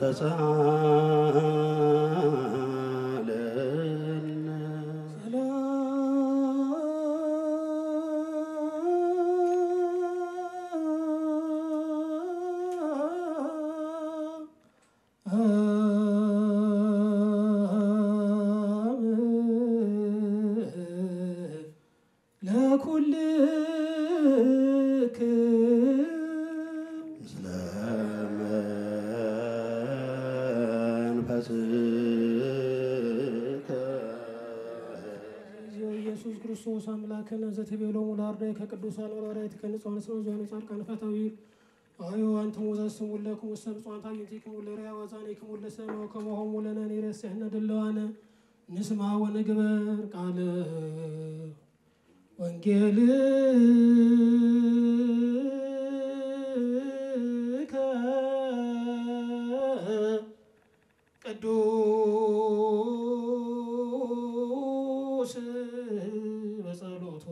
ኢየሱስ ክርስቶስ አምላክነ ዘተቤሎ ሙላርዳ ከቅዱሳን ወራይት ከንጹሃን ሰው ዞን ጻድቃን ፈታዊ አዩ አንተ ወዛስሙ ለኩም ወሰብጿንታ ይንቲኩም ለሪያ ወዛኔኩም ለሰማው ከመሆሙ ለነን ይረስህነ ደለዋነ ንስማ ወንግበር ቃለ ወንጌል ቅዱስ በጸሎቱ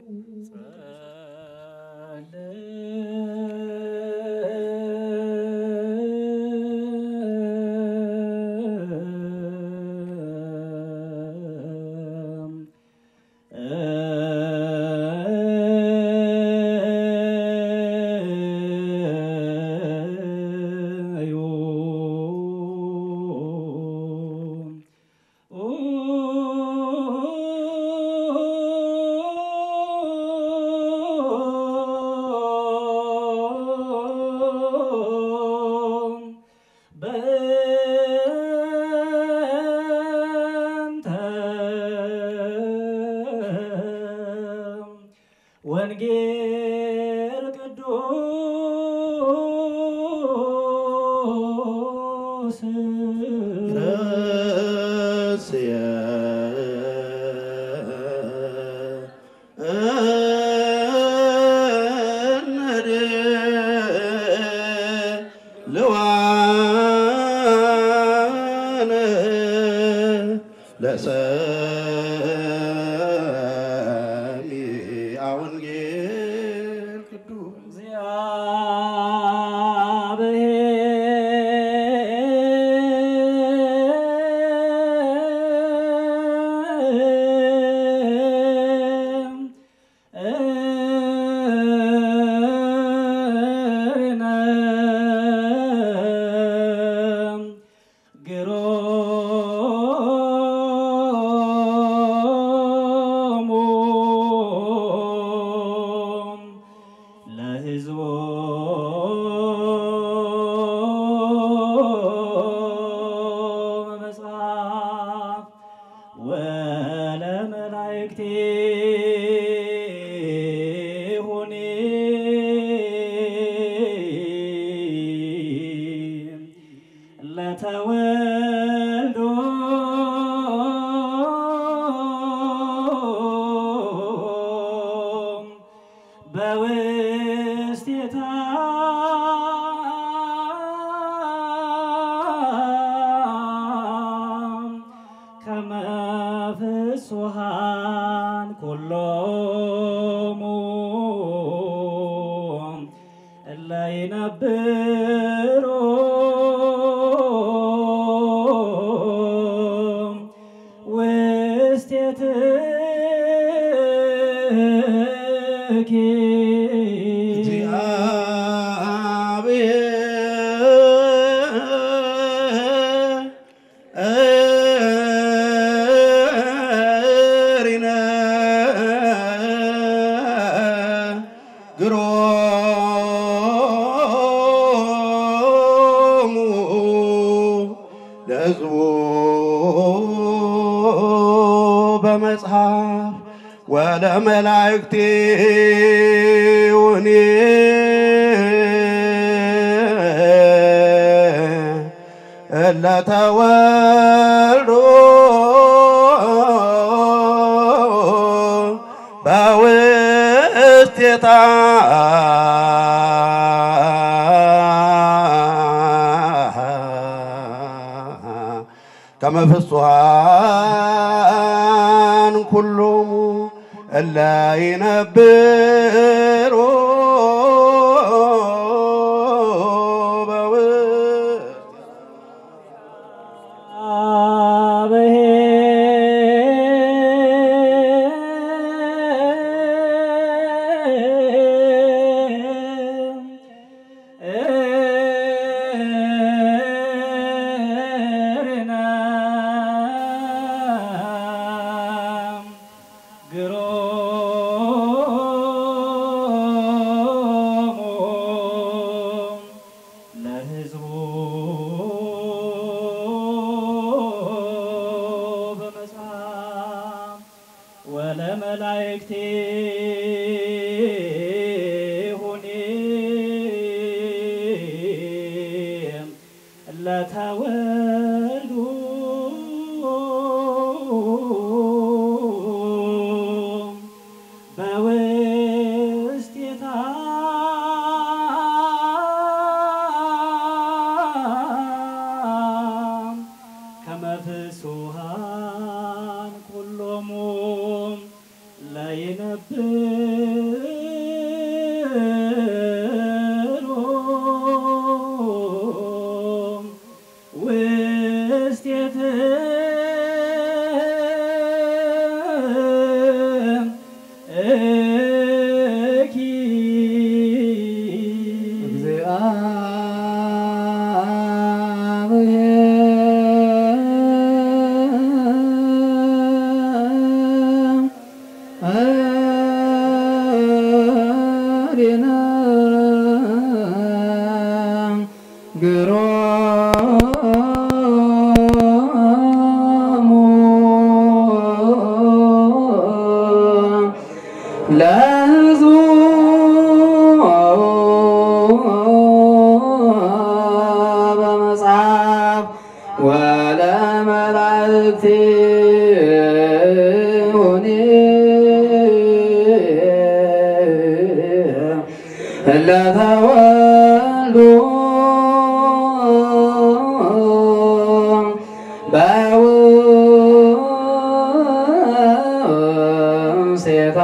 ወንጌል ቅዱስ ረስየ ነደ ለዋነ ለሰ ለተወልዶ በውስቴታ ከመ ፍጹሃን ኩሎሙ እለ ይነብሩ በመጽሐፍ ወለመላእክት ወኔ ለተወልዶ በውስቴታ ከመ ፍጹሃን ኩሎሙ እለ ይነብሩ ወለመላእክቴ ሁኒ ለተወልዱ በውስቴታ ከመ ፍሱሃን ኩሎሙ ለይነብሩ ውስቴትኪ በመጽሐፍ ወለመላእክቴ ሁኒ ለተወልዱ በውስቴታ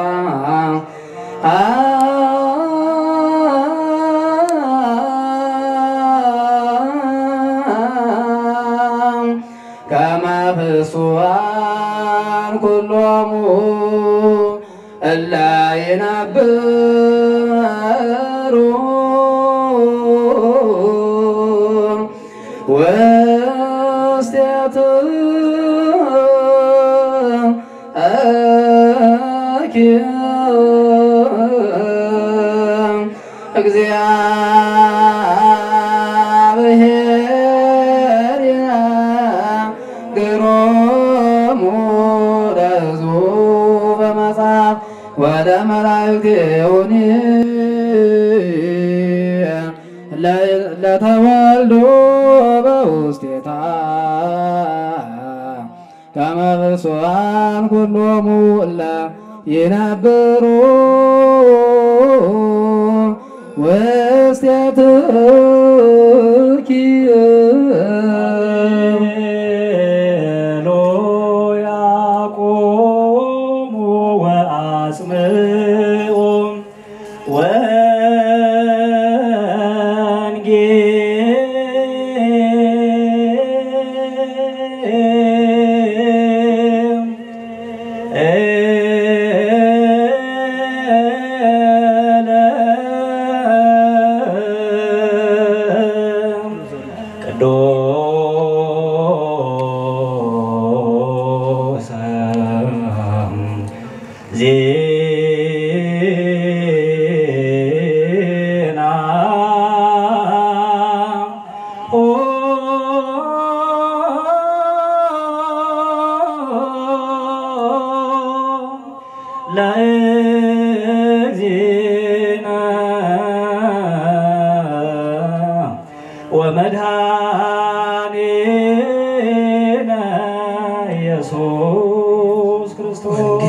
ከመ ፍሱሃን ኩሎሙ እለ ይነብሩ ውስቴትኪ እግዚአብሔር ግሮሙ ለሕዝቡ በመጽሐፍ ወለመላእክቴ ሁኒ ለተወልዱ በውስቴታ ከመ ፍሱሃን ኩሎሙ እለ ይነብሩ ውስቴትኪ ያቆሙ ወአጽምዑ ዜና ለእግዚእነ ወመድኃኒነ ኢየሱስ ክርስቶስ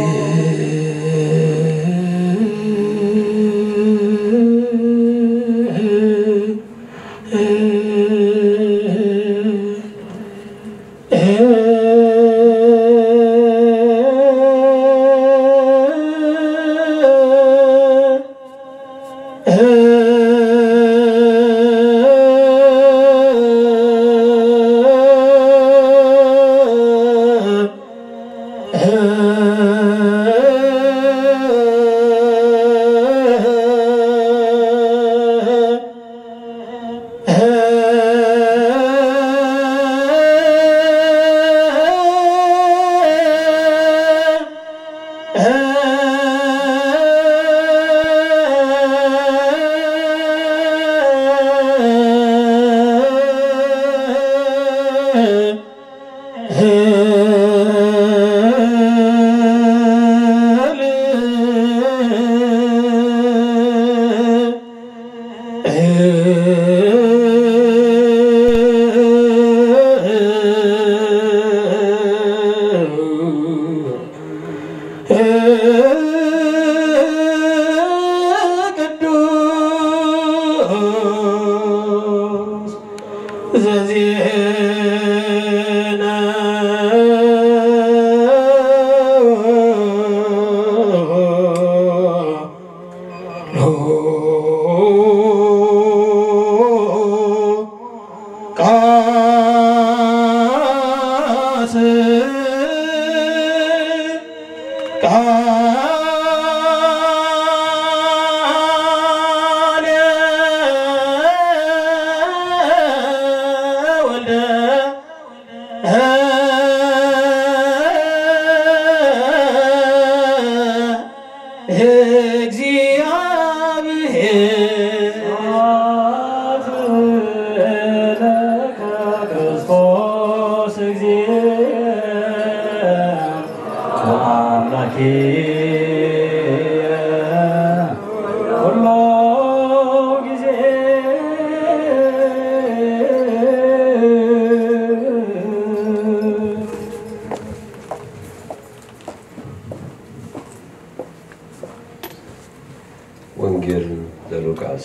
ወንጌል ዘሉቃስ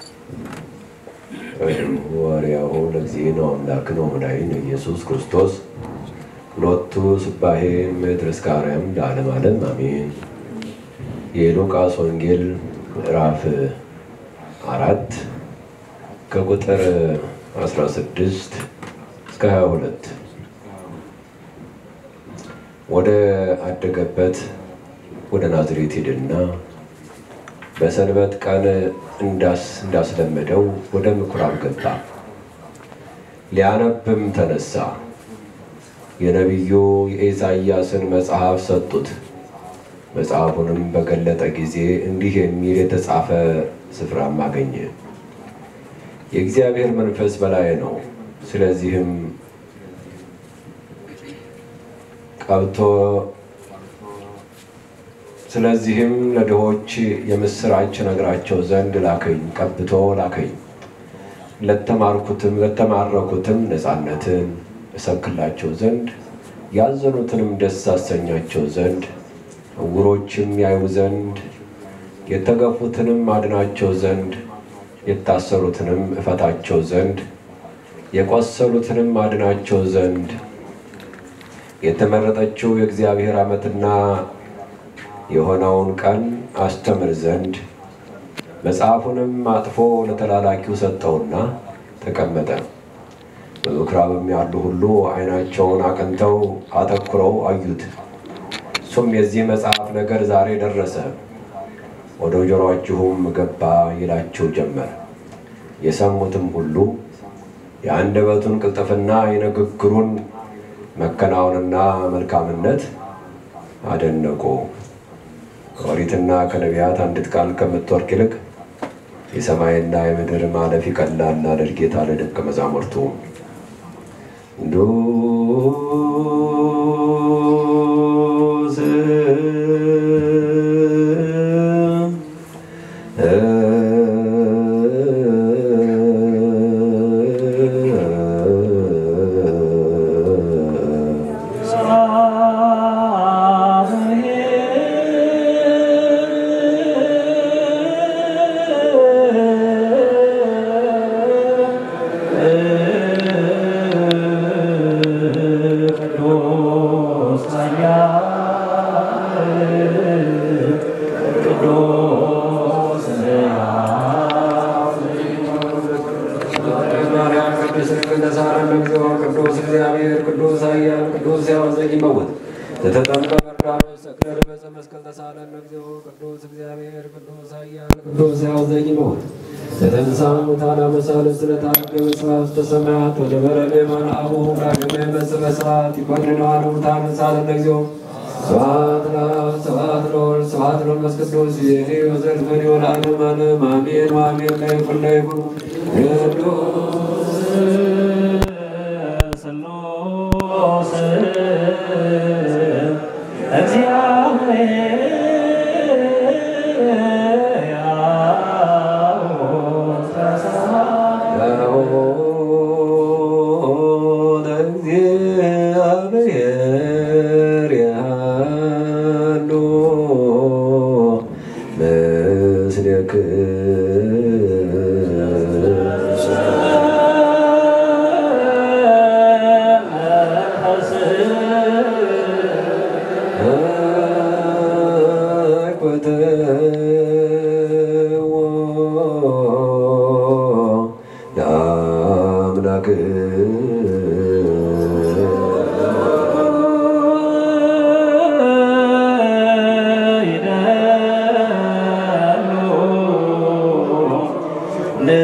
ወሪያሁ ለዚህን አምላክን ወመድኃኒነ ኢየሱስ ክርስቶስ ሎቱ ስባሄ ምድር እስከ አርያም ለዓለም ዓለም አሜን። የሉቃስ ወንጌል ምዕራፍ 4 ከቁጥር 16 እስከ 22 ወደ አደገበት ወደ ናዝሬት ሄደና በሰንበት ቀን እንዳስለመደው ወደ ምኩራብ ገባ። ሊያነብም ተነሳ። የነቢዩ የኢሳይያስን መጽሐፍ ሰጡት። መጽሐፉንም በገለጠ ጊዜ እንዲህ የሚል የተጻፈ ስፍራም አገኘ። የእግዚአብሔር መንፈስ በላዬ ነው፣ ስለዚህም ለድሆች የምስራች ነግራቸው ዘንድ ቀብቶ ላከኝ። ለተማረኩትም ነፃነትን እሰብክላቸው ዘንድ፣ ያዘኑትንም ደስ አሰኛቸው ዘንድ፣ ዕውሮችም ያዩ ዘንድ፣ የተገፉትንም አድናቸው ዘንድ፣ የታሰሩትንም እፈታቸው ዘንድ፣ የቆሰሉትንም አድናቸው ዘንድ፣ የተመረጠችው የእግዚአብሔር ዓመትና የሆነውን ቀን አስተምር ዘንድ። መጽሐፉንም አጥፎ ለተላላኪው ሰጠውና ተቀመጠ። በምኩራብም ያሉ ሁሉ ዓይናቸውን አቅንተው አተኩረው አዩት። እሱም የዚህ መጽሐፍ ነገር ዛሬ ደረሰ፣ ወደ ጆሮአችሁም ገባ ይላቸው ጀመር። የሰሙትም ሁሉ የአንደበቱን ቅልጥፍና የንግግሩን መከናወንና መልካምነት አደነቁ። ከኦሪትና ከነቢያት አንዲት ቃል ከምትወርቅ ይልቅ የሰማይና የምድር ማለፍ ይቀላል አለ ጌታ ለደቀ መዛሙርቱ። ቅዱስ እግዚአብሔር ቅዱስ ኃያል ቅዱስ ያወዘኝ ይመውት ተተጠምቀ በርዳኖስ ሰክረ በዕፀ መስቀል ተሳለን እግዚኦ ቅዱስ እግዚአብሔር ቅዱስ ኃያል ቅዱስ ያወዘኝ ይመውት ተተንሳ ሙታን አመሳለስ ለታረገ በስብሐት ሰማያት ወደ በረደ ማንአቡ ዳግመ ይመጽእ በስብሐት ይኮንነዋል ሙታን ሳለን እግዚኦ ስብሐት ለወልድ ስብሐት ለመንፈስ ቅዱስ ይእዜ ወዘልፈኒ ወለዓለመ ዓለም አሜን ወአሜን ለይኩን ለይኩን ቅዱስ እግዚአብሔር ያሉ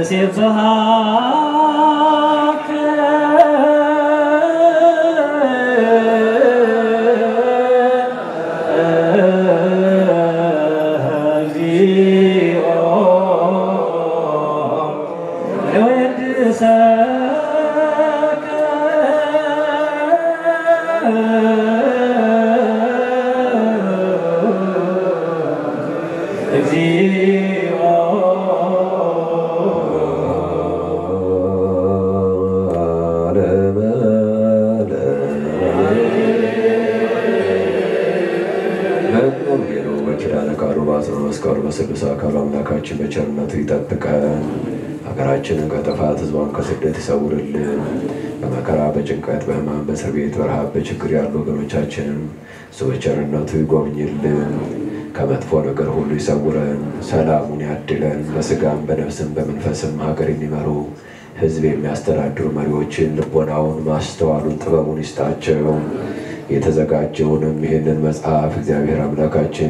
ንሴብሐከ እግዚኦ ንወድሰከ እግዚኦ መስቀሉ በስሉስ አካሉ አምላካችን በቸርነቱ ይጠብቀን። ሀገራችንን ከጥፋት ሕዝቧን ከስደት ይሰውርልን። በመከራ በጭንቀት በሕማም በእስር ቤት በረሃብ በችግር ያሉ ወገኖቻችንን እሱ በቸርነቱ ይጎብኝልን። ከመጥፎ ነገር ሁሉ ይሰውረን፣ ሰላሙን ያድለን። በስጋም በነፍስም በመንፈስም ሀገር የሚመሩ ሕዝብ የሚያስተዳድሩ መሪዎችን ልቦናውን ማስተዋሉን ጥበቡን ይስጣቸው። የተዘጋጀውንም ይህንን መጽሐፍ እግዚአብሔር አምላካችን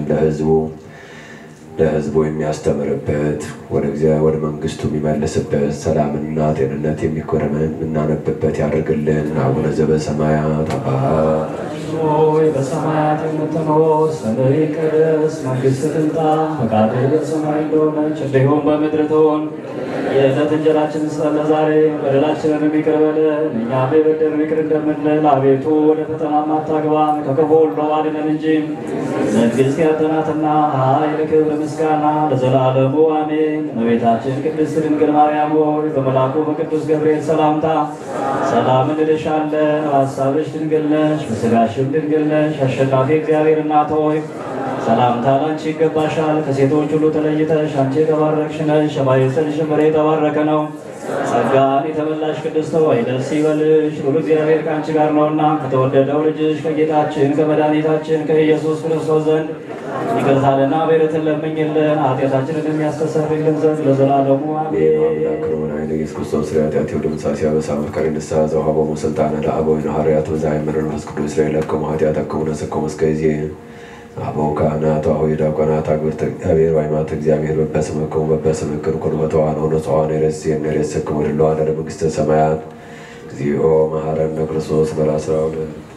ለሕዝቡ የሚያስተምርበት ወደ መንግስቱ የሚመልስበት ሰላምና ጤንነት የሚኮረመን እናነብበት ያደርግልን። አቡነ ዘበሰማያት ሆይ በሰማያት የምትኖር ስምህ ይቀደስ፣ መንግሥትህ ትምጣ፣ ፈቃድህ በሰማይ እንደሆነች እንዲሁም በምድር ትሁን። የዕለት እንጀራችንን ስጠን ዛሬ፣ በደላችንን ይቅር በለን እኛም የበደሉንን ይቅር እንደምንል፣ አቤቱ ወደ ፈተናም አታግባን ከክፉ ሁሉ አድነን እንጂ መንግሥት ያንተ ናትና ኃይል፣ ክብር፣ ምስጋና ለዘላለሙ አሜን። እመቤታችን ቅድስት ድንግል ማርያም ሆይ በመልአኩ በቅዱስ ገብርኤል ሰላምታ ሰላም እንልሻለን። በሐሳብሽ ድንግል ነሽ፣ በሥጋሽም ድንግል ነሽ። አሸናፊ እግዚአብሔር እናት ሆይ ሰላምታ ላንቺ ይገባሻል። ከሴቶች ሁሉ ተለይተሽ አንቺ የተባረክሽ ነሽ፣ የማኅፀንሽ ፍሬ የተባረከ ነው። ጸጋን የተመላሽ ቅድስት ሆይ ደስ ይበልሽ፣ ሁሉ እግዚአብሔር ከአንቺ ጋር ነውና ከተወደደው ልጅሽ ከጌታችን ከመድኃኒታችን ከኢየሱስ ክርስቶስ ዘንድ ይቅርታንና ምሕረትን ለምኝልን ኃጢአታችንን የሚያስተሰርይልን ዘንድ ለዘላለሙ አሜን። ኢየሱስ ክርስቶስ ኃጢአት ወደምሳሌ ያበሳ መከሪ ንስሐ ዘውሃቦሙ ስልጣነ ለአበዊነ ሐዋርያት ወዘአእምረ መንፈስ ቅዱስ እስራኤል ለቅሙ ኃጢአተክሙ ነስክሙ እስከ ጊዜ አበው ካህናት አሁን ዲያቆናት አግብርተ እግዚአብሔር ዋይማት እግዚአብሔር በበስመክሙ በበስምክን ኩን በተዋነው ንጹሐን የረሴን የረስክሙ ወደለዋለ ለመንግሥተ ሰማያት እግዚኦ መሐረነ ክርስቶስ በራስራው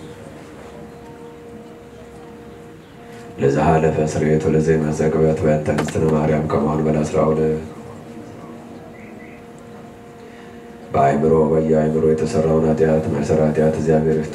ለዛሃለፈ ስርየቱ ለዘይ መዘግበት በእንተ ንጽሕነ ማርያም ከመሆን በላስራው በአእምሮ በየአእምሮ የተሰራውን ኃጢአት ማይሰራ ኃጢአት እግዚአብሔር ይፍታ።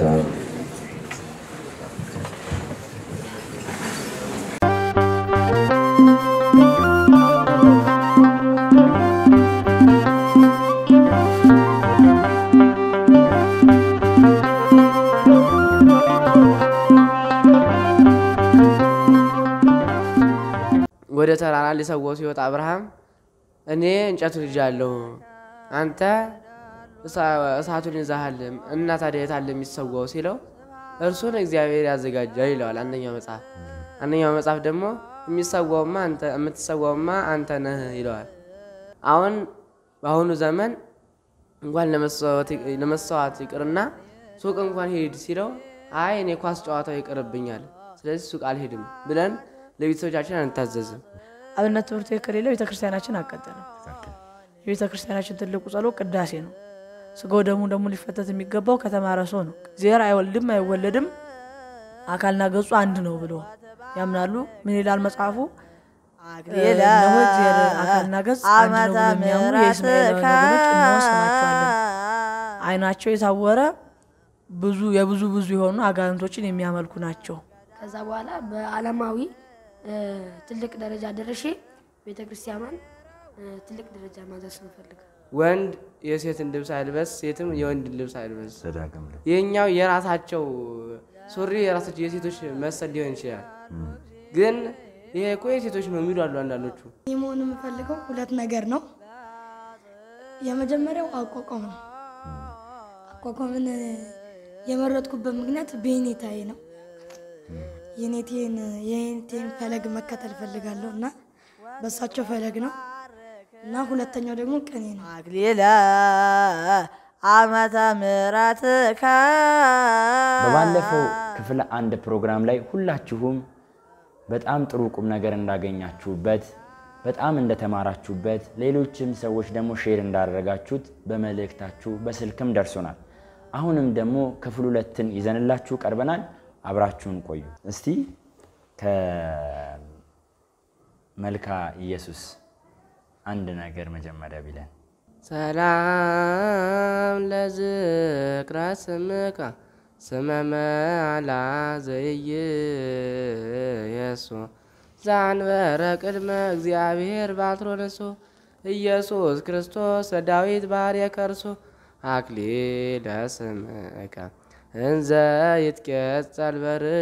ወደ ተራራ ሊሰወው ሲወጣ አብርሃም እኔ እንጨቱን ይዣለሁ አንተ እሳቱን ይዘሃል እና ታዲያ የት አለ የሚሰዋው ሲለው እርሱን እግዚአብሔር ያዘጋጃል ይለዋል። አንደኛው መጽሐፍ ደግሞ የሚሰዋውማ አንተ የምትሰዋውማ አንተ ነህ ይለዋል። በአሁኑ ዘመን እንኳን ለመሰዋት ይቅርና ሱቅ እንኳን ሄድ ሲለው አይ እኔ ኳስ ጨዋታው ይቅርብኛል ስለዚህ ሱቅ አልሄድም ብለን ለቤተሰቦቻችን አንታዘዝም። አብነት ትምህርት ቤት ከሌለ ቤተክርስቲያናችን አቀጠለ። የቤተክርስቲያናችን ትልቁ ጸሎት ቅዳሴ ነው። ስጋው ደግሞ ሊፈተት የሚገባው ከተማረ ሰው ነው። እግዚአብሔር አይወልድም አይወለድም አካልና ገጹ አንድ ነው ብሎ ያምናሉ። ምን ይላል መጽሐፉ? አክሊለ አካልና ገጽ አንድ ነው የሚያምኑ የእስማኤል ነገዶች ነው ሰማቸዋለን። አይናቸው የታወረ ብዙ የሆኑ አጋንንቶችን የሚያመልኩ ናቸው። ከዛ በኋላ በዓለማዊ ትልቅ ደረጃ ደረሼ ቤተክርስቲያኗን ትልቅ ደረጃ ማድረስ እንፈልግ። ወንድ የሴትን ልብስ አይልበስ፣ ሴትም የወንድ ልብስ አይልበስ። የኛው የራሳቸው ሱሪ የራሳቸው የሴቶች መሰል ሊሆን ይችላል፣ ግን ይሄ እኮ የሴቶች ነው የሚሉ አሉ አንዳንዶቹ። መሆን የምፈልገው ሁለት ነገር ነው። የመጀመሪያው አቋቋም ነው። አቋቋምን የመረጥኩበት ምክንያት በኔታዬ ነው። የኔቴን ፈለግ መከተል ፈልጋለሁ እና በሳቸው ፈለግ ነው። እና ሁለተኛው ደግሞ ቅኔ ነው። አክሊለ ዓመተ ምሕረትከ በባለፈው ክፍል 1 ፕሮግራም ላይ ሁላችሁም በጣም ጥሩ ቁም ነገር እንዳገኛችሁበት በጣም እንደተማራችሁበት ሌሎችም ሰዎች ደግሞ ሼር እንዳደረጋችሁት በመልእክታችሁ በስልክም ደርሶናል። አሁንም ደግሞ ክፍል 2ን ይዘንላችሁ ቀርበናል። አብራችሁን ቆዩ። እስቲ ከመልካ ኢየሱስ አንድ ነገር መጀመሪያ ቢለን ሰላም ለዝክራ ስምከ ስመመላ ዘይየሱ ዛንበረ ቅድመ እግዚአብሔር ባትሮንሱ ኢየሱስ ክርስቶስ ዳዊት ባርየ ከርሱ አክሊለ ስምከ እንዘ ይትቀጸል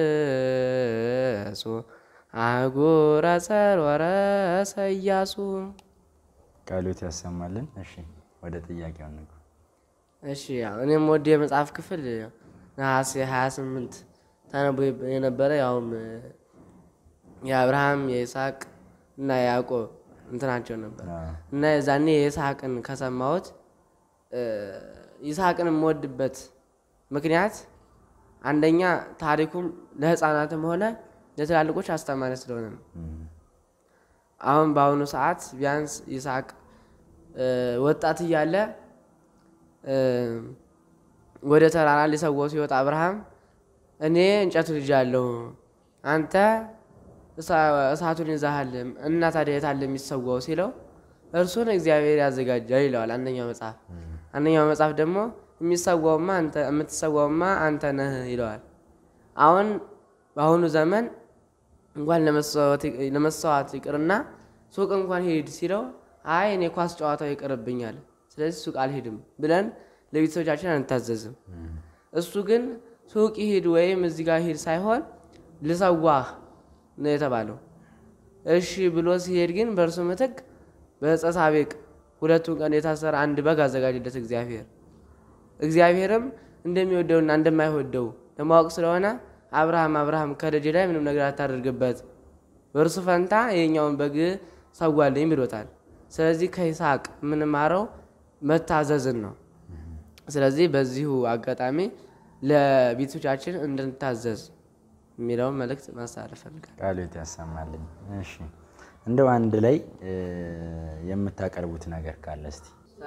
በርእሱ አህጉረ ጸርወረ ሰያሱ። ቃሎት ያሰማልን። እሺ ወደ ጥያቄው እንግባ። እሺ እኔም ወደ የመጽሐፍ ክፍል ነሐሴ 28 ታነቦ የነበረ ያውም የአብርሃም የይስሐቅ እና የያዕቆብ እንትናቸው ነበር እና የዛኔ የይስሐቅን ከሰማሁት ይስሐቅን የምወድበት ምክንያት አንደኛ ታሪኩም ለህፃናትም ሆነ ለትላልቆች አስተማሪ ስለሆነ ነው። አሁን በአሁኑ ሰዓት ቢያንስ ይስሐቅ ወጣት እያለ ወደ ተራራ ሊሰዋው ሲወጣ አብርሃም እኔ እንጨቱ ልጅ አለው አንተ እሳቱን ይዛሃል እና ታዲያ የት አለ የሚሰዋው ሲለው እርሱን እግዚአብሔር ያዘጋጃል ይለዋል አንደኛው መጽሐፍ። አንደኛው መጽሐፍ ደግሞ የምትሰዋውማ አንተ ነህ ይለዋል። አሁን በአሁኑ ዘመን እንኳን ለመሰዋት ይቅርና ሱቅ እንኳን ሄድ ሲለው አይ እኔ ኳስ ጨዋታው ይቀርብኛል ስለዚህ ሱቅ አልሄድም ብለን ለቤተሰቦቻችን አንታዘዝም። እሱ ግን ሱቅ ሄድ ወይም እዚህ ጋር ሄድ ሳይሆን ልሰዋህ ነው የተባለው። እሺ ብሎ ሲሄድ ግን በእርሱ ምትክ በዕፀ ሳቤቅ 2 ቀን የታሰረ አንድ በግ አዘጋጀለት እግዚአብሔርም እንደሚወደውና እንደማይወደው ለማወቅ ስለሆነ አብርሃም ከደጅ ላይ ምንም ነገር አታደርግበት በእርሱ ፈንታ የኛውን በግ ሰዋልኝ ብሎታል። ስለዚህ ከይስሐቅ የምንማረው መታዘዝን ነው። ስለዚህ በዚሁ አጋጣሚ ለቤተሰቦቻችን እንድንታዘዝ የሚለውን መልእክት ማስተላለፍ ፈልጋለሁ። ቃሎት ያሰማልኝ። እሺ እንደው አንድ ላይ የምታቀርቡት ነገር ካለ እስቲ።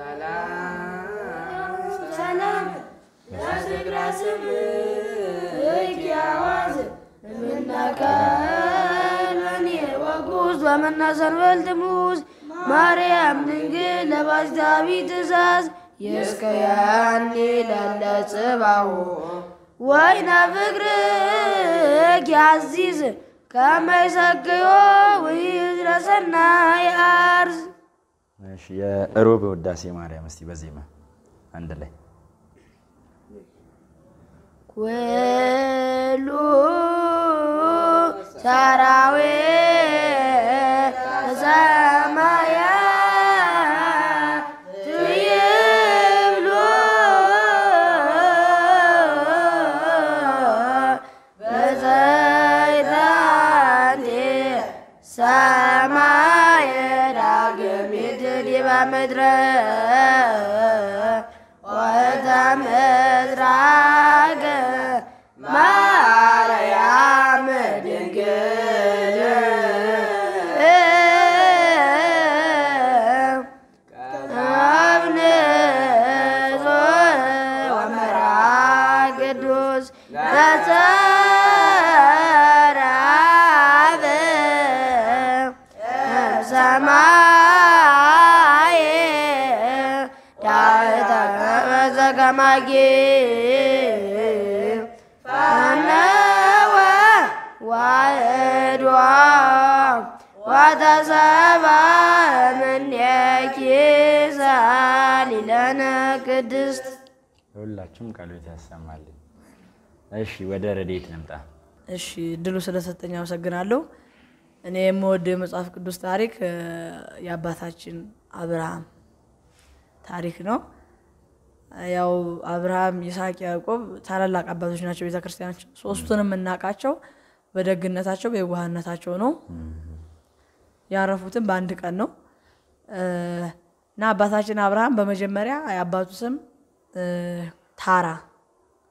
ሰላም ለዝክረ ስምከ ያዋዝ ምናከለኒ ወጉዝ ወመናሰንበል ትሙዝ ማርያም ድንግል ለባስዳቢ ትእዛዝ የስከያኒ ለለጽባሁ ወይነ ፍቅርክ ያዚዝ ከመይሰግዮ ወይዝረሰናይ አርዝ። እሺ የሮብ ውዳሴ ማርያም እስቲ በዜማ አንድ ላይ ኩሉ ሰራዊት ሰማያት ትይብሉ በዘይታንቲ ሰማየ ዳግሚት ዲበ ምድረ ወተምድራገ ማርያም ድንግል አብንዞ ወመራ ቅዱስ ለተራበ ሰማይ ዳዊት ዘገማጌ ፈነወ ዋህዷ ወተሰባ እምኔኪ ሳሊለነ ቅድስት። ሁላችሁም ቃሎት ያሰማልኝ። እሺ ወደ ረድኤት እንምጣ። እሺ እድሉ ስለሰጠኝ አመሰግናለሁ። እኔ የምወደው የመጽሐፍ ቅዱስ ታሪክ የአባታችን አብርሃም ታሪክ ነው። ያው አብርሃም፣ ይስሐቅ፣ ያዕቆብ ታላላቅ አባቶች ናቸው ቤተክርስቲያናችን። ሶስቱንም እናውቃቸው በደግነታቸው በየዋህነታቸው ነው። ያረፉትም በአንድ ቀን ነው እና አባታችን አብርሃም በመጀመሪያ የአባቱ ስም ታራ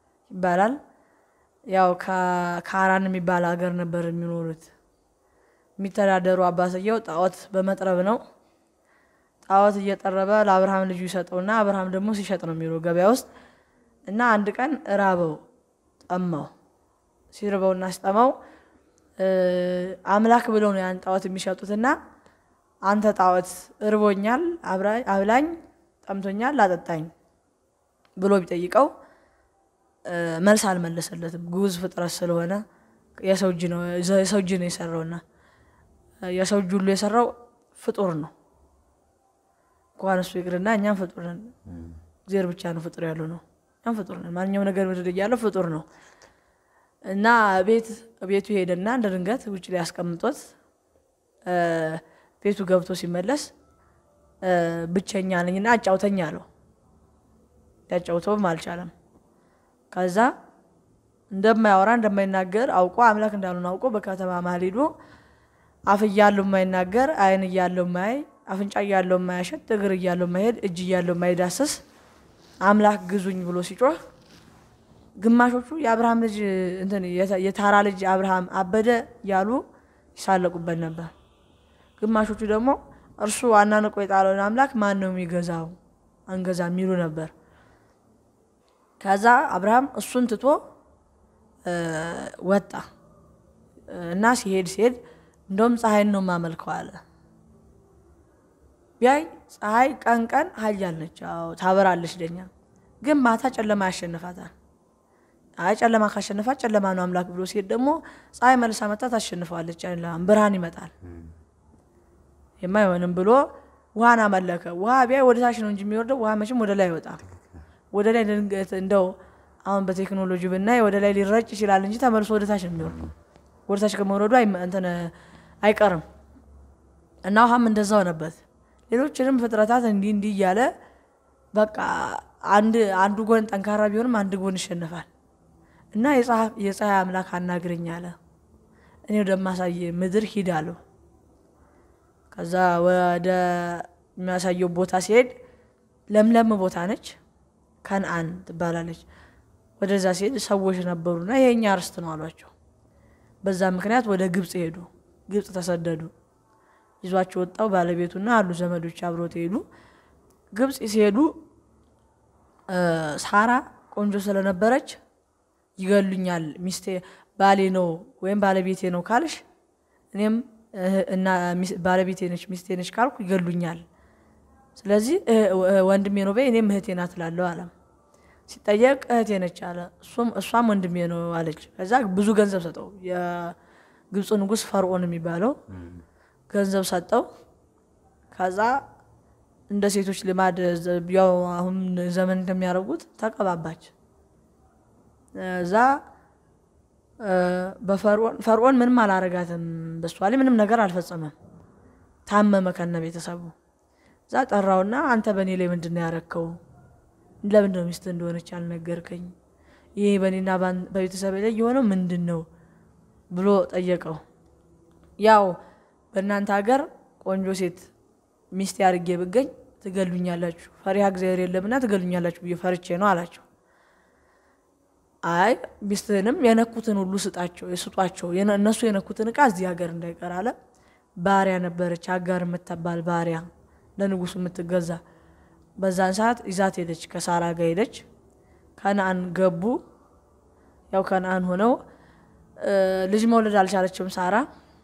ይባላል። ያው ካራን የሚባል ሀገር ነበር የሚኖሩት የሚተዳደሩ አባትየው ጣዖት በመጥረብ ነው። ጣዖት እየጠረበ ለአብርሃም ልጁ ይሰጠውና አብርሃም ደግሞ ሲሸጥ ነው የሚለው ገበያ ውስጥ እና አንድ ቀን ራበው ጠማው። ሲርበውና ሲጠማው አምላክ ብለው ነው ያን ጣዖት የሚሸጡትና አንተ ጣዖት እርቦኛል አብላኝ ጠምቶኛል አጠጣኝ ብሎ ቢጠይቀው መልስ አልመለሰለትም። ጉዝ ፍጥረት ስለሆነ የሰው እጅ ነው የሰራውና የሰው እጅ ሁሉ የሰራው ፍጡር ነው። እንኳን እሱ ይቅርና እኛም ፍጡር ነን። እግዚአብሔር ብቻ ነው ፍጡር ያለው ነው። እኛም ፍጡር ነን። ማንኛውም ነገር ምድር ያለው ፍጡር ነው እና ቤቱ ሄደና እንደ ድንገት ውጭ ላይ ያስቀምጦት ቤቱ ገብቶ ሲመለስ ብቸኛ ነኝና አጫውተኛ አለው። ያጫውተውም አልቻለም። ከዛ እንደማያወራ እንደማይናገር አውቆ አምላክ እንዳልሆነ አውቆ በከተማ መሀል ሄዶ አፍ እያለው የማይናገር አይን እያለው የማያይ አፍንጫ እያለው የማያሸት እግር እያለው የማይሄድ እጅ እያለው የማይዳስስ አምላክ ግዙኝ ብሎ ሲጮህ ግማሾቹ የአብርሃም ልጅ እንትን የታራ ልጅ አብርሃም አበደ ያሉ ይሳለቁበት ነበር። ግማሾቹ ደግሞ እርሱ አናንቆ የጣለውን አምላክ ማን ነው የሚገዛው አንገዛ የሚሉ ነበር። ከዛ አብርሃም እሱን ትቶ ወጣ እና ሲሄድ እንደውም ፀሐይን ነው ማመልከው አለ። ቢያይ ፀሐይ ቀን ኃያል ነች፣ ታበራለች ለኛ፣ ግን ማታ ጨለማ ያሸንፋታል። ጨለማ ካሸነፋት ጨለማ ነው አምላክ ብሎ ሲሄድ ደግሞ ፀሐይ መልሳ መጣ ታሸንፋለች፣ ብርሃን ይመጣል። የማይሆንም ብሎ ውሃን አመለከ። ውሃ ቢያይ ወደ ታች ነው እንጂ የሚወርደው ውሃ መቼም ወደ ላይ አይወጣም። ወደ ላይ እንደው አሁን በቴክኖሎጂ ብናይ ወደ ላይ ሊረጭ ይችላል እንጂ ተመልሶ ወደ ታች ነው የሚወርደው። ወደ ታች ከመውረዱ አይቀርም እና ውሃም እንደዛው ነበት። ሌሎችንም ፍጥረታት እንዲህ እያለ በቃ አንዱ ጎን ጠንካራ ቢሆንም አንድ ጎን ይሸነፋል እና የፀሐይ አምላክ አናግረኝ አለ። እኔ ወደማሳይ ምድር ሂድ አለው። ከዛ ወደ የሚያሳየው ቦታ ሲሄድ ለምለም ቦታ ነች፣ ከነአን ትባላለች። ወደዛ ሲሄድ ሰዎች ነበሩና ይሄኛ ርስት ነው አሏቸው። በዛ ምክንያት ወደ ግብጽ ሄዱ። ግብጽ ተሰደዱ። ይዟቸው ወጣው ባለቤቱና አሉ ዘመዶች አብሮት ሄዱ። ግብጽ ሲሄዱ ሳራ ቆንጆ ስለነበረች ይገሉኛል፣ ሚስቴ ባሌ ነው ወይም ባለቤቴ ነው ካልሽ እኔም እና ባለቤቴ ነች ሚስቴ ነች ካልኩ ይገሉኛል። ስለዚህ ወንድሜ ነው በይ እኔም እህቴ ናት እላለሁ አለ። ሲጠየቅ እህቴ ነች አለ። እሷም ወንድሜ ነው አለች። ከዛ ብዙ ገንዘብ ሰጠው። የግብጽ ንጉስ ፈርዖን የሚባለው ገንዘብ ሰጠው። ከዛ እንደ ሴቶች ልማድ ያው አሁን ዘመን እንደሚያደርጉት ተቀባባች። እዛ ፈርዖን ምንም አላረጋትም፣ በሷ ላይ ምንም ነገር አልፈጸመም። ታመመ ከነ ቤተሰቡ። እዛ ጠራውና አንተ በኔ ላይ ምንድነው ያረከው? ለምንድነው ሚስት እንደሆነች አልነገርከኝ? ይሄ በኔና በቤተሰብ ላይ የሆነው ምንድነው ብሎ ጠየቀው። ያው በእናንተ ሀገር ቆንጆ ሴት ሚስት ያርጌ ብገኝ ትገሉኛላችሁ፣ ፈሪሃ እግዚአብሔር የለምና ትገሉኛላችሁ ብዬ ፈርቼ ነው አላቸው። አይ ሚስትህንም የነኩትን ሁሉ ስጧቸው፣ እነሱ የነኩትን ዕቃ እዚህ ሀገር እንዳይቀር አለ። ባሪያ ነበረች አጋር የምትባል ባሪያ ለንጉሱ የምትገዛ። በዛን ሰዓት ይዛት ሄደች፣ ከሳራ ጋር ሄደች። ከነአን ገቡ። ያው ከነአን ሆነው ልጅ መውለድ አልቻለችም ሳራ።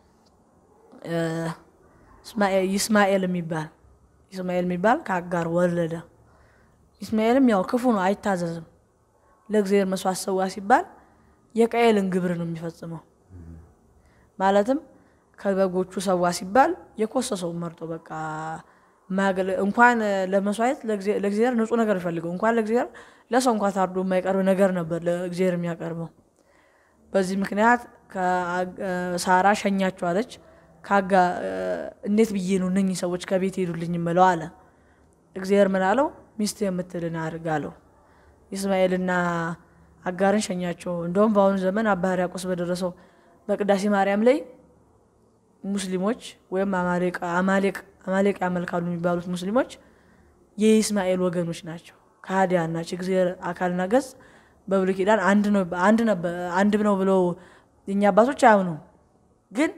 ይስማኤል የሚባል ከአጋር ወለደ። ይስማኤልም ያው ክፉ ነው፣ አይታዘዝም። ለእግዚአብሔር መስዋዕት ሰዋ ሲባል የቃየልን ግብር ነው የሚፈጽመው። ማለትም ከበጎቹ ሰዋ ሲባል የኮሰሰው መርጦ በቃ እንኳን ለመስዋዕት ለእግዚአብሔር ንጹህ ነገር ይፈልገው እንኳን ለእግዚአብሔር ለሰው እንኳን ታርዶ የማይቀርብ ነገር ነበር ለእግዚአብሔር የሚያቀርበው። በዚህ ምክንያት ሳራ ሸኛቸው አለች። ካጋ እንዴት ብዬ ነው እነኚህ ሰዎች ከቤት ሄዱልኝ እምለው አለ። እግዚአብሔር ምን አለው? ሚስት የምትልን አድርግ አለው። ይስማኤልና አጋርን ሸኛቸው። እንደውም በአሁኑ ዘመን አባ ሕርያቆስ በደረሰው በቅዳሴ ማርያም ላይ ሙስሊሞች ወይም አማሌቅ ያመልካሉ የሚባሉት ሙስሊሞች የይስማኤል ወገኖች ናቸው፣ ከሃዲያን ናቸው። እግዚአብሔር አካልና ገጽ በብሉይ ኪዳን አንድ ነው ብለው የኛ አባቶች አያምኑ። ግን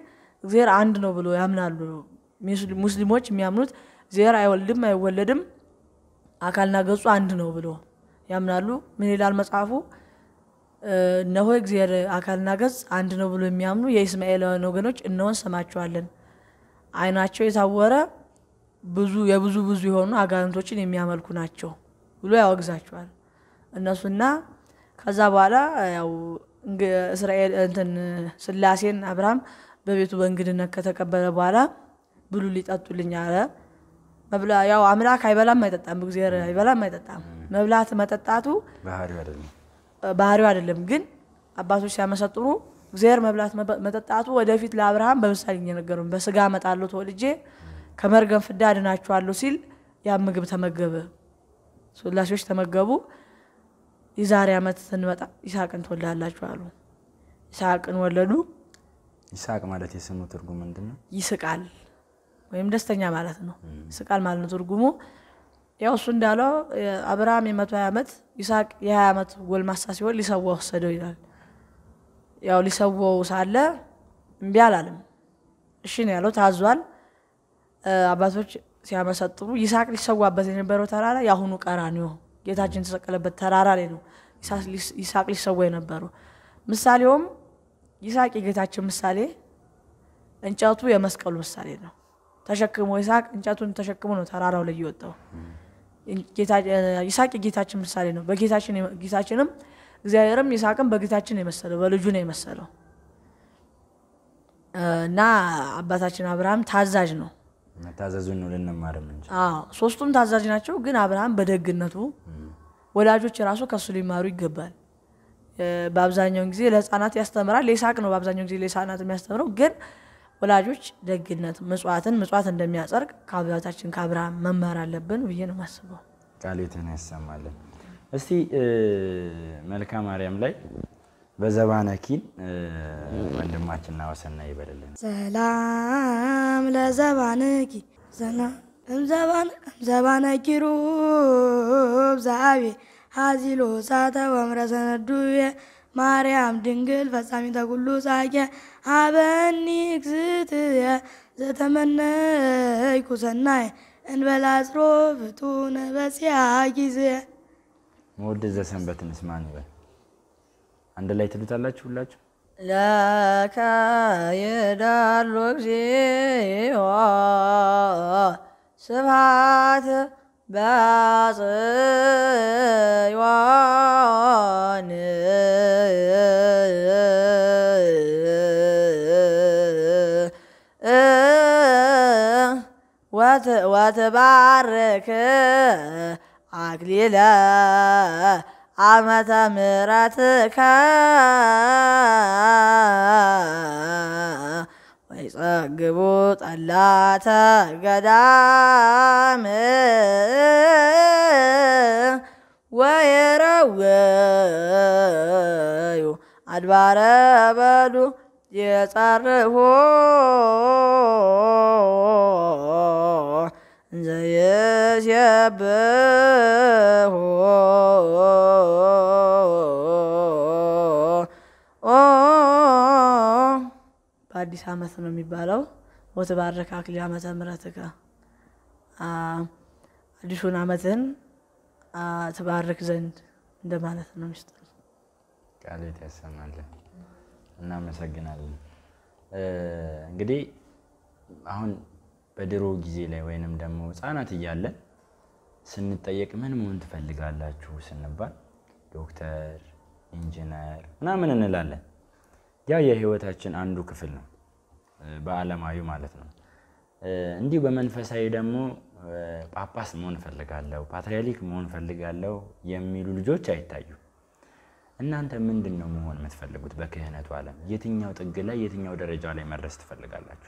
እግዚአብሔር አንድ ነው ብሎ ያምናሉ። ሙስሊሞች የሚያምኑት እግዚአብሔር አይወልድም አይወለድም አካልና ገጹ አንድ ነው ብሎ ያምናሉ። ምን ይላል መጽሐፉ? እነሆ እግዚአብሔር አካልና ገጽ አንድ ነው ብሎ የሚያምኑ የእስማኤላውያን ወገኖች እነሆን ሰማቸዋለን። አይናቸው የታወረ ብዙ የሆኑ አጋንንቶችን የሚያመልኩ ናቸው ብሎ ያወግዛቸዋል እነሱና ከዛ በኋላ ያው እስራኤል ስላሴን አብርሃም በቤቱ በእንግድነት ከተቀበለ በኋላ ብሉ ሊጠጡልኝ አለ። ያው አምላክ አይበላም አይጠጣም፣ እግዚአብሔር አይበላም አይጠጣም። መብላት መጠጣቱ ባህሪው አይደለም። ግን አባቶች ሲያመሰጥሩ እግዚአብሔር መብላት መጠጣቱ ወደፊት ለአብርሃም በምሳሌ እየነገረው በስጋ እመጣለሁ ተወልጄ ከመርገም ፍዳ አድናቸዋለሁ ሲል ያ ምግብ ተመገበ። ስላሴዎች ተመገቡ። የዛሬ ዓመት ስንመጣ ይስሐቅን ትወልዳላችሁ አሉ። ይስሐቅን ወለዱ። ይስሐቅ ማለት የስሙ ትርጉም ምንድነው? ይስቃል ወይም ደስተኛ ማለት ነው። ይስቃል ማለት ነው ትርጉሙ። ያው እሱ እንዳለው አብርሃም የ120 ዓመት ይስሐቅ የ20 ዓመት ጎልማሳ ሲሆን ሊሰዋው ወሰደው ይላል። ያው ሊሰዋው ሳለ እምቢ አላለም። እሺ ነው ያለው፣ ታዟል። አባቶች ሲያመሰጥሩ ይስሐቅ ሊሰዋበት የነበረው ተራራ ያሁኑ ቀራንዮ ጌታችን ተሰቀለበት ተራራ ላይ ነው ይስሐቅ ሊሰዋ የነበረው። ምሳሌውም ይስሐቅ የጌታችን ምሳሌ፣ እንጨቱ የመስቀሉ ምሳሌ ነው። ተሸክሞ ይስሐቅ እንጨቱን ተሸክሞ ነው ተራራው ላይ የወጣው። ይስሐቅ የጌታችን ምሳሌ ነው። ጌታችንም እግዚአብሔርም ይስሐቅም በጌታችን የመሰለው በልጁ ነው የመሰለው እና አባታችን አብርሃም ታዛዥ ነው። መታዘዙን ነው ልንማርም እንጂ ሶስቱም ታዛዥ ናቸው። ግን አብርሃም በደግነቱ ወላጆች ራሱ ከሱ ሊማሩ ይገባል። በአብዛኛው ጊዜ ለህፃናት ያስተምራል። ለይስሐቅ ነው በአብዛኛው ጊዜ ለህፃናት የሚያስተምረው። ግን ወላጆች ደግነት ምጽዋት እንደሚያጸድቅ ከአባታችን ከአብርሃም መማር አለብን ብዬ ነው የማስበው። ቃልህን ያሰማልን። እስቲ መልካ ማርያም ላይ በዘባነኪን ወንድማችንና ወሰና ይበልልን። ሰላም ለዘባነኪ ዘባነኪ ሩብ ዛቤ ሀዚሎ ሳተ ወምረሰነዱየ ማርያም ድንግል ፈጻሚተ ኩሉ ጻጌ ሀበኒ እግዝእትየ ዘተመነይኩ ሰናይ እንበለ አጽሮ ፍቱነ በጽያ ጊዜ። መውደድ ዘሰንበትንስ ማን ይበል? አንድ ላይ ትሉታላችሁ ሁላችሁ? ለከ ይዳሉ እግዚኦ ስብሐት በጽዮን ወትባርክ አክሊለ ዓመተ ምሕረትከ ወይጸግቡ ጠላተ ገዳም ወይረውዩ አድባረ በዱ የጸርሁ እንዘይስየብሑ በአዲስ ዓመት ነው የሚባለው። ወትባርክ አክሊለ ዓመተ ምሕረትከ አዲሱን ዓመትን ትባርክ ዘንድ እንደማለት ነው ሚስጥሩ። ቃልህ ያሰማልን። እናመሰግናለን። እንግዲህ አሁን በድሮ ጊዜ ላይ ወይንም ደግሞ ህፃናት እያለን ስንጠየቅ ምን መሆን ትፈልጋላችሁ ስንባል ዶክተር፣ ኢንጂነር ምናምን እንላለን። ያ የህይወታችን አንዱ ክፍል ነው በዓለማዊ ማለት ነው። እንዲሁ በመንፈሳዊ ደግሞ ጳጳስ መሆን ፈልጋለሁ፣ ፓትርያርክ መሆን ፈልጋለሁ የሚሉ ልጆች አይታዩ። እናንተ ምንድነው መሆን የምትፈልጉት? በክህነቱ ዓለም የትኛው ጥግ ላይ የትኛው ደረጃ ላይ መድረስ ትፈልጋላችሁ?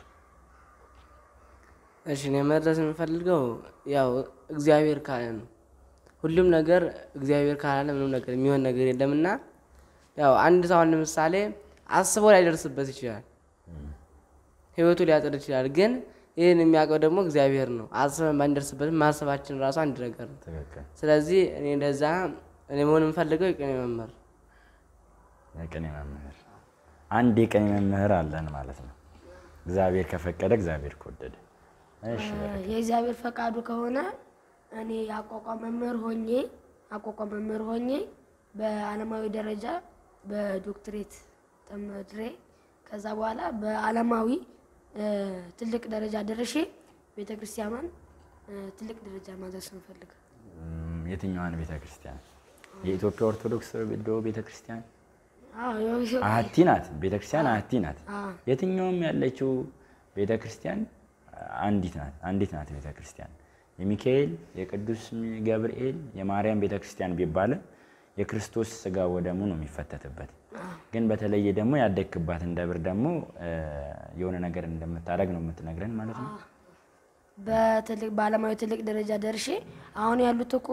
እሺ እኔ መድረስ የምፈልገው ያው እግዚአብሔር ካለ ነው። ሁሉም ነገር እግዚአብሔር ካለ ምንም ነገር የሚሆን ነገር የለምና ያው አንድ ሰው ለምሳሌ አስቦ ላይደርስበት ይችላል፣ ህይወቱ ሊያጥር ይችላል። ግን ይሄን የሚያውቀው ደግሞ እግዚአብሔር ነው። አስበን ባንደርስበትም ማሰባችን ራሱ አንድ ነገር ነው። ስለዚህ እኔ እንደዛ እኔ መሆን የምፈልገው የቅኔ መምህር የቅኔ መምህር አንድ የቅኔ መምህር አለን ማለት ነው። እግዚአብሔር ከፈቀደ እግዚአብሔር ከወደደ እሺ የእግዚአብሔር ፈቃዱ ከሆነ እኔ አቋቋም መምህር ሆኜ በዓለማዊ ደረጃ በዶክትሬት ተምሬ ከዛ በኋላ በዓለማዊ ትልቅ ደረጃ ደርሼ ቤተክርስቲያኗን ትልቅ ደረጃ ማድረስ እንፈልግ። የትኛዋን ቤተክርስቲያን? የኢትዮጵያ ኦርቶዶክስ ተዋሕዶ ቤተክርስቲያን? አሐቲ ናት። ቤተክርስቲያን አሐቲ ናት። የትኛውም ያለችው ቤተክርስቲያን አንዲት ናት ቤተክርስቲያን። የሚካኤል፣ የቅዱስ ገብርኤል፣ የማርያም ቤተክርስቲያን ቢባል የክርስቶስ ስጋ ወደሙ ነው የሚፈተትበት። ግን በተለየ ደግሞ ያደክባት እንደብር ደግሞ የሆነ ነገር እንደምታደርግ ነው የምትነግረን ማለት ነው። በዓለማዊ ትልቅ ደረጃ ደርሼ አሁን ያሉት እኮ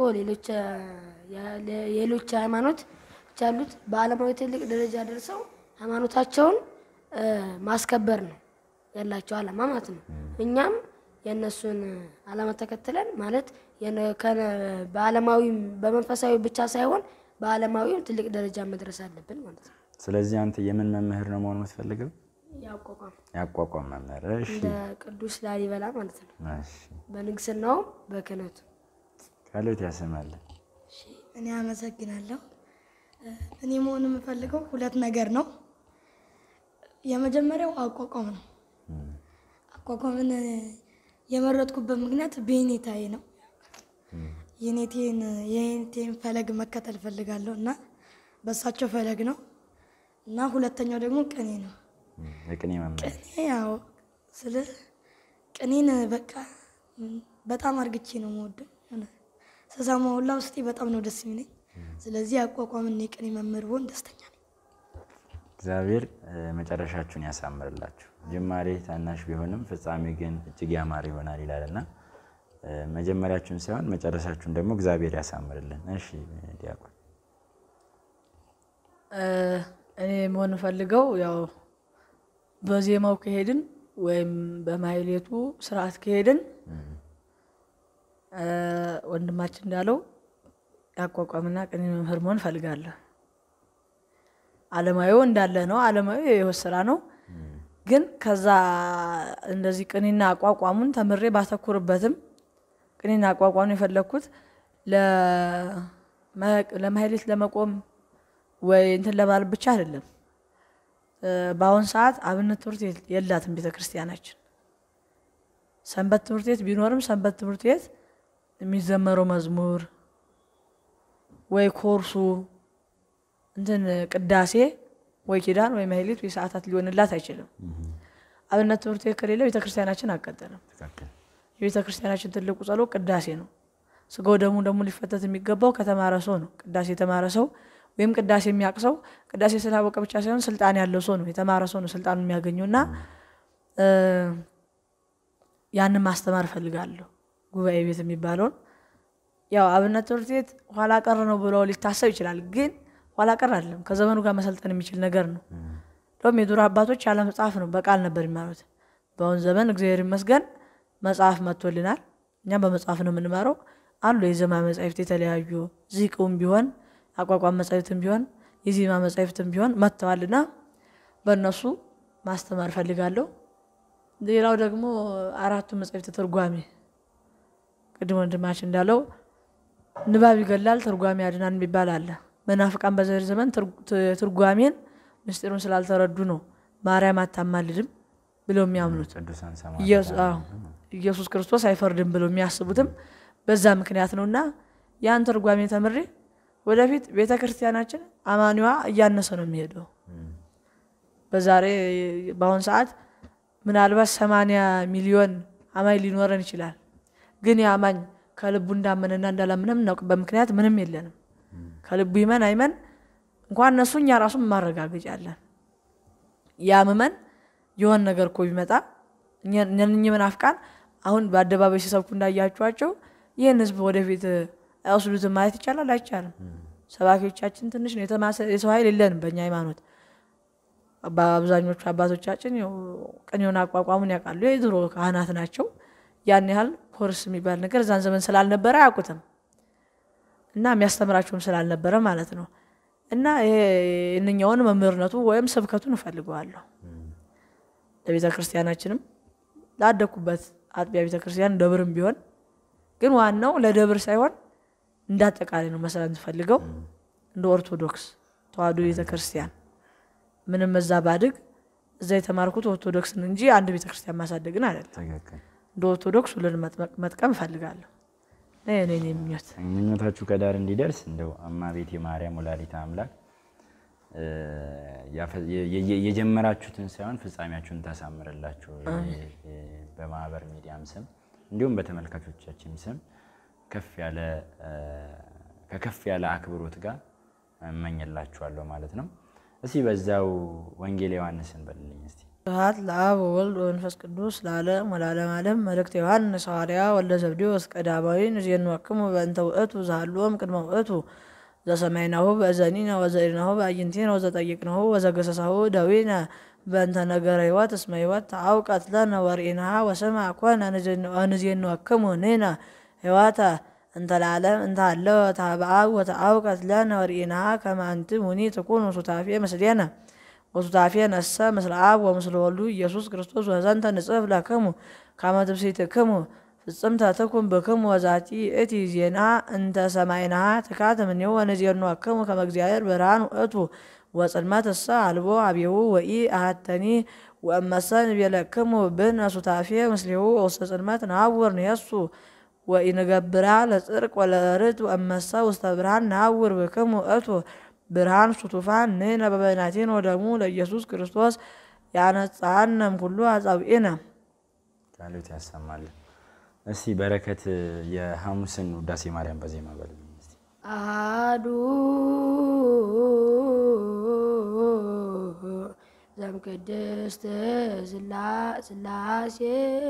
ሌሎች ሃይማኖት ያሉት በዓለማዊ ትልቅ ደረጃ ደርሰው ሃይማኖታቸውን ማስከበር ነው ያላቸው ዓላማ ማለት ነው። እኛም የነሱን ዓላማ ተከትለን ማለት በዓለማዊ በመንፈሳዊ ብቻ ሳይሆን በዓለማዊው ትልቅ ደረጃ መድረስ አለብን ማለት ነው። ስለዚህ አንተ የምን መምህር ነው መሆን የምትፈልገው? ያቋቋም መምህር። እሺ እንደ ቅዱስ ላሊበላ ማለት ነው። እሺ በንግስናው በክህነቱ ቃሎት ያሰማል። እሺ እኔ አመሰግናለሁ። እኔ መሆን የምፈልገው ሁለት ነገር ነው። የመጀመሪያው አቋቋም ነው። አቋቋምን የመረጥኩበት ምክንያት በኔታዬ ነው። የኔቴን ፈለግ መከተል ፈልጋለሁ እና በሳቸው ፈለግ ነው። እና ሁለተኛው ደግሞ ቅኔ ነው። የቅኔ መምህር። ቅኔ ያው ስለ ቅኔን በቃ በጣም አርግቼ ነው የምወደው። ስሰማው ሁላ ውስጤ በጣም ነው ደስ የሚለኝ። ስለዚህ አቋቋምን የቅኔ መምህር ብሆን ደስተኛ ነኝ። እግዚአብሔር መጨረሻችሁን ያሳምርላችሁ። ጅማሬ ታናሽ ቢሆንም ፍጻሜ ግን እጅግ ያማረ ይሆናል ይላልና መጀመሪያችሁን ሳይሆን መጨረሻችሁን ደግሞ እግዚአብሔር ያሳምርልን። እሺ ዲያቆን። እኔ መሆን ፈልገው ያው በዜማው ከሄድን ወይም በማህሌቱ ስርዓት ከሄድን ወንድማችን እንዳለው ያቋቋምና ቅኔ መምህር መሆን ፈልጋለሁ። ዓለማዊው እንዳለ ነው። ዓለማዊው የወሰራ ነው። ግን ከዛ እንደዚህ ቅኔና አቋቋሙን ተምሬ ባተኩርበትም ቅኔና አቋቋሙን የፈለኩት ለማህሌት ለመቆም ወይ እንትን ለማለት ብቻ አይደለም። በአሁን ሰዓት አብነት ትምህርት ቤት የላትም ቤተክርስቲያናችን። ሰንበት ትምህርት ቤት ቢኖርም ሰንበት ትምህርት ቤት የሚዘመረው መዝሙር ወይ ኮርሱ እንትን ቅዳሴ ወይ ኪዳን ወይ ማህሌት ወይ ሰዓታት ሊሆንላት አይችልም። አብነት ትምህርት ቤት ከሌለ ቤተክርስቲያናችን አቀጠለም። የቤተክርስቲያናችን ትልቁ ጸሎት ቅዳሴ ነው። ስጋው ደግሞ ሊፈተት የሚገባው ከተማረ ሰው ነው። ቅዳሴ የተማረ ሰው ወይም ቅዳሴ የሚያቅሰው ቅዳሴ ስላወቀ ብቻ ሳይሆን ስልጣን ያለው ሰው ነው። የተማረ ሰው ነው ስልጣኑን የሚያገኘውና ያንን ማስተማር ፈልጋለሁ። ጉባኤ ቤት የሚባለውን ያው አብነት ትምህርት ቤት ኋላ ቀር ነው ብሎ ሊታሰብ ይችላል። ግን ኋላ ቀር አይደለም። ከዘመኑ ጋር መሰልጠን የሚችል ነገር ነው። ደግሞ የድሮ አባቶች ያለ መጽሐፍ ነው በቃል ነበር የሚማሩት። በአሁን ዘመን እግዚአብሔር ይመስገን መጽሐፍ መጥቶልናል። እኛም በመጽሐፍ ነው የምንማረው። አሉ የዜማ መጻሕፍት የተለያዩ ዚቅውም ቢሆን አቋቋም መጻሕፍትም ቢሆን የዜማ መጻሕፍትም ቢሆን መጥተዋልና በእነሱ ማስተማር ፈልጋለሁ። ሌላው ደግሞ አራቱ መጻሕፍት ትርጓሜ ቅድም ወንድማችን እንዳለው ንባብ ይገላል ትርጓሜ ያድናል የሚባል አለ። መናፍቃን በዘር ዘመን ትርጓሜን ምስጢሩን ስላልተረዱ ነው ማርያም አታማልድም ብለው የሚያምኑት። ኢየሱስ ክርስቶስ አይፈርድም ብለው የሚያስቡትም በዛ ምክንያት ነውና ያን ትርጓሜ ተምሬ ወደፊት ቤተክርስቲያናችን አማኒዋ እያነሰ ነው የሚሄደው። በአሁን ሰዓት ምናልባት 80 ሚሊዮን አማኝ ሊኖረን ይችላል። ግን ያማኝ ከልቡ እንዳመነና እንዳላመነም እናውቅበት ምክንያት ምንም የለንም። ከልቡ ይመን አይመን እንኳን እነሱ እኛ ራሱ ማረጋገጫ አለን። ያመመን የሆነ ነገር እኮ ቢመጣ እነኚህ መናፍቃን አሁን በአደባባይ ሲሰብኩ እንዳያችኋቸው ይህን ህዝብ ወደፊት አይወስዱትም ማለት ይቻላል? አይቻልም። ሰባኪዎቻችን ትንሽ ነው፣ የሰው ኃይል የለንም በእኛ ሃይማኖት። በአብዛኞቹ አባቶቻችን ቅኔውን አቋቋሙን ያውቃሉ። የድሮ ካህናት ናቸው። ያን ያህል ኮርስ የሚባል ነገር እዛን ዘመን ስላልነበረ አያውቁትም እና የሚያስተምራቸውም ስላልነበረ ማለት ነው። እና ይሄ እነኛውን መምህርነቱ ወይም ስብከቱን እፈልገዋለሁ። ለቤተ ክርስቲያናችንም ላደኩበት አጥቢያ ቤተ ክርስቲያን ደብርም ቢሆን ግን ዋናው ለደብር ሳይሆን እንዳጠቃላይ ነው መሰለን ፈልገው እንደ ኦርቶዶክስ ተዋሕዶ ቤተ ክርስቲያን ምንም እዛ ባድግ እዛ የተማርኩት ኦርቶዶክስን እንጂ አንድ ቤተ ክርስቲያን ማሳደግን አይደለም። እንደ ኦርቶዶክስ ሁሉን መጥቀም ፈልጋለሁ። ነኝ ምኞት ምኞታችሁ ከዳር እንዲደርስ እንደው እመቤቴ ማርያም ወላዲተ አምላክ የጀመራችሁትን ሳይሆን ፍጻሜያችሁን ታሳምርላችሁ። በማህበር ሚዲያም ስም እንዲሁም በተመልካቾቻችን ስም ከከፍ ያለ አክብሮት ጋር እመኝላችኋለሁ ማለት ነው። እስቲ በዛው ወንጌል ዮሐንስን በልልኝ እስቲ። ስብሐት ለአብ ወወልድ ወመንፈስ ቅዱስ ለዓለም ወለዓለመ ዓለም። መልእክተ ዮሐንስ ሐዋርያ ወልደ ዘብዴዎስ ቀዳማዊ ንዜንወክሙ በእንተ ውእቱ ዘሃሎም ቅድመ ውእቱ ዘሰማይናሁ በእዘኒነ ወዘኢድናሁ በአዕይንቲነ ወዘጠይቅናሁ ወዘገሰሳሁ ደዊነ በእንተ ነገረ ሕይወት እስመ ሕይወት ተአውቀት ለነ ወርኢናሃ ወሰምዐ ኮነ ንዜንወክሙ ንሕነ ሕይወተ እንተ ለዓለም እንተ ሀለወት በአብ ወተአውቀት ለነ ወርኢናሃ ከመ አንትሙኒ ትኩኑ ሱታፌ ምስሌነ ወሱታፌ ነሰ ምስለ አብ ወምስለ ወልዱ ኢየሱስ ክርስቶስ ወዘንተ ንጽሕፍ ለክሙ ከመ ትብሲትክሙ ፍጽምተ ትኩን ብክሙ ወዛቲ እቲ ዜና እንተ ሰማይናሃ ትካትም እምኔሁ ወንዜንወክሙ ከመ እግዚአብሔር ብርሃን ውእቱ ወጽልመት እሰ አልቦ አብየሁ ወኢ አሐተኒ ወእመሰ ንቤለክሙ ብነ ሱታፌ ምስሌሁ ውስተ ጽልመት ነሐውር ንየሱ ወኢንገብራ ለጽድቅ ወለርት ወእመሰ ውስተ ብርሃን ነሐውር ብክሙ እቱ ብርሃን ሱቱፋን ንሕነ በበይናቲነ ወደሙ ለኢየሱስ ክርስቶስ ያነጻነ እምኩሉ አጻብዒነ። ቃሉት ያሰማልን። እስቲ በረከት የሐሙስን ውዳሴ ማርያም በዜማ በልልኝ እስቲ። አሐዱ ዘእምቅድስት ሥላሴ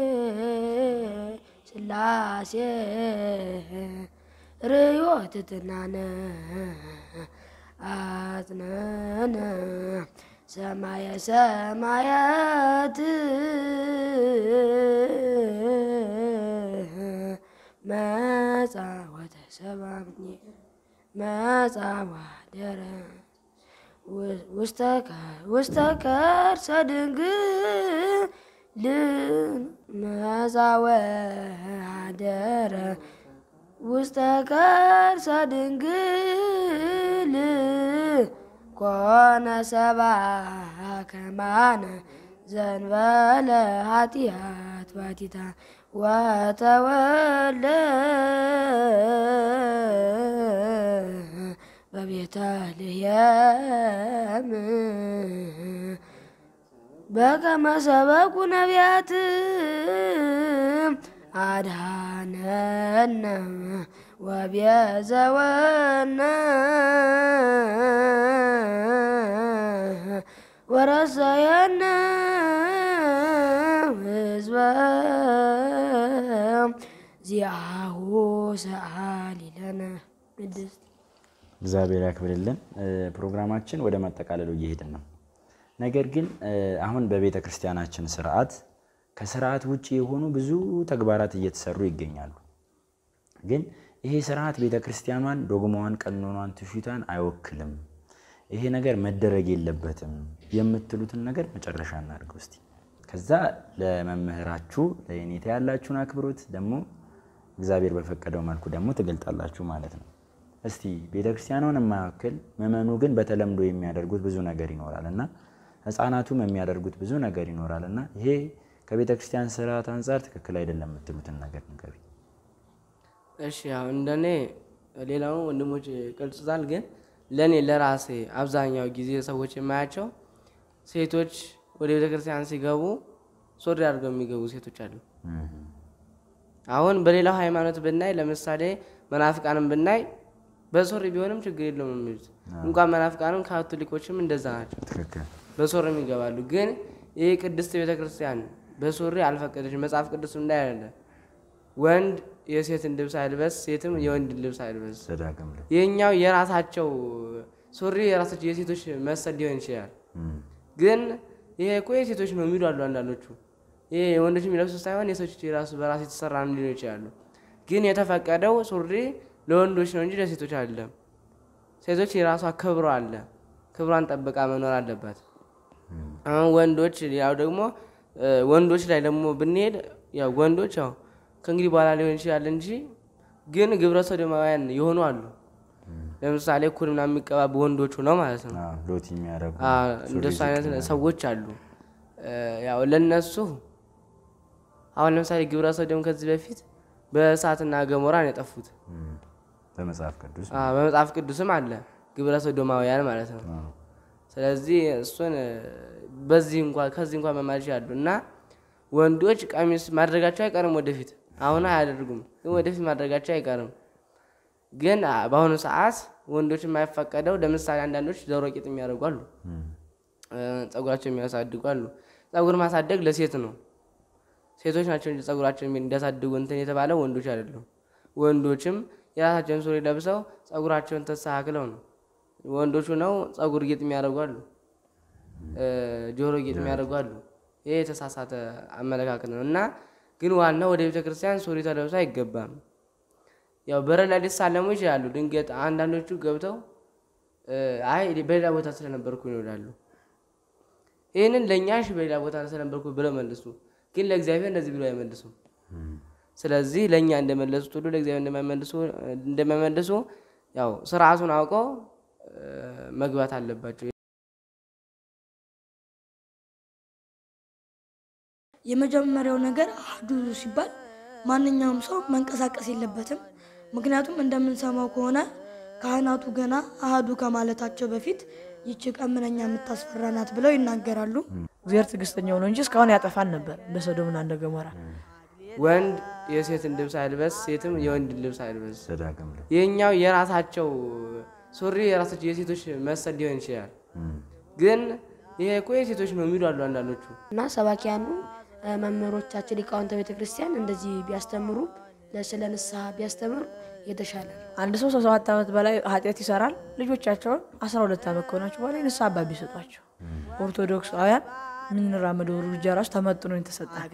ርዮት ትናነ አጽነነ ሰማየ ሰማያት መጻ ወተሰባምኒ መጻ ዋደረ ውስተ ከርሰ ድንግል መጻ ወአደረ ውስተ ከርሰ ድንግል ኮነ ሰብአ ከማነ ዘእንበለ ኃጢአት ባቲታ ወተወልደ በቤተልሔም በከመ ሰበኩ ነቢያት አድኀነነ ወቤዘወነ ወረሰየነ ሕዝበ ዚአሁ ሰአሊ ለነ። እግዚአብሔር ያክብርልን። ፕሮግራማችን ወደ ማጠቃለሉ እየሄድን ነው። ነገር ግን አሁን በቤተ ክርስቲያናችን ስርዓት ከስርዓት ውጪ የሆኑ ብዙ ተግባራት እየተሰሩ ይገኛሉ። ግን ይሄ ስርዓት ቤተ ክርስቲያኗን ዶግማዋን፣ ቀኖኗን፣ ትውፊቷን አይወክልም፣ ይሄ ነገር መደረግ የለበትም የምትሉትን ነገር መጨረሻ እናድርገው እስቲ። ከዛ ለመምህራችሁ ለኔታ ያላችሁን አክብሮት ደግሞ እግዚአብሔር በፈቀደው መልኩ ደግሞ ትገልጣላችሁ ማለት ነው። እስቲ ቤተ ክርስቲያኗን የማይወክል ምእመኑ ግን በተለምዶ የሚያደርጉት ብዙ ነገር ይኖራልና ህፃናቱም የሚያደርጉት ብዙ ነገር ይኖራልና ይሄ ከቤተ ክርስቲያን ስርዓት አንፃር ትክክል አይደለም የምትሉትን ነገር ንገሪ። እሺ ያው እንደኔ ሌላው ወንድሞች ገልጹታል። ግን ለኔ ለራሴ አብዛኛው ጊዜ ሰዎች የማያቸው ሴቶች ወደ ቤተ ክርስቲያን ሲገቡ ሱሪ አድርገው የሚገቡ ሴቶች አሉ። አሁን በሌላው ሃይማኖት ብናይ ለምሳሌ መናፍቃንም ብናይ በሱሪ ቢሆንም ችግር የለውም የሚሉት እንኳን መናፍቃንም ካቶሊኮችም እንደዛ ናቸው። በሱሪ ይገባሉ። ግን ይሄ ቅድስት ቤተ ክርስቲያን በሱሪ አልፈቀደች። መጽሐፍ ቅዱስ እንዳይደለ ወንድ የሴትን ልብስ አይልበስ፣ ሴትም የወንድ ልብስ አይልበስ። የኛው የራሳቸው ሱሪ የራሳቸው የሴቶች መሰል ሊሆን ይችላል። ግን ይሄ እኮ የሴቶች ነው የሚሉ አሉ አንዳንዶቹ። ይሄ የወንዶች የሚለብሱ ሳይሆን የሴቶች የራሱ በራስ የተሰራ ነው ሊሆን ይችላል። ግን የተፈቀደው ሱሪ ለወንዶች ነው እንጂ ለሴቶች አይደለም። ሴቶች የራሷ ክብሯ አለ፣ ክብሯን ጠብቃ መኖር አለባት። አሁን ወንዶች ያው ደግሞ ወንዶች ላይ ደግሞ ብንሄድ ያው ወንዶች ያው ከእንግዲህ በኋላ ሊሆን ይችላል እንጂ ግን ግብረ ሰዶማውያን የሆኑ አሉ። ለምሳሌ ኩል ምናምን የሚቀባቡ ወንዶች ነው ማለት ነው። ሎቲ የሚያረጉ እንደሱ አይነት ሰዎች አሉ። ያው ለነሱ አሁን ለምሳሌ ግብረ ሰዶም ከዚህ በፊት በእሳትና ገሞራን ያጠፉት በመጽሐፍ ቅዱስም አለ ግብረ ሰዶማውያን ማለት ነው። ስለዚህ እሱን በዚህ እንኳን ከዚህ እንኳን መማር ይችላሉ። እና ወንዶች ቀሚስ ማድረጋቸው አይቀርም ወደፊት። አሁን አያደርጉም ግን ወደፊት ማድረጋቸው አይቀርም። ግን በአሁኑ ሰዓት ወንዶች የማይፈቀደው ለምሳሌ አንዳንዶች ጆሮ ጌጥ የሚያደርጉ አሉ፣ ጸጉራቸው የሚያሳድጉ አሉ። ጸጉር ማሳደግ ለሴት ነው። ሴቶች ናቸው እንጂ ጸጉራቸውን እንዲያሳድጉ እንትን የተባለው ወንዶች አይደሉም። ወንዶችም የራሳቸውን ሱሪ ለብሰው ጸጉራቸውን ተስተካክለው ነው። ወንዶቹ ነው ጸጉር ጌጥ የሚያደርጉ አሉ፣ ጆሮ ጌጥ የሚያደርጉ አሉ። ይሄ የተሳሳተ አመለካከት ነው። እና ግን ዋናው ወደ ቤተክርስቲያን ሱሪ ተለብሶ አይገባም። ያው በረላ ሊሳለሙ ይችላሉ። ድንገት አንዳንዶቹ ገብተው አይ በሌላ ቦታ ስለነበርኩ ነው ይላሉ። ይሄንን ለኛሽ በሌላ ቦታ ስለነበርኩ ብለው መልሱ። ግን ለእግዚአብሔር እንደዚህ ብለው አይመልሱ። ስለዚህ ለኛ እንደመለሱት ሁሉ ለእግዚአብሔር እንደማይመልሱ ያው ስርዓቱን አውቀው መግባት አለባቸው። የመጀመሪያው ነገር አህዱ ሲባል ማንኛውም ሰው መንቀሳቀስ የለበትም። ምክንያቱም እንደምንሰማው ከሆነ ካህናቱ ገና አህዱ ከማለታቸው በፊት ይቺ ቀን ምንኛ የምታስፈራናት ብለው ይናገራሉ። እግዚአብሔር ትዕግስተኛው ነው እንጂ እስካሁን ያጠፋን ነበር እንደ ሰዶምና እንደ ገሞራ። ወንድ የሴትን ልብስ አይልበስ፣ ሴትም የወንድን ልብስ አይልበስ። የኛው የራሳቸው ሱሪ የራሳቸው የሴቶች መሰል ሊሆን ይችላል። ግን ይሄ እኮ የሴቶች ነው የሚሉ አሉ አንዳንዶቹ። እና ሰባኪያኑ መምህሮቻችን ሊቃውንተ ቤተክርስቲያን እንደዚህ ቢያስተምሩ ለስለ ንስሐ ቢያስተምሩ የተሻለ ነው። አንድ ሰው 7 ዓመት በላይ ኃጢአት ይሰራል። ልጆቻቸውን 12 ዓመት ከሆናቸው በኋላ ንስሐ አባት ቢሰጧቸው ኦርቶዶክሳውያን ምን እንራመደው እርምጃ ራሱ ተመጥኖ የተሰጣ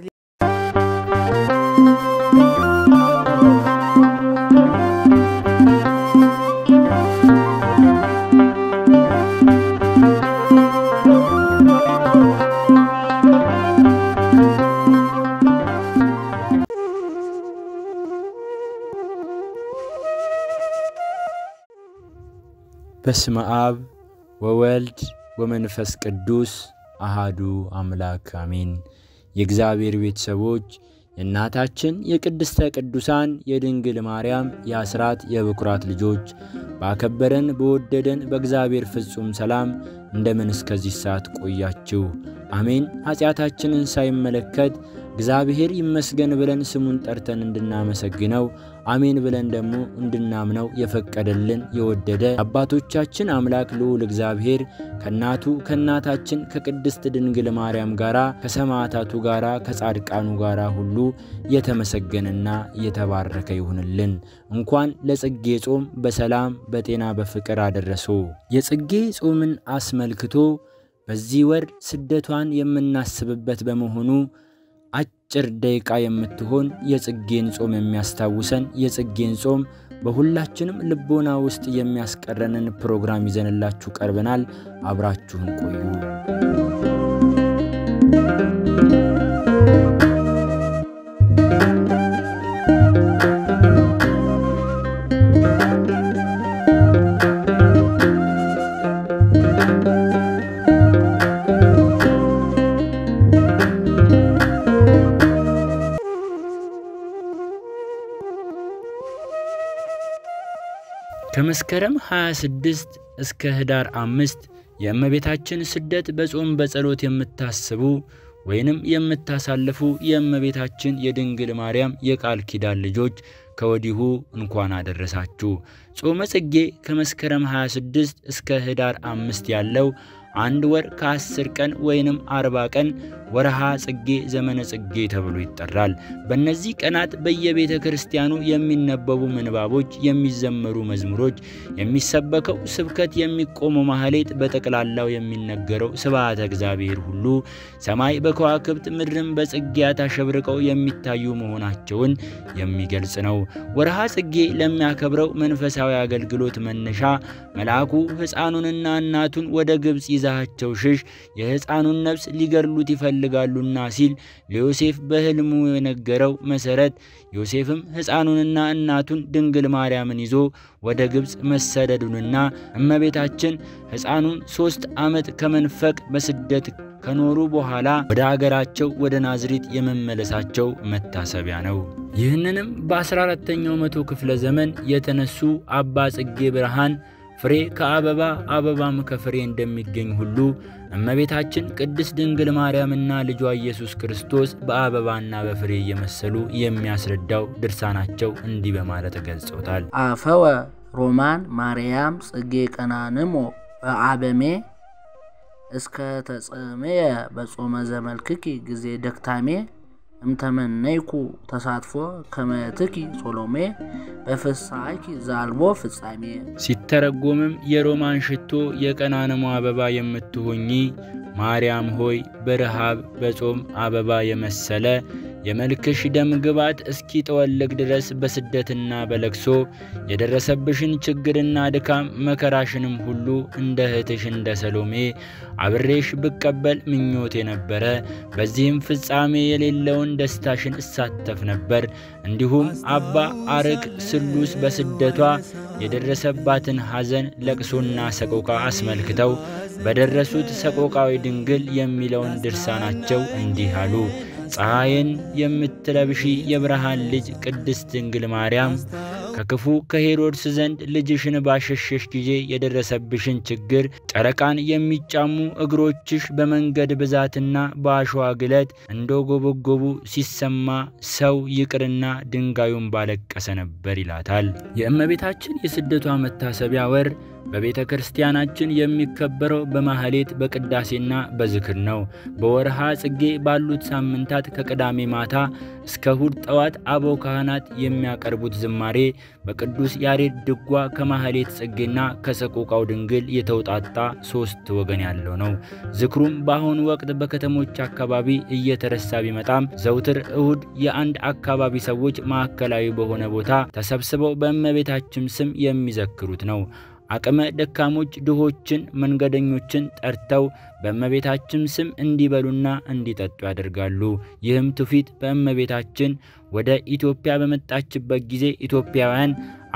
በስመ አብ ወወልድ ወመንፈስ ቅዱስ አሃዱ አምላክ አሜን። የእግዚአብሔር ቤተሰቦች የእናታችን የቅድስተ ቅዱሳን የድንግል ማርያም የአስራት የበኩራት ልጆች ባከበረን በወደደን በእግዚአብሔር ፍጹም ሰላም እንደምን እስከዚህ ሰዓት ቆያችሁ? አሜን። ኃጢአታችንን ሳይመለከት እግዚአብሔር ይመስገን ብለን ስሙን ጠርተን እንድናመሰግነው አሜን ብለን ደግሞ እንድናምነው የፈቀደልን የወደደ አባቶቻችን አምላክ ልዑል እግዚአብሔር ከናቱ ከናታችን ከቅድስት ድንግል ማርያም ጋራ ከሰማዕታቱ ጋራ ከጻድቃኑ ጋራ ሁሉ የተመሰገነና የተባረከ ይሁንልን። እንኳን ለጽጌ ጾም በሰላም በጤና በፍቅር አደረሱ። የጽጌ ጾምን አስመልክቶ በዚህ ወር ስደቷን የምናስብበት በመሆኑ አጭር ደቂቃ የምትሆን የጽጌን ጾም የሚያስታውሰን የጽጌን ጾም በሁላችንም ልቦና ውስጥ የሚያስቀረንን ፕሮግራም ይዘንላችሁ ቀርበናል። አብራችሁን ቆዩ። ከመስከረም 26 እስከ ህዳር 5 የእመቤታችን ስደት በጾም በጸሎት የምታስቡ ወይንም የምታሳልፉ የእመቤታችን የድንግል ማርያም የቃል ኪዳን ልጆች ከወዲሁ እንኳን አደረሳችሁ። ጾመ ጽጌ ከመስከረም 26 እስከ ህዳር 5 ያለው አንድ ወር ከ10 ቀን ወይንም 40 ቀን ወርሃ ጽጌ ዘመነ ጽጌ ተብሎ ይጠራል። በእነዚህ ቀናት በየቤተ ክርስቲያኑ የሚነበቡ ምንባቦች፣ የሚዘመሩ መዝሙሮች፣ የሚሰበከው ስብከት፣ የሚቆመው ማህሌት፣ በጠቅላላው የሚነገረው ስብሐተ እግዚአብሔር ሁሉ ሰማይ በከዋክብት ምድርም በጽጌያት አሸብርቀው የሚታዩ መሆናቸውን የሚገልጽ ነው። ወርሃ ጽጌ ለሚያከብረው መንፈሳዊ አገልግሎት መነሻ መልአኩ ሕፃኑንና እናቱን ወደ ግብጽ ይዛቸው ሽሽ፣ የሕፃኑን ነፍስ ሊገድሉት ይፈልጋሉና ሲል ለዮሴፍ በሕልሙ የነገረው መሰረት ዮሴፍም ሕፃኑንና እናቱን ድንግል ማርያምን ይዞ ወደ ግብፅ መሰደዱንና እመቤታችን ሕፃኑን 3 ዓመት ከመንፈቅ በስደት ከኖሩ በኋላ ወደ አገራቸው ወደ ናዝሬት የመመለሳቸው መታሰቢያ ነው። ይህንንም በ14ኛው መቶ ክፍለ ዘመን የተነሱ አባ ጽጌ ብርሃን ፍሬ ከአበባ አበባም ከፍሬ እንደሚገኝ ሁሉ እመቤታችን ቅድስት ድንግል ማርያምና ልጇ ኢየሱስ ክርስቶስ በአበባና በፍሬ እየመሰሉ የሚያስረዳው ድርሳናቸው እንዲህ በማለት ገልጸውታል። አፈወ ሮማን ማርያም ጽጌ ቀናንሞ በአበሜ እስከ ተጸመየ በጾመ ዘመልክኪ ጊዜ ደክታሜ እምተመነይኩ ተሳትፎ ከመትኪ ሶሎሜ በፍሳኪ ዛልቦ ፍጻሜ። ሲተረጎምም የሮማን ሽቶ የቀናንሞ አበባ የምትሆኚ ማርያም ሆይ በረሃብ በጾም አበባ የመሰለ የመልክሽ ደም ግባት እስኪ ተወልግ ድረስ በስደትና በለቅሶ የደረሰብሽን ችግርና ድካም መከራሽንም ሁሉ እንደ እህትሽ እንደ ሰሎሜ አብሬሽ ብቀበል ምኞቴ ነበረ። በዚህም ፍጻሜ የሌለውን ደስታሽን እሳተፍ ነበር። እንዲሁም አባ አርቅ ስሉስ በስደቷ የደረሰባትን ሐዘን ለቅሶና ሰቆቃ አስመልክተው በደረሱት ሰቆቃዊ ድንግል የሚለውን ድርሳናቸው እንዲህ አሉ። ፀሐይን የምትለብሺ የብርሃን ልጅ ቅድስት ድንግል ማርያም ከክፉ ከሄሮድስ ዘንድ ልጅሽን ባሸሸሽ ጊዜ የደረሰብሽን ችግር ጨረቃን የሚጫሙ እግሮችሽ በመንገድ ብዛትና በአሸዋ ግለት እንደጎበጎቡ ሲሰማ ሰው ይቅርና ድንጋዩን ባለቀሰ ነበር ይላታል። የእመቤታችን የስደቷ መታሰቢያ ወር በቤተ ክርስቲያናችን የሚከበረው በማህሌት በቅዳሴና በዝክር ነው። በወርሃ ጽጌ ባሉት ሳምንታት ከቅዳሜ ማታ እስከ እሁድ ጠዋት አበው ካህናት የሚያቀርቡት ዝማሬ በቅዱስ ያሬድ ድጓ ከማህሌት ጽጌና ከሰቆቃው ድንግል የተውጣጣ 3 ወገን ያለው ነው። ዝክሩም በአሁኑ ወቅት በከተሞች አካባቢ እየተረሳ ቢመጣም ዘውትር እሁድ የአንድ አካባቢ ሰዎች ማዕከላዊ በሆነ ቦታ ተሰብስበው በእመቤታችን ስም የሚዘክሩት ነው። አቅመ ደካሞች ድሆችን መንገደኞችን ጠርተው በእመቤታችን ስም እንዲበሉና እንዲጠጡ ያደርጋሉ። ይህም ትውፊት በእመቤታችን ወደ ኢትዮጵያ በመጣችበት ጊዜ ኢትዮጵያውያን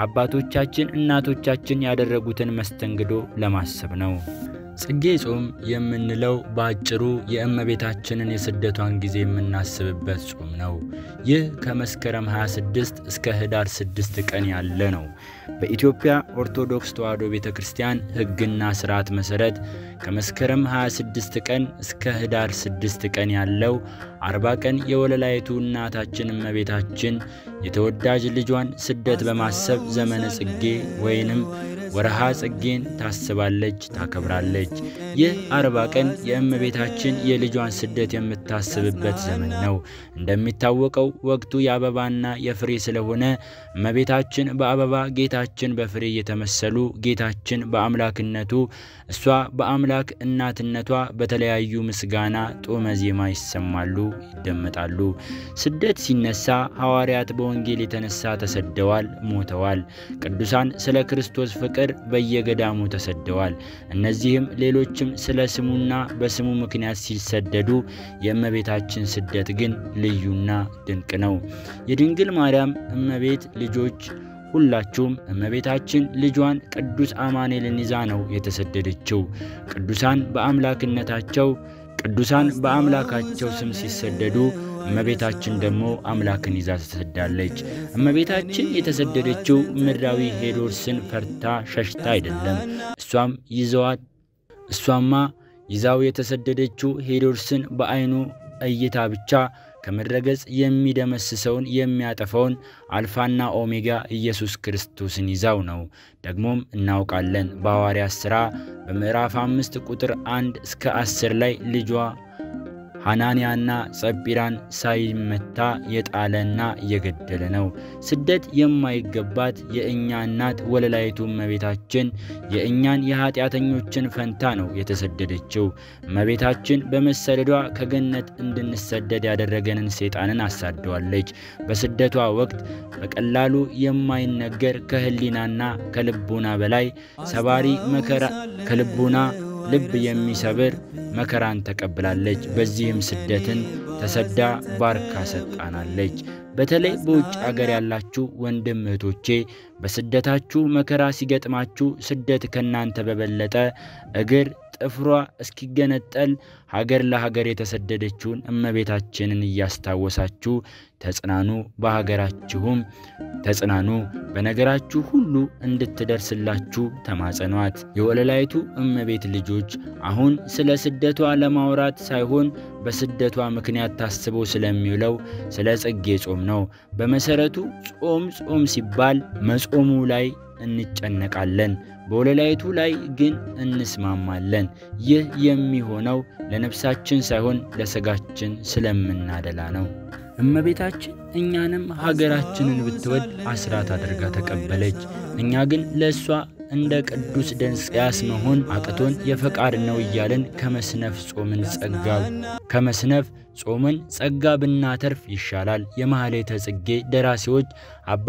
አባቶቻችን እናቶቻችን ያደረጉትን መስተንግዶ ለማሰብ ነው። ጽጌ ጾም የምንለው በአጭሩ የእመቤታችንን የስደቷን ጊዜ የምናስብበት ጾም ነው። ይህ ከመስከረም 26 እስከ ህዳር 6 ቀን ያለ ነው። በኢትዮጵያ ኦርቶዶክስ ተዋሕዶ ቤተክርስቲያን ሕግና ሥርዓት መሰረት ከመስከረም 26 ቀን እስከ ህዳር 6 ቀን ያለው 40 ቀን የወለላይቱ እናታችን እመቤታችን የተወዳጅ ልጇን ስደት በማሰብ ዘመነ ጽጌ ወይንም ወርሃ ጽጌን ታስባለች፣ ታከብራለች። ይህ 40 ቀን የእመቤታችን የልጇን ስደት የምታስብበት ዘመን ነው። እንደሚታወቀው ወቅቱ የአበባና የፍሬ ስለሆነ እመቤታችን በአበባ ጌታችን በፍሬ የተመሰሉ ጌታችን በአምላክነቱ እሷ በአምላክ እናትነቷ በተለያዩ ምስጋና ጦመ ዜማ ይሰማሉ፣ ይደመጣሉ። ስደት ሲነሳ ሐዋርያት በወንጌል የተነሳ ተሰደዋል፣ ሞተዋል። ቅዱሳን ስለ ክርስቶስ ፍቅር በየገዳሙ ተሰደዋል። እነዚህም ሌሎችም ስለ ስሙና በስሙ ምክንያት ሲሰደዱ የእመቤታችን ስደት ግን ልዩና ድንቅ ነው። የድንግል ማርያም እመቤት ልጆች ሁላችሁም እመቤታችን ልጇን ቅዱስ አማኑኤልን ይዛ ነው የተሰደደችው። ቅዱሳን በአምላካቸው ስም ሲሰደዱ እመቤታችን ደግሞ አምላክን ይዛ ተሰዳለች። እመቤታችን የተሰደደችው ምድራዊ ሄሮድስን ፈርታ ሸሽታ አይደለም። እሷማ ይዛው የተሰደደችው ሄሮድስን በአይኑ እይታ ብቻ ከምድረገጽ የሚደመስሰውን የሚያጠፋውን አልፋና ኦሜጋ ኢየሱስ ክርስቶስን ይዛው ነው። ደግሞም እናውቃለን በሐዋርያት ሥራ በምዕራፍ 5 ቁጥር 1 እስከ 10 ላይ ልጇ ሐናንያና ጸጲራን ሳይመታ የጣለና የገደለ ነው። ስደት የማይገባት የእኛ እናት ወለላይቱ እመቤታችን የእኛን የኃጢአተኞችን ፈንታ ነው የተሰደደችው። እመቤታችን በመሰደዷ ከገነት እንድንሰደድ ያደረገንን ሰይጣንን አሳደዋለች። በስደቷ ወቅት በቀላሉ የማይነገር ከህሊናና ከልቡና በላይ ሰባሪ መከራ ልብ የሚሰብር መከራን ተቀብላለች። በዚህም ስደትን ተሰዳ ባርካ ሰጣናለች። በተለይ በውጭ ሀገር ያላችሁ ወንድም እህቶቼ በስደታችሁ መከራ ሲገጥማችሁ ስደት ከናንተ በበለጠ እግር ጥፍሯ እስኪገነጠል ሀገር ለሀገር የተሰደደችውን እመቤታችንን እያስታወሳችሁ ተጽናኑ። በሀገራችሁም ተጽናኑ። በነገራችሁ ሁሉ እንድትደርስላችሁ ተማጸኗት። የወለላይቱ እመቤት ልጆች አሁን ስለ ስደቷ ለማውራት ሳይሆን በስደቷ ምክንያት ታስቦ ስለሚውለው ስለ ጽጌ ጾም ነው። በመሰረቱ ጾም ሲባል መጾሙ ላይ እንጨነቃለን፣ በወለላይቱ ላይ ግን እንስማማለን። ይህ የሚሆነው ለነፍሳችን ሳይሆን ለስጋችን ስለምናደላ ነው። እመቤታችን እኛንም ሀገራችንን ብትወድ አስራት አድርጋ ተቀበለች። እኛ ግን ለሷ እንደ ቅዱስ ደንስያስ መሆን አቅቶን የፈቃድ ነው እያልን ከመስነፍ ጾምን ጸጋ ብናተርፍ ይሻላል። የማህሌተ ጽጌ ደራሲዎች አባ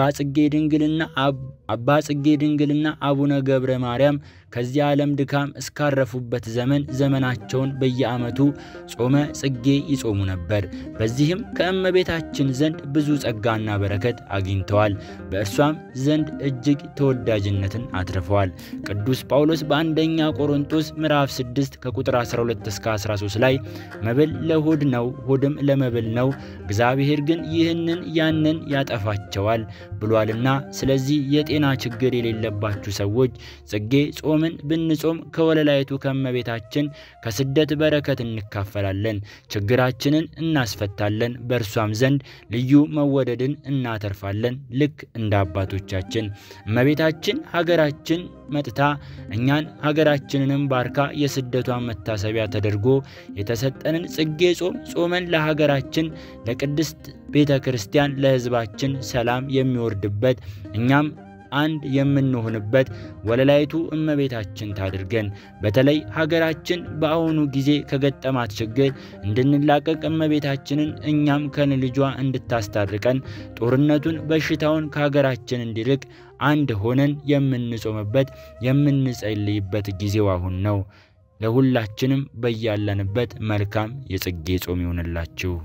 ጽጌ ድንግልና አቡነ ገብረ ማርያም ከዚህ ዓለም ድካም እስካረፉበት ዘመናቸውን በየዓመቱ ጾመ ጽጌ ይጾሙ ነበር። በዚህም ከእመቤታችን ዘንድ ብዙ ጸጋና በረከት አግኝተዋል። በእርሷም ዘንድ እጅግ ተወዳጅነትን አትርፈዋል። ቅዱስ ጳውሎስ በአንደኛ ቆሮንቶስ ምዕራፍ 6 ከቁጥር 12 እስከ 13 ላይ መብል ለሆድ ነው፣ ሆድም ለመብል ነው፣ እግዚአብሔር ግን ይህንን ያንን ያጠፋቸዋል ብሏልና። ስለዚህ የጤና ችግር የሌለባችሁ ሰዎች ጽጌ ጾምን ብንጾም ከወለላይቱ ከእመቤታችን ከስደት በረከት እንካፈላለን፣ ችግራችንን እናስፈታለን፣ በእርሷም ዘንድ ልዩ መወደድን እናተርፋለን። ልክ እንደ አባቶቻችን እመቤታችን ሀገራችን መጥታ እኛን ሀገራችንንም ባርካ የስደቷን መታሰቢያ ተደርጎ የተሰጠንን ጽጌ ጾም ጾመን ለሀገራችን ለቅድስት ቤተ ክርስቲያን ለሕዝባችን ሰላም የሚወርድበት እኛም አንድ የምንሆንበት ወለላይቱ እመቤታችን ታድርገን። በተለይ ሀገራችን በአሁኑ ጊዜ ከገጠማት ችግር እንድንላቀቅ እመቤታችንን እኛም ከልጇ እንድታስታርቀን ጦርነቱን በሽታውን ከሀገራችን እንዲርቅ አንድ ሆነን የምንጾምበት የምንጸልይበት ጊዜው አሁን ነው። ለሁላችንም በያለንበት መልካም የጽጌ ጾም ይሁንላችሁ።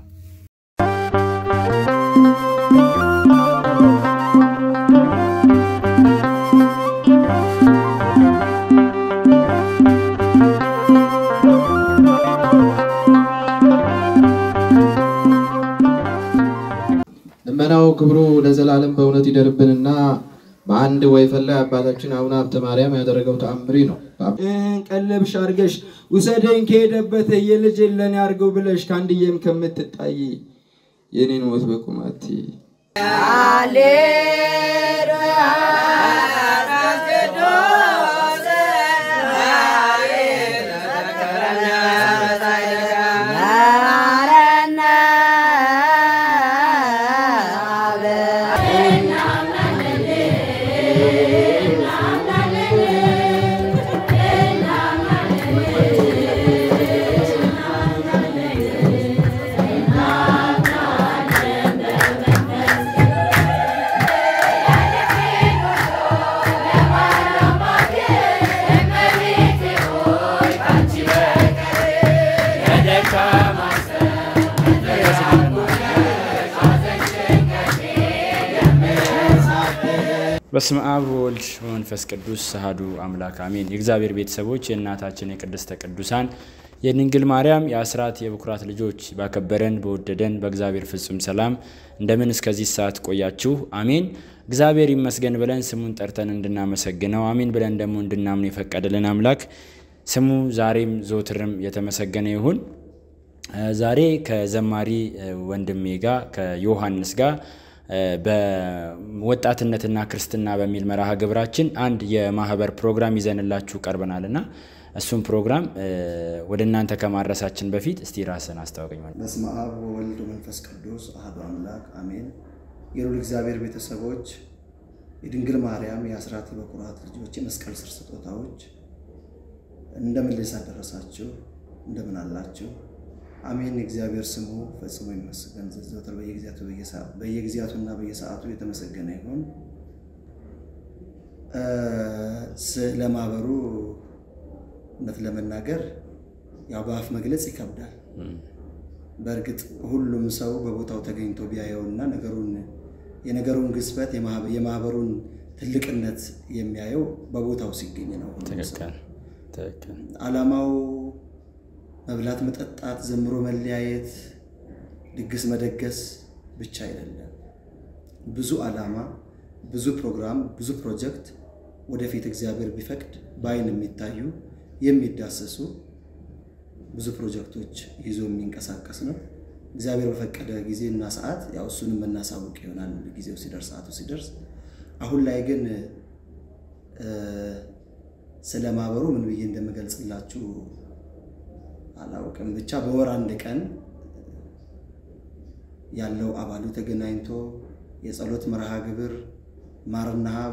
ልመናው ክብሩ ለዘላለም በእውነት ይደርብንና በአንድ ወይፈን ላይ አባታችን አቡነ ሀብተ ማርያም ያደረገው ተአምሪ ነው። ቀለብሽ አርገሽ ውሰደኝ ከሄደበት የልጅ ለኔ አርገው ብለሽ ካንድየም ከምትጣይ የኔን ሞት በቁማቲ ሃሌሉያ በስመ አብ ወወልድ ወመንፈስ ቅዱስ አሐዱ አምላክ አሜን። የእግዚአብሔር ቤተሰቦች የእናታችን የቅድስተ ቅዱሳን የድንግል ማርያም የአስራት የብኩራት ልጆች ባከበረን በወደደን በእግዚአብሔር ፍጹም ሰላም እንደምን እስከዚህ ሰዓት ቆያችሁ? አሜን። እግዚአብሔር ይመስገን ብለን ስሙን ጠርተን እንድናመሰግነው አሜን ብለን ደግሞ እንድናምን የፈቀደልን አምላክ ስሙ ዛሬም ዘወትርም የተመሰገነ ይሁን። ዛሬ ከዘማሪ ወንድሜ ጋር ከዮሐንስ ጋር በወጣትነትና ክርስትና በሚል መርሃ ግብራችን አንድ የማህበር ፕሮግራም ይዘንላችሁ ቀርበናልና እሱም ፕሮግራም ወደ እናንተ ከማድረሳችን በፊት እስቲ ራስን አስተዋውቀኝ። በስመ አብ ወወልድ ወመንፈስ ቅዱስ አሐዱ አምላክ አሜን። የልዑል እግዚአብሔር ቤተሰቦች የድንግል ማርያም የአስራት የበኩራት ልጆች የመስቀል ስር ስጦታዎች እንደምን ደረሳችሁ? እንደምን አላችሁ? አሜን። እግዚአብሔር ስሙ ፈጽሞ ይመስገን። ዘወትር በየጊዜያቱና በየሰዓቱ የተመሰገነ ይሁን። ስለማህበሩ እውነት ለመናገር ያው በአፍ መግለጽ ይከብዳል። በእርግጥ ሁሉም ሰው በቦታው ተገኝቶ ቢያየውና የነገሩን ግዝፈት የማህበሩን ትልቅነት የሚያየው በቦታው ሲገኝ ነው። ትክክል። ዓላማው መብላት፣ መጠጣት፣ ዘምሮ መለያየት፣ ድግስ መደገስ ብቻ አይደለም። ብዙ ዓላማ፣ ብዙ ፕሮግራም፣ ብዙ ፕሮጀክት ወደፊት እግዚአብሔር ቢፈቅድ በአይን የሚታዩ የሚዳሰሱ ብዙ ፕሮጀክቶች ይዞ የሚንቀሳቀስ ነው። እግዚአብሔር በፈቀደ ጊዜና ሰዓት ያው እሱንም እናሳውቅ ይሆናል ጊዜው ሲደርስ ሰዓቱ ሲደርስ። አሁን ላይ ግን ስለ ማህበሩ ምን ብዬ እንደምገልጽላችሁ አላውቅም። ብቻ በወር አንድ ቀን ያለው አባሉ ተገናኝቶ የጸሎት መርሃ ግብር ማርና ሀብ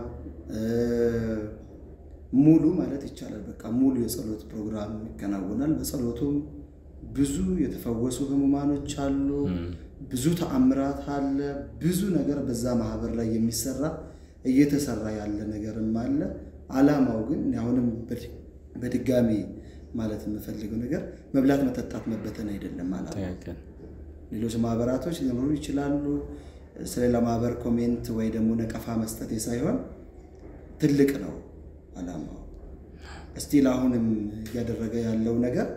ሙሉ ማለት ይቻላል በቃ ሙሉ የጸሎት ፕሮግራም ይከናወናል። በጸሎቱም ብዙ የተፈወሱ ህሙማኖች አሉ፣ ብዙ ተአምራት አለ፣ ብዙ ነገር በዛ ማህበር ላይ የሚሰራ እየተሰራ ያለ ነገርም አለ። ዓላማው ግን አሁንም በድጋሚ ማለት የምፈልገው ነገር መብላት፣ መጠጣት፣ መበተን አይደለም ማለት ነው። ሌሎች ማህበራቶች ሊኖሩ ይችላሉ። ስለሌላ ማህበር ኮሜንት ወይ ደግሞ ነቀፋ መስጠት ሳይሆን ትልቅ ነው ዓላማው። እስቲል አሁንም እያደረገ ያለው ነገር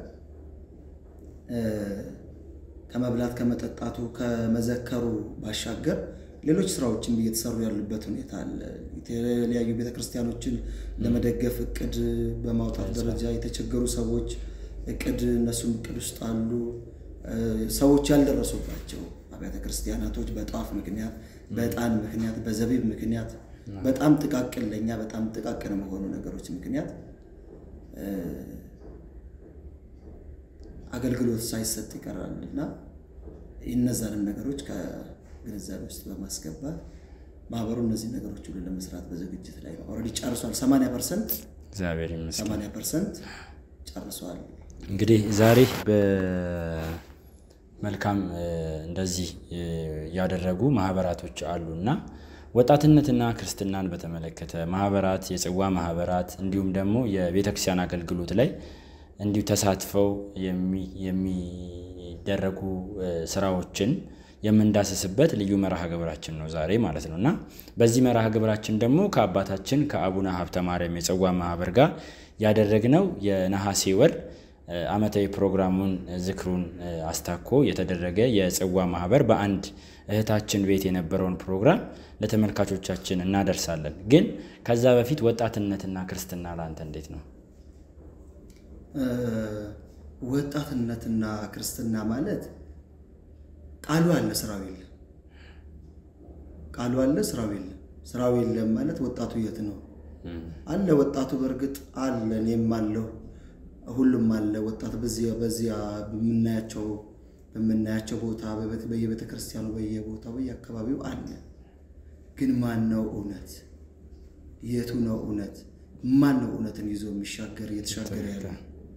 ከመብላት ከመጠጣቱ ከመዘከሩ ባሻገር ሌሎች ስራዎችን እየተሰሩ ያሉበት ሁኔታ አለ። የተለያዩ ቤተክርስቲያኖችን ለመደገፍ እቅድ በማውጣት ደረጃ የተቸገሩ ሰዎች እቅድ እነሱም እቅድ ውስጥ አሉ። ሰዎች ያልደረሱባቸው አብያተ ክርስቲያናቶች በጧፍ ምክንያት፣ በዕጣን ምክንያት፣ በዘቢብ ምክንያት በጣም ጥቃቅን ለኛ በጣም ጥቃቅን መሆኑ ነገሮች ምክንያት አገልግሎት ሳይሰጥ ይቀራልና እነዛንም ነገሮች ከግንዛቤ ውስጥ በማስገባት ማህበሩ እነዚህ ነገሮች ሁሉ ለመስራት በዝግጅት ላይ ነው። ኦሬዲ ጨርሷል 80%። እግዚአብሔር ይመስገን 80% ጨርሷል። እንግዲህ ዛሬ በመልካም እንደዚህ ያደረጉ ማህበራቶች አሉና ወጣትነትና ክርስትናን በተመለከተ ማህበራት፣ የጽዋ ማህበራት እንዲሁም ደግሞ የቤተክርስቲያን አገልግሎት ላይ እንዲሁ ተሳትፈው የሚደረጉ ስራዎችን የምንዳስስበት ልዩ መርሃ ግብራችን ነው ዛሬ ማለት ነውና በዚህ መርሃ ግብራችን ደግሞ ከአባታችን ከአቡነ ሀብተ ማርያም የጽዋ ማህበር ጋር ያደረግነው የነሐሴ ወር ዓመታዊ ፕሮግራሙን ዝክሩን አስታኮ የተደረገ የጽዋ ማህበር በአንድ እህታችን ቤት የነበረውን ፕሮግራም ለተመልካቾቻችን እናደርሳለን። ግን ከዛ በፊት ወጣትነትና ክርስትና ላንተ እንዴት ነው? ወጣትነትና ክርስትና ማለት ቃሉ አለ ስራው የለም። ቃሉ አለ ስራው የለም። ስራው የለም ማለት ወጣቱ የት ነው? አለ ወጣቱ በርግጥ አለ፣ እኔም አለው፣ ሁሉም አለ ወጣቱ በዚያ በምናያቸው ቦታ በየቤተ ክርስቲያኑ በየቦታው በየአካባቢው አለ። ግን ማን ነው እውነት? የቱ ነው እውነት? ማን ነው እውነትን ይዞ የሚሻገር እየተሻገረ ያለው?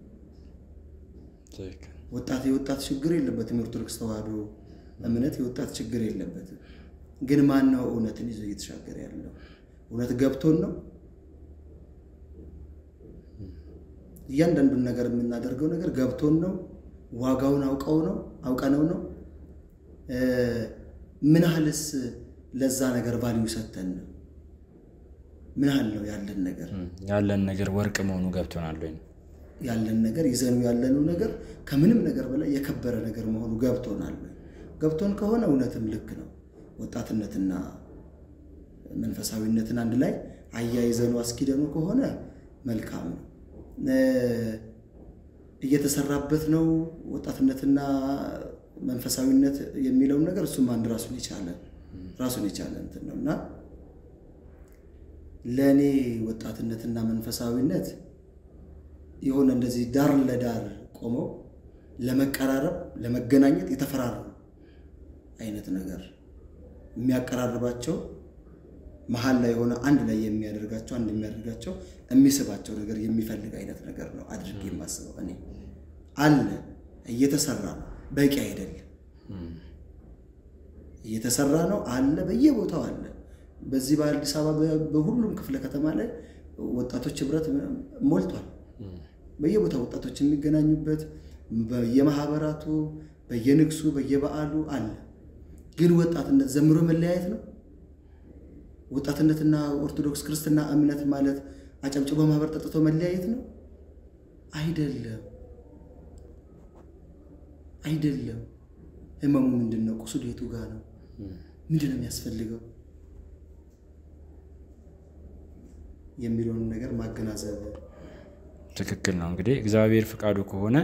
የወጣት ችግር የለበትም። የኦርቶዶክስ ተዋህዶ እምነት የወጣት ችግር የለበትም። ግን ማን ነው እውነትን ይዞ እየተሻገረ ያለው? እውነት ገብቶን ነው? እያንዳንዱን ነገር የምናደርገው ነገር ገብቶን ነው? ዋጋውን አውቀነው ነው? ምን ያህልስ ለዛ ነገር ቫልዩ ሰተን ነው? ምን ያህል ነው ያለን ነገር ወርቅ መሆኑ ገብቶናል ወይ? ያለን ነገር ይዘኑ ያለነው ነገር ከምንም ነገር በላይ የከበረ ነገር መሆኑ ገብቶናል ወይ? ገብቶን ከሆነ እውነትም ልክ ነው። ወጣትነትና መንፈሳዊነትን አንድ ላይ አያይዘኑ አስኪደኑ ከሆነ መልካም ነው። እየተሰራበት ነው ወጣትነትና መንፈሳዊነት የሚለው ነገር እሱም አንድ ራሱን የቻለ እንትን ነውና ለኔ ወጣትነትና መንፈሳዊነት የሆነ እንደዚህ ዳር ለዳር ቆሞ ለመቀራረብ ለመገናኘት የተፈራሩ አይነት ነገር የሚያቀራርባቸው መሃል ላይ ሆነ አንድ ላይ የሚያደርጋቸው የሚስባቸው ነገር የሚፈልግ አይነት ነገር ነው አድርጌ የማስበው እኔ። አለ እየተሰራ ነው፣ በቂ አይደለም። እየተሰራ ነው አለ፣ በየቦታው አለ። በዚህ በአዲስ አበባ በሁሉም ክፍለ ከተማ ላይ ወጣቶች ህብረት ሞልቷል። በየቦታው ወጣቶች የሚገናኙበት በየማህበራቱ በየንግሱ በየበዓሉ አለ። ግን ወጣትነት ዘምሮ መለያየት ነው? ወጣትነትና ኦርቶዶክስ ክርስትና እምነት ማለት አጨብጭቦ ማህበር ጠጥቶ መለያየት ነው? አይደለም። ህመሙ ምንድነው? ቁስሉ የቱ ጋር ነው? ምንድነው የሚያስፈልገው የሚለውን ነገር ማገናዘብ ትክክል ነው። እንግዲህ እግዚአብሔር ፍቃዱ ከሆነ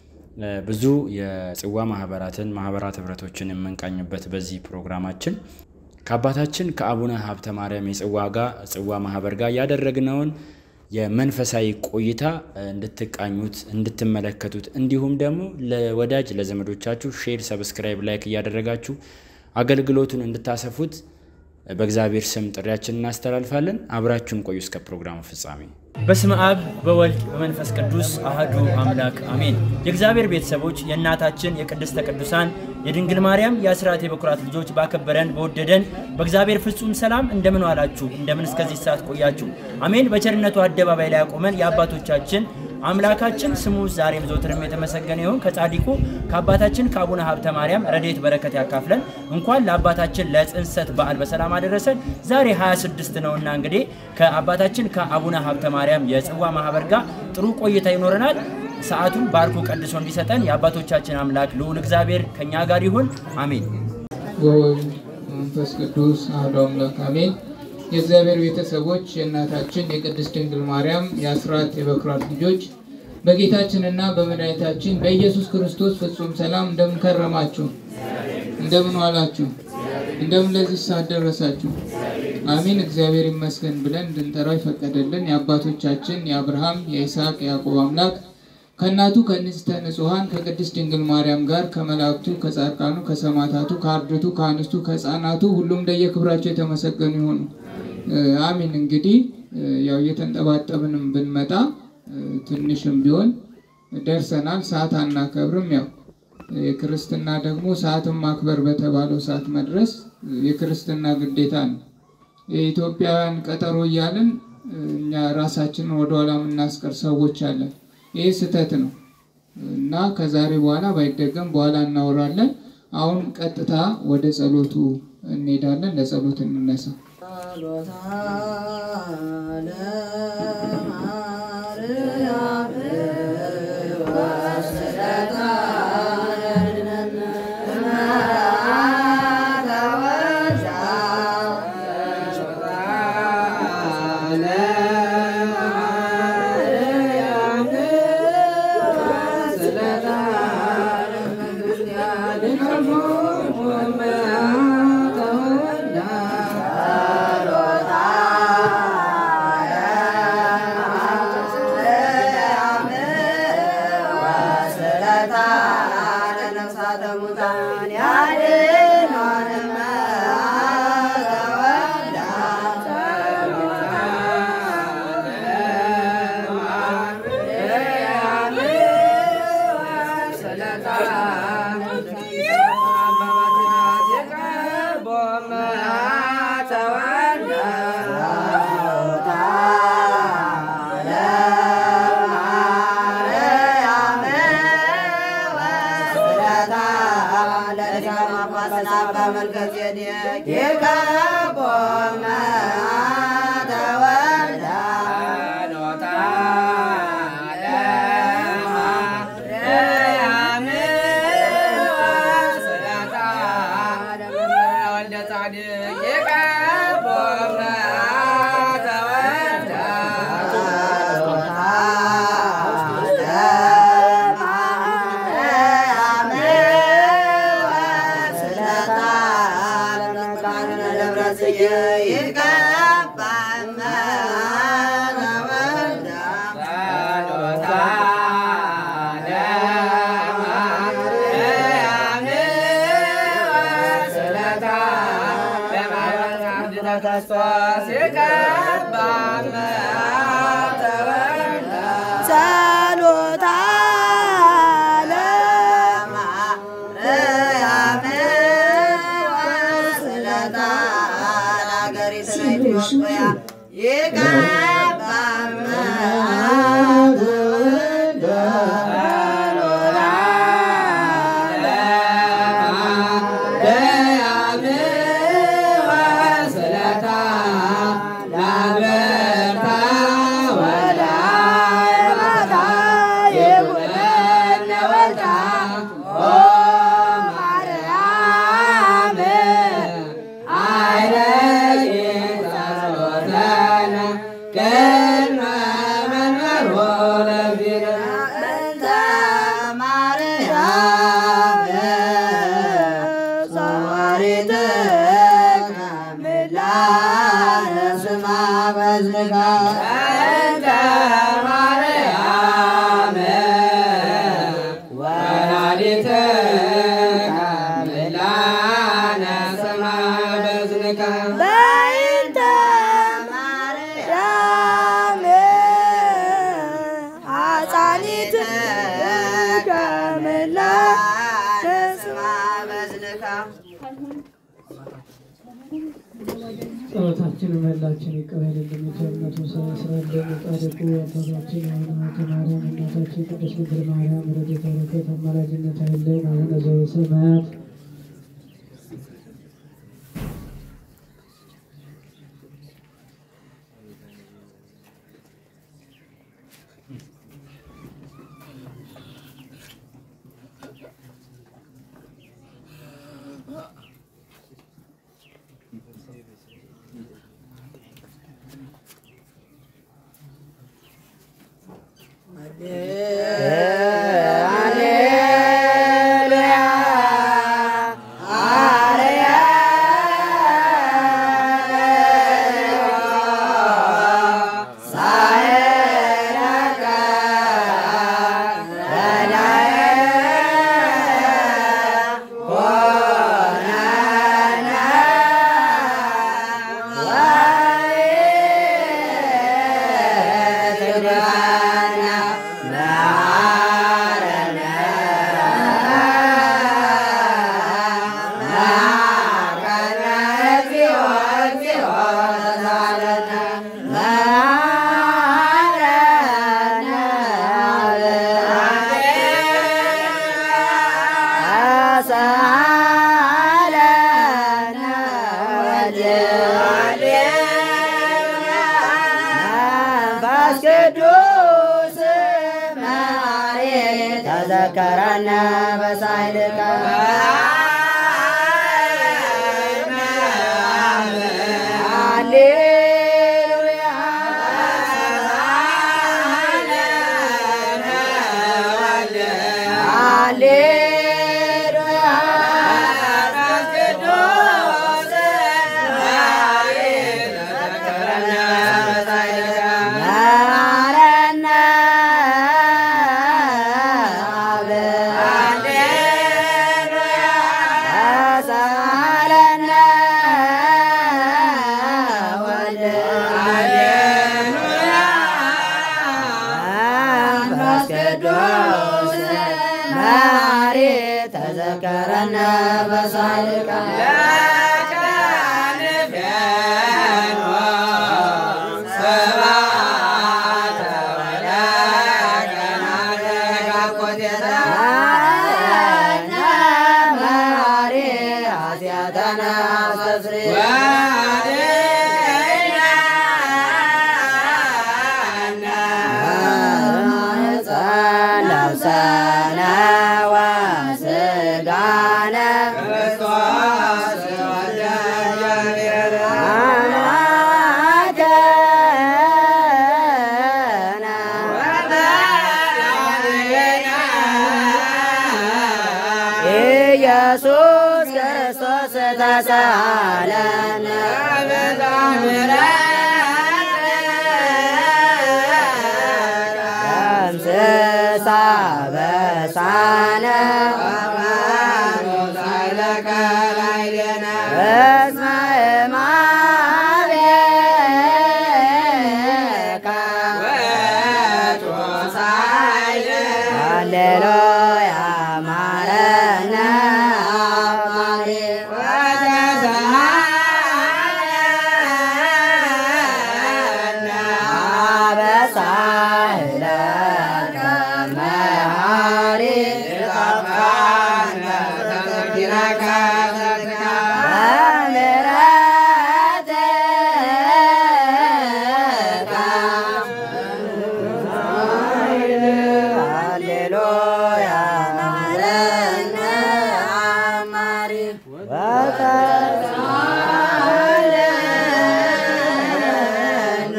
ብዙ የጽዋ ማህበራት ህብረቶችን የምንቃኝበት በዚህ ፕሮግራማችን ከአባታችን ከአቡነ ሀብተ ማርያም የጽዋ ማህበር ጋር ያደረግነውን የመንፈሳዊ ቆይታ እንድትቃኙት እንድትመለከቱት እንዲሁም ደግሞ ለወዳጅ ለዘመዶቻችሁ ሼር፣ ሰብስክራይብ፣ ላይክ እያደረጋችሁ አገልግሎቱን እንድታሰፉት በእግዚአብሔር ስም ጥሪያችንን እናስተላልፋለን። አብራችሁን ቆዩ እስከ ፕሮግራሙ ፍጻሜ። በስመ አብ በወልድ በመንፈስ ቅዱስ አሐዱ አምላክ አሜን። የእግዚአብሔር ቤተሰቦች የእናታችን የቅድስተ ቅዱሳን የድንግል ማርያም የአስራት የበኩራት ልጆች ባከበረን በወደደን በእግዚአብሔር ፍጹም ሰላም እንደምን ዋላችሁ? እንደምን እስከዚህ ሰዓት ቆያችሁ? አሜን። በቸርነቱ አደባባይ ላይ ያቆመን የአባቶቻችን አምላካችን ስሙ ዛሬም ዘወትርም የተመሰገነ ይሁን። ከጻድቁ ከአባታችን ከአቡነ ሀብተ ማርያም ረድኤት በረከት ያካፍለን። እንኳን ለአባታችን ለጽንሰት በዓል በሰላም አደረሰን። ዛሬ 26 ነውና እንግዲህ ከአባታችን ከአቡነ ሀብተ ማርያም የጽዋ ማህበር ጋር ጥሩ ቆይታ ይኖረናል። ሰዓቱን ባርኮ ቀድሶ እንዲሰጠን የአባቶቻችን አምላክ ልዑል እግዚአብሔር ከኛ ጋር ይሁን። አሜን። ወወልድ መንፈስ ቅዱስ አሐዱ አምላክ አሜን። የእግዚአብሔር ቤተሰቦች የእናታችን የቅድስት ድንግል ማርያም የአስራት የበኩራት ልጆች በጌታችንና በመድኃኒታችን በኢየሱስ ክርስቶስ ፍጹም ሰላም እንደምን ከረማችሁ? እንደምን ዋላችሁ? እንደምን ለዚህ ሰዓት ደረሳችሁ? አሜን። እግዚአብሔር ይመስገን ብለን እንድንጠራው ይፈቀደልን የአባቶቻችን የአብርሃም የይስሐቅ የያዕቆብ አምላክ ከእናቱ ከንጽሕተ ንጹሐን ከቅድስት ድንግል ማርያም ጋር ከመላእክቱ ከጻድቃኑ ከሰማዕታቱ ከአርድእቱ ከአንስቱ ከሕፃናቱ ሁሉም እንደየክብራቸው የተመሰገኑ ይሁኑ። አሜን። እንግዲህ ያው እየተንጠባጠብንም ብንመጣ ትንሽም ቢሆን ደርሰናል። ሰዓት አናከብርም። ያው የክርስትና ደግሞ ሰዓትን ማክበር በተባለው ሰዓት መድረስ የክርስትና ግዴታ ነው። የኢትዮጵያውያን ቀጠሮ እያልን እኛ ራሳችንን ወደኋላ የምናስቀር ሰዎች አለን። ይህ ስህተት ነው እና ከዛሬ በኋላ ባይደገም በኋላ እናወራለን። አሁን ቀጥታ ወደ ጸሎቱ እንሄዳለን። ለጸሎት እንነሳ። Yeah. ምላነ ስማ በዝጋ እንተ ማርያም ወላዲተ ምላነ ስማ በዝጋ በእንተ ማርያም አጻኒት ምላነ ስማ በዝጋ ጸሎታችን መላችን ይቀበልልን። ቸርነቱ ስለስራልን ጻድቁ አባታችን አቡነ ማርያም እናታችን ቅድስት ድንግል ማርያም ረድኤተ በረከት አማላጅነት አይለየን። አቡነ ዘበሰማያት ተዘከረነ በሳይልከ ሃሌሉያ ሃሌሉያ ቅዱስ ተዘከረነ በሳይልከ ማረነ ተዘከረነ በሳይልከ ለከንፌኖ ስብሐተ ወለከናደጋ ኮቴታ ማረነ ማሪ ኃጢአተነ አስተስሪ ለብሰነ ወስጋነ ክርስቶስ ወልደ እግዚአብሔር አምላከነ ወመድኃኒነ ኢየሱስ ክርስቶስ ተሳለነ ደምስሳ በሳነ ሳይለከ ላዕሌነ በስመ እማቤከ ውእቱ ሳይል ሃሌሉያ ማረነ አማሬ ወተሳሃለነ አበሳህለከ መሃሪ ይጠፋነ ተዘኪረከ ሃሌሉያ ማረነ አማሪ ወተሳሃለነ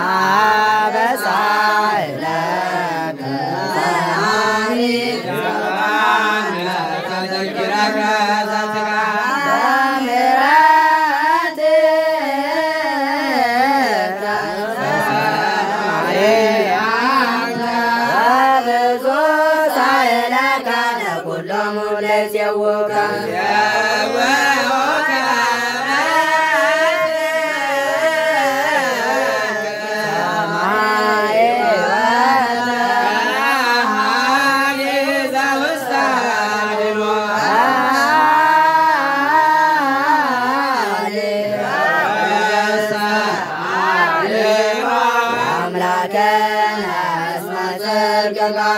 አበሳህለከ መሃሪ ይጠፋነ ተዘኪረከ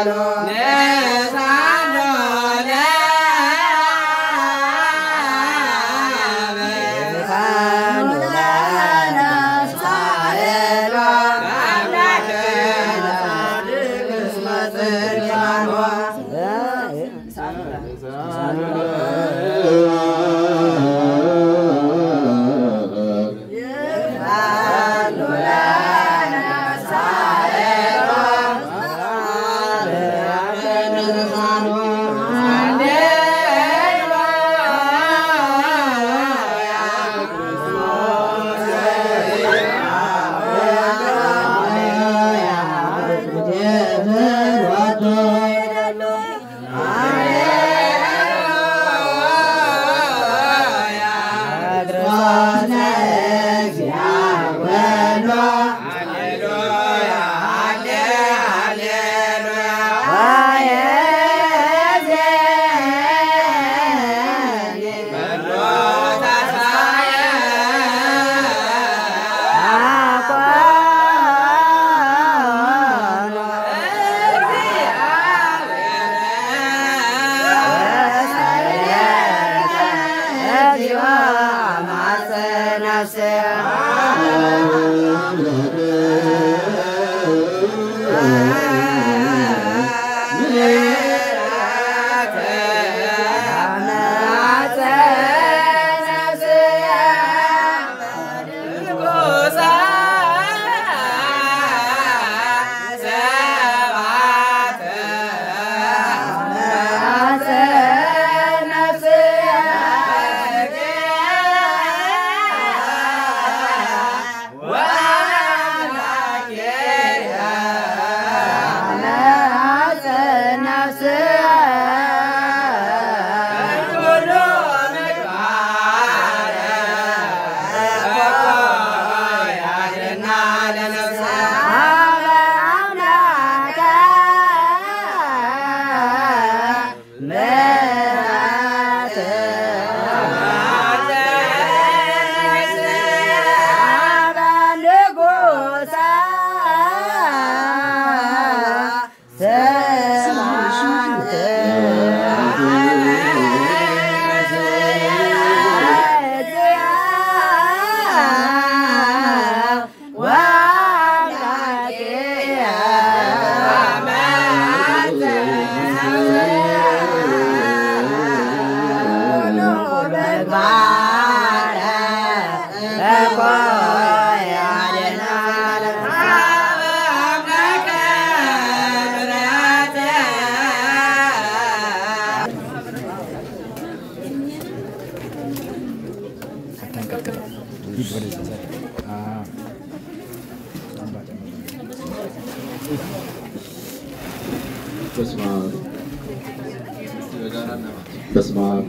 በስመ አብ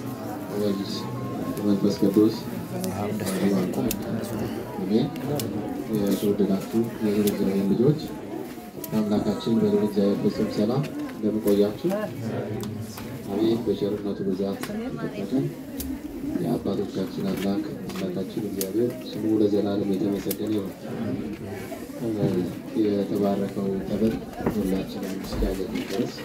ወወልድ ወመንፈስ ቅዱስ አሜን። የተወደዳችሁ የልዑል እግዚአብሔር ልጆች አምላካችን በልዑል እግዚአብሔር ፍጹም ሰላም እንደምን ቆያችሁ? አሜን። በቸርነቱ ብዛት የጠበቀን የአባቶቻችን አምላክ አምላካችን እግዚአብሔር ስሙ ለዘላለም የተመሰገነ ይሁን። የተባረከው ጠበል ሁላችንም እስኪያገኝ ድረስ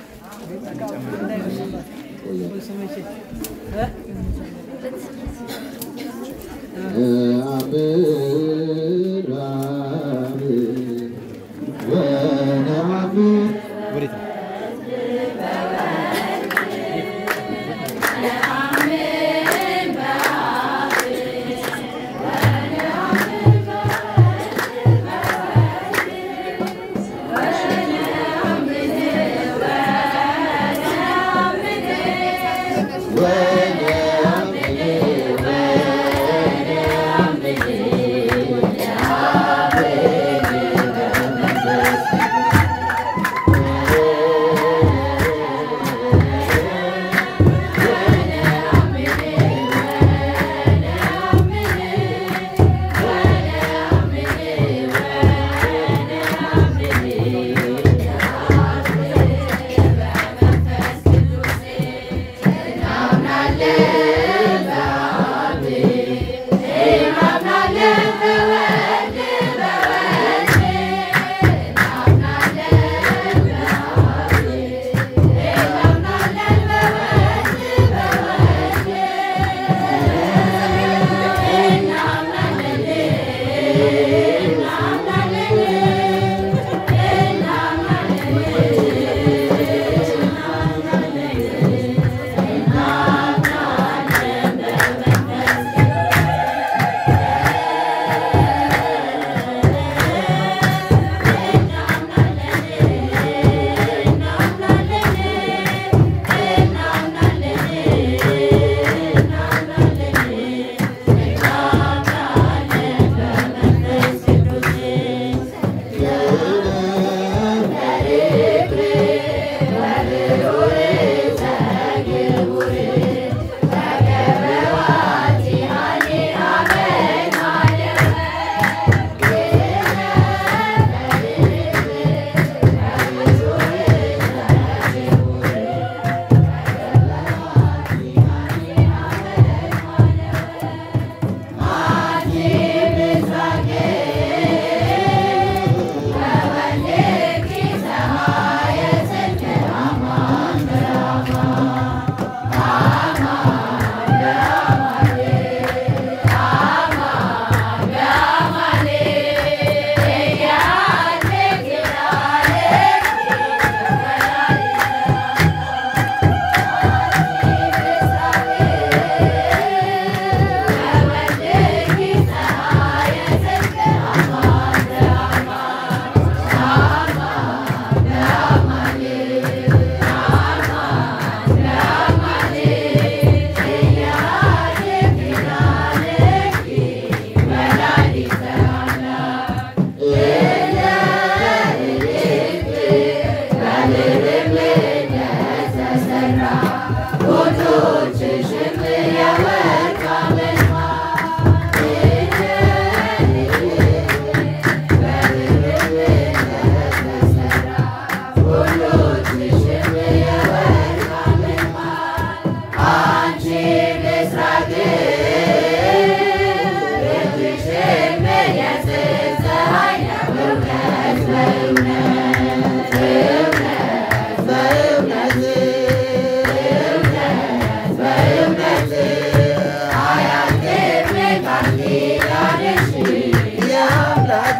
When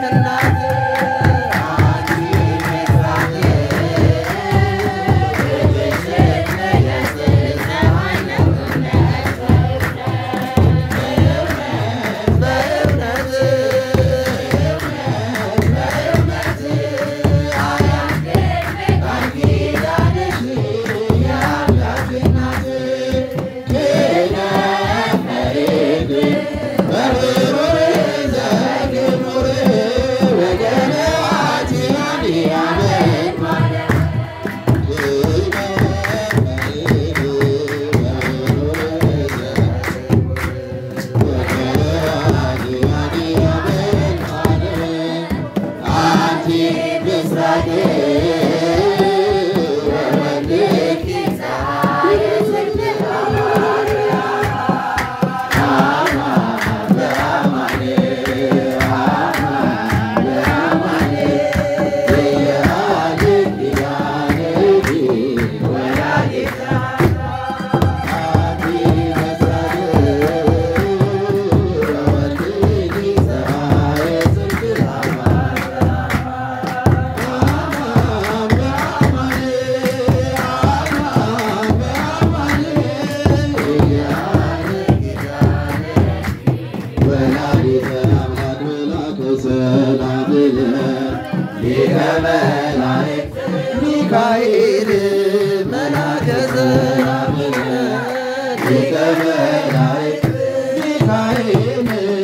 ሚካኤል መላከ ሰላም ሊቀ መላእክት ሚካኤል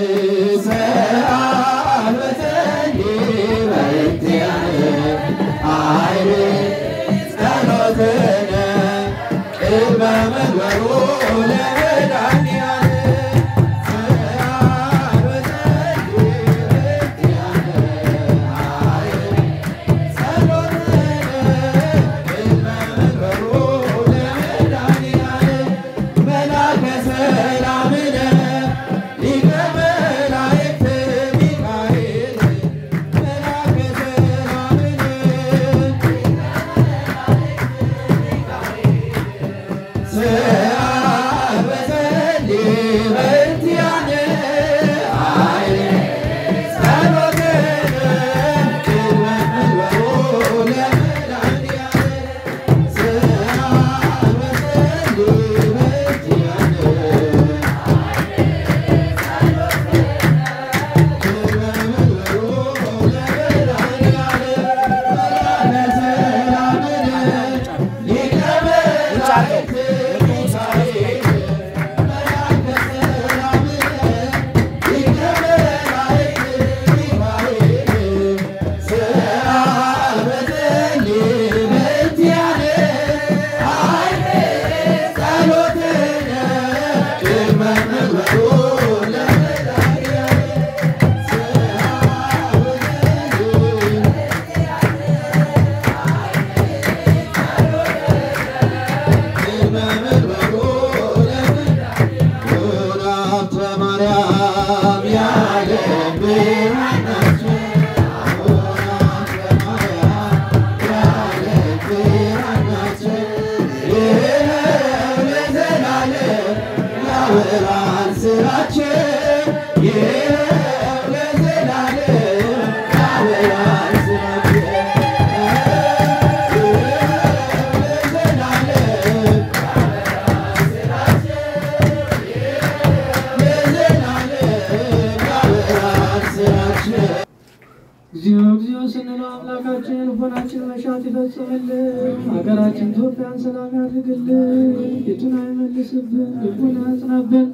ሰአልበተኒ በእንቲአነ አይን ጸሎትነ ቅድመ መንበሩ ለመድኃኒዓነ እግዚኦ ስንለው አምላካችን ልቦናችን መሻት ይፈጽምልን። ሀገራችን ኢትዮጵያን ሰላም ያድርግልን። ፊቱን አይመልስብን፣ ልቡን ያጽናብን።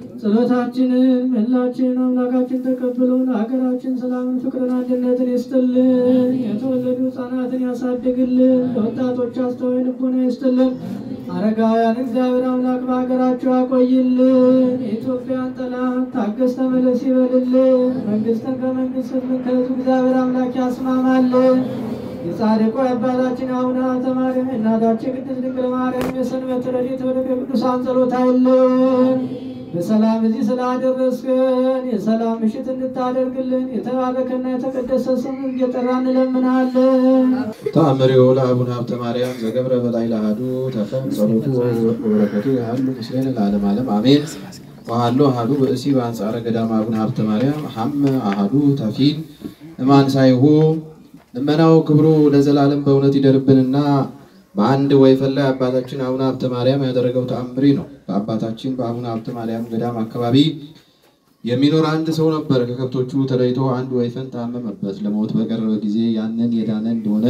ጸሎታችንን መላችን አምላካችን ተቀብሎን ሀገራችን ሰላምን፣ ፍቅርን፣ አንድነትን ይስጥልን። የተወለዱ ሕፃናትን ያሳድግልን። ለወጣቶች አስተዋይ ልቦና ይስጥልን። አረጋውያን እግዚአብሔር አምላክ በሀገራቸው ያቆይልን። የኢትዮጵያን ጠላት ታገስ ተመለስ ይበልልን። መንግስትን ከመንግስት ሕዝብን ከሕዝብ እግዚአብሔር አምላክ ያስማማልን። የጻድቁ አባታችን አቡነ ሀብተ ማርያም እናታችን ቅድስት ድንግል ማርያም የሰንበት ረድኤት በረከት ቅዱሳን ጸሎት አይለየን። በሰላም እዚህ ስላደረስከን የሰላም ምሽት እንድታደርግልን የተባረከና የተቀደሰ ስም እየጠራ እንለምናለን። ተአምሪሁ ለአቡነ ሀብተ ማርያም ዘገብረ በላይ ለአሐዱ ተፈን ጸሎቱ ወበረከቱ ያሉ ምስሌነ ለዓለም ዓለም አሜን። ወሀሎ አሐዱ ብእሲ በአንጻረ ገዳም አቡነ ሀብተ ማርያም ሐመ አሐዱ ተፊን እማንሳይሁ ልመናው ክብሩ ለዘላለም በእውነት ይደርብንና በአንድ ወይፈን ላይ አባታችን አቡነ ሀብተ ማርያም ያደረገው ተአምሪ ነው። በአባታችን በአቡነ ሀብተ ማርያም ገዳም አካባቢ የሚኖር አንድ ሰው ነበር። ከከብቶቹ ተለይቶ አንድ ወይፈን ታመመበት። ለሞት በቀረበ ጊዜ ያንን የዳነ እንደሆነ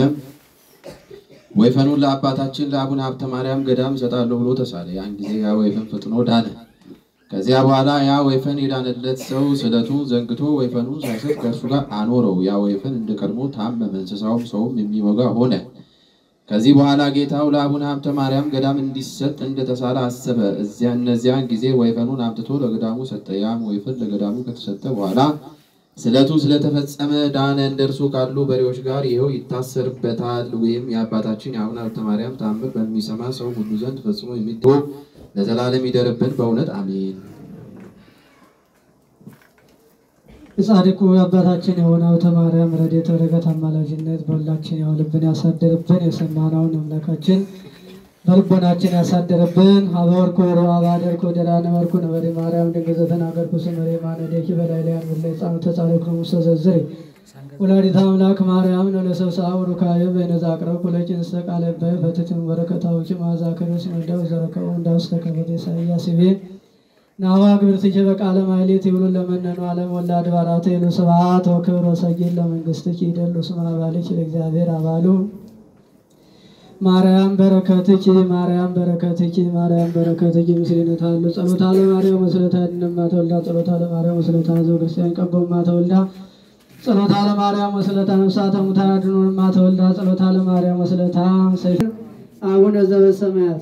ወይፈኑን ለአባታችን ለአቡነ ሀብተ ማርያም ገዳም እሰጣለሁ ብሎ ተሳለ። ያን ጊዜ ያ ወይፈን ፈጥኖ ዳነ። ከዚያ በኋላ ያ ወይፈን የዳነለት ሰው ስለቱን ዘንግቶ ወይፈኑን ሳይሰጥ ከእርሱ ጋር አኖረው። ያ ወይፈን እንደ ቀድሞ ታመመ፣ እንስሳውም ሰውም የሚወጋ ሆነ። ከዚህ በኋላ ጌታው ለአቡነ ሀብተ ማርያም ገዳም እንዲሰጥ እንደተሳለ አሰበ። እነዚያን ጊዜ ወይፈኑን አምጥቶ ለገዳሙ ሰጠ። ያም ወይፈን ለገዳሙ ከተሰጠ በኋላ ስለቱ ስለተፈጸመ ዳነ። እንደርሱ ካሉ በሬዎች ጋር ይኸው ይታሰርበታል። ወይም የአባታችን የአቡነ ሀብተ ማርያም ተአምር በሚሰማ ሰው ሁሉ ዘንድ ፈጽሞ የሚተወው ለዘላለም ይደርብን በእውነት አሜን። የጻድቁ አባታችን የሆነ ሀብተ ማርያም ረድኤት በረከት አማላጅነት በሁላችን ያውልብን ያሳደርብን። የሰማነውን አምላካችን በልቦናችን ያሳደርብን። አበወርኩ አባደርኩ ደራነ ወርኩ ነበሪ ማርያም ድንግል ዘተናገርኩ ስመሬ ማነደኪ በላይ ላይ አንብለ ጻኑ ተጻለኩ ሙሰዘዝሪ ወላዲተ አምላክ ማርያም ነው ለሰብሳ ወሩካየ በነዛ አቅረብ ኩለጭን ሰቃለበ ፈትትን በረከታውጭ ማዛ ከረስ እንደው ዘረከው እንዳውስ ተከበተ ኢሳይያስ ይቤ ናዋ ግብርት በቃለ ማይሌት ይብሉ ለመነኑ ዓለም ወላድ ባራተ ይሉ ስብሐት ወክብር ወሰጊድ ለመንግስትኪ ይደሉ ስማ ባልኪ ለእግዚአብሔር አባሉ ማርያም በረከትኪ ማርያም በረከትኪ ማርያም በረከትኪ ምስሌነት አሉ ጸሎታ ለማርያም ወስለታ ድነማ ተወልዳ ጸሎታ ለማርያም ወስለታ ዘው ክርስቲያን ቀበውማ ተወልዳ ጸሎታ ለማርያም ወስለታ ነፍሳተ ሙታን አድኖንማ ተወልዳ ጸሎታ ለማርያም ወስለታ ሰይፍ አቡነ ዘበሰማያት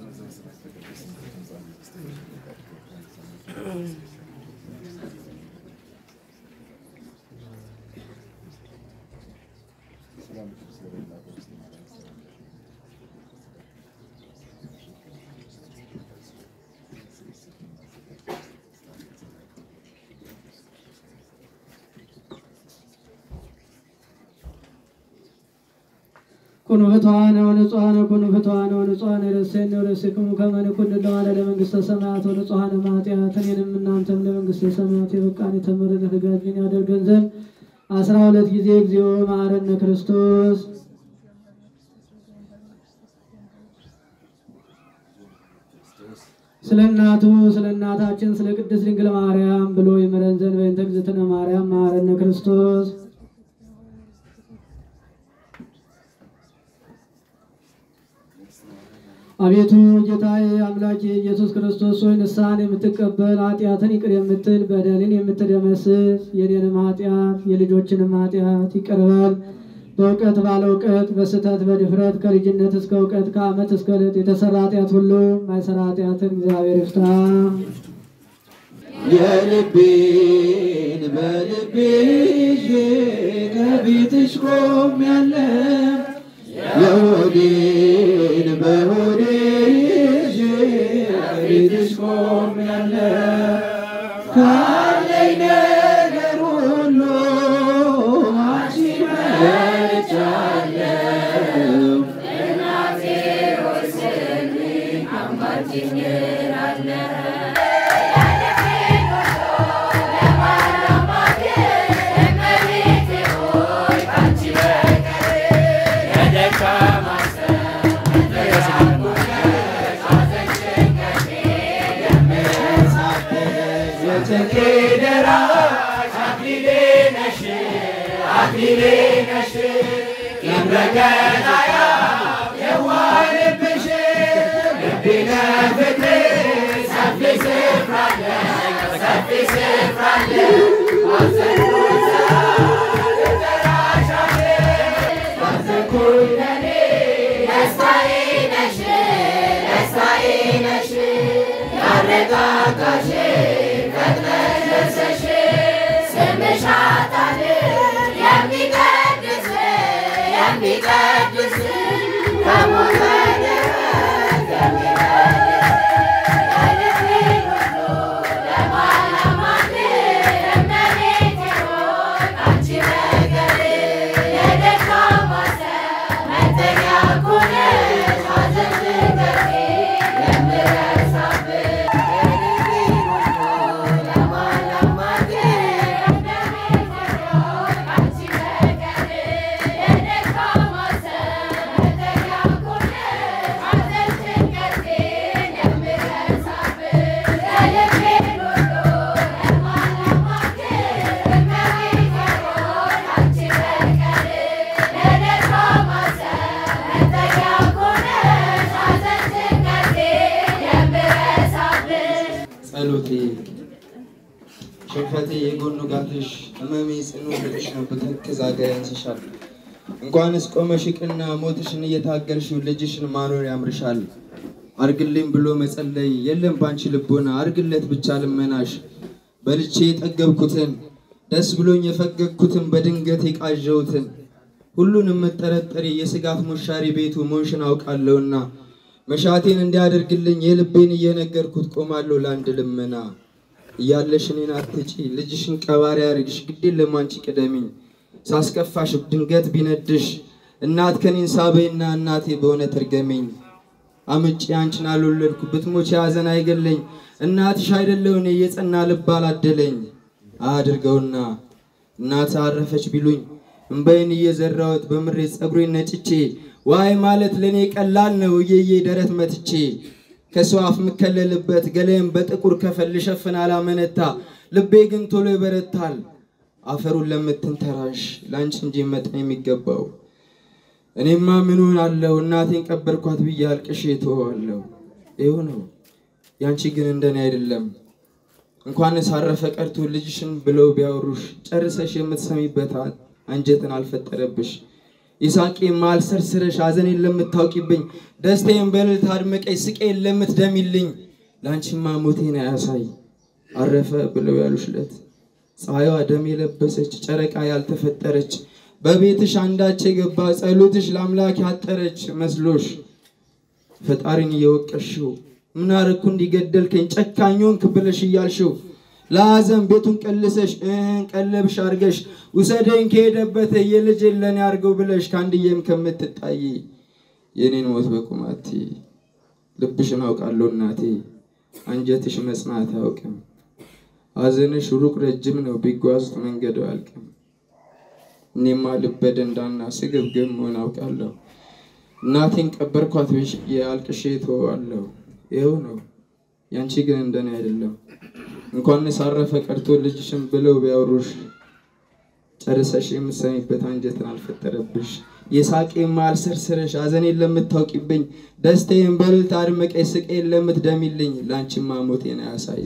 ኩኑ ፍትዋነ ወንጹሐነ ኩኑ ፍትዋነ ወንጹሐነ ረሴነ ወረሴክሙ ከመ ንኩን ለዋለ ለመንግስተ ሰማያት ወንጹሐነ ማጢአት እኔንም እናንተም ለመንግስተ ሰማያት የበቃን የተመረጠ ተጋጅን ያደርገን ዘንድ 12 ጊዜ እግዚኦ መሐረነ ክርስቶስ ስለ እናቱ ስለ እናታችን ስለ ቅድስት ድንግል ማርያም ብሎ ይምረን ዘንድ በእንተ እግዝእትነ ማርያም መሐረነ ክርስቶስ አቤቱ ጌታዬ አምላኬ ኢየሱስ ክርስቶስ ሆይ ንስሐን የምትቀበል ኃጢአትን ይቅር የምትል በደልን የምትደመስስ የኔንም ኃጢአት የልጆችንም ኃጢአት ይቅር በል። በእውቀት ባለ እውቀት በስህተት በድፍረት ከልጅነት እስከ እውቀት ከዓመት እስከ ዕለት የተሰራ ኃጢአት ሁሉ ማይሰራ ኃጢአትን እግዚአብሔር ይፍታ። የልቤን በልቤ ይዤ ከፊትሽ ቆሜያለሁ የሆዴን በሆዴ ይዤ ከፊትሽ ቆሜያለሁ ካለኝ ነገር ሁሉ አንቺን መርጫለሁ እናቴ ሆይ ስሚኝ አማልጅኝ እላለሁ አክሊሌ ነሽ ይምረገናያ የዋልብሽ ልቤነ ፍቅር ሰፊ ስፍራለ ሰፊ ስፍራለ አዘንኩኝ ተራሻለ አዘንኩኝ ለኔ ደስታዬ ነሽ ደስታዬ ነሽ ያረጋጋሽ ፈጥነሽ ደርሰሽ ስምሽ አጣል የሚቀድስ ሽንፈቴ የጎኑ ጋትሽ ህመሜ ጽኑ ልጥሽ ነው ብትክዝ አገር ያንስሻል። እንኳንስ ቆመሽ ይቅርና ሞትሽን እየታገልሽው ልጅሽን ማኖር ያምርሻል። አርግልኝ ብሎ መጸለይ የለም ባንቺ ልቦና አርግለት ብቻ ልመናሽ። በልቼ የጠገብኩትን ደስ ብሎኝ የፈገግኩትን በድንገት የቃዠሁትን ሁሉንም መጠረጠሪ የስጋት ሞሻሪ ቤቱ ሞንሽን አውቃለሁና መሻቴን እንዲያደርግልኝ የልቤን እየነገርኩት ቆማለሁ ለአንድ ልመና። እያለሽ እኔን አትጪ ልጅሽን ቀባሪ አርግሽ ግዴን ለማንቺ ቅደሚኝ። ሳስከፋሽ ድንገት ቢነድሽ እናት ከኔን ሳበይና እናቴ በእውነት እርገመኝ። አምጪ አንቺን አልወለድኩ ብትሞች ያዘን አይገለኝ። እናትሽ አይደለሁ እኔ የጸና ልብ አላደለኝ። አድርገውና እናት አረፈች ቢሉኝ እንባዬን እየዘራሁት በምሬት ጸጉሬን ነጭቼ ዋይ ማለት ለኔ ቀላል ነው እየዬ ደረት መትቼ። ከሰው አፍ ምከለልበት ገላዬን በጥቁር ከፈል ልሸፍን አላመነታ ልቤ ግን ቶሎ ይበረታል። አፈሩን ለምትንተራሽ ላንቺ እንጂ መጠን የሚገባው እኔማ ምን ሆናለሁ እናቴን ቀበርኳት ብዬ አልቅሼ ተወዋለሁ። ይኸው ነው ያንቺ ግን እንደኔ አይደለም። እንኳንስ አረፈ ቀርቶ ልጅሽን ብለው ቢያወሩሽ ጨርሰሽ የምትሰሚበት አንጀትን አልፈጠረብሽ። ይሳቄ ማል ሰርስረሽ አዘኔን ለምታውቂብኝ ደስታዬን በእልልታ አድምቀሽ ስቄን ለምትደሚልኝ ላንቺማ ሞቴን አያሳይ አረፈ ብለው ያሉሽለት ፀሐይዋ ደም የለበሰች ጨረቃ ያልተፈጠረች በቤትሽ አንዳች የገባ ጸሎትሽ ለአምላክ ያጠረች መስሎሽ ፈጣሪን እየወቀሽው ምን አረኩ እንዲገደልከኝ ጨካኞን ክብለሽ እያልሽው ለአዘን ቤቱን ቀልሰሽ ቀለብሽ አርገሽ ውሰደኝ ከሄደበት የልጅን ለኔ አርገው ብለሽ ካንድየም ከምትጣይ የኔን ሞት በቁማቴ ልብሽን አውቃለሁ እናቴ አንጀትሽ መጽናት አያውቅም። አዘንሽ ሩቅ ረጅም ነው ቢጓዙት መንገዱ አያልቅም። እኔማ ልበ ደንዳና ስግብግብ መሆን አውቃለሁ። እናቴን ቀበርኳት ብዬ አልቅሼ ተወዋለሁ። ይኸው ነው ያንቺ ግን እንደኔ አይደለም። እንኳንስ አረፈ ቀርቶ ልጅሽን ብለው ቢያወሩሽ ጨርሰሽ የምትሰሚበት አንጀትን አልፈጠረብሽ። የሳቄ ማል ሰርስረሽ አዘኔን ለምታውቂብኝ ደስታዬን በእልልታ አድምቀሽ ስቄን ለምትደሚልኝ ላንቺማ ሞቴን አያሳይ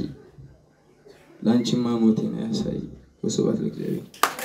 ላንቺማ ሞቴን አያሳይ። ወስብሐት ለእግዚአብሔር።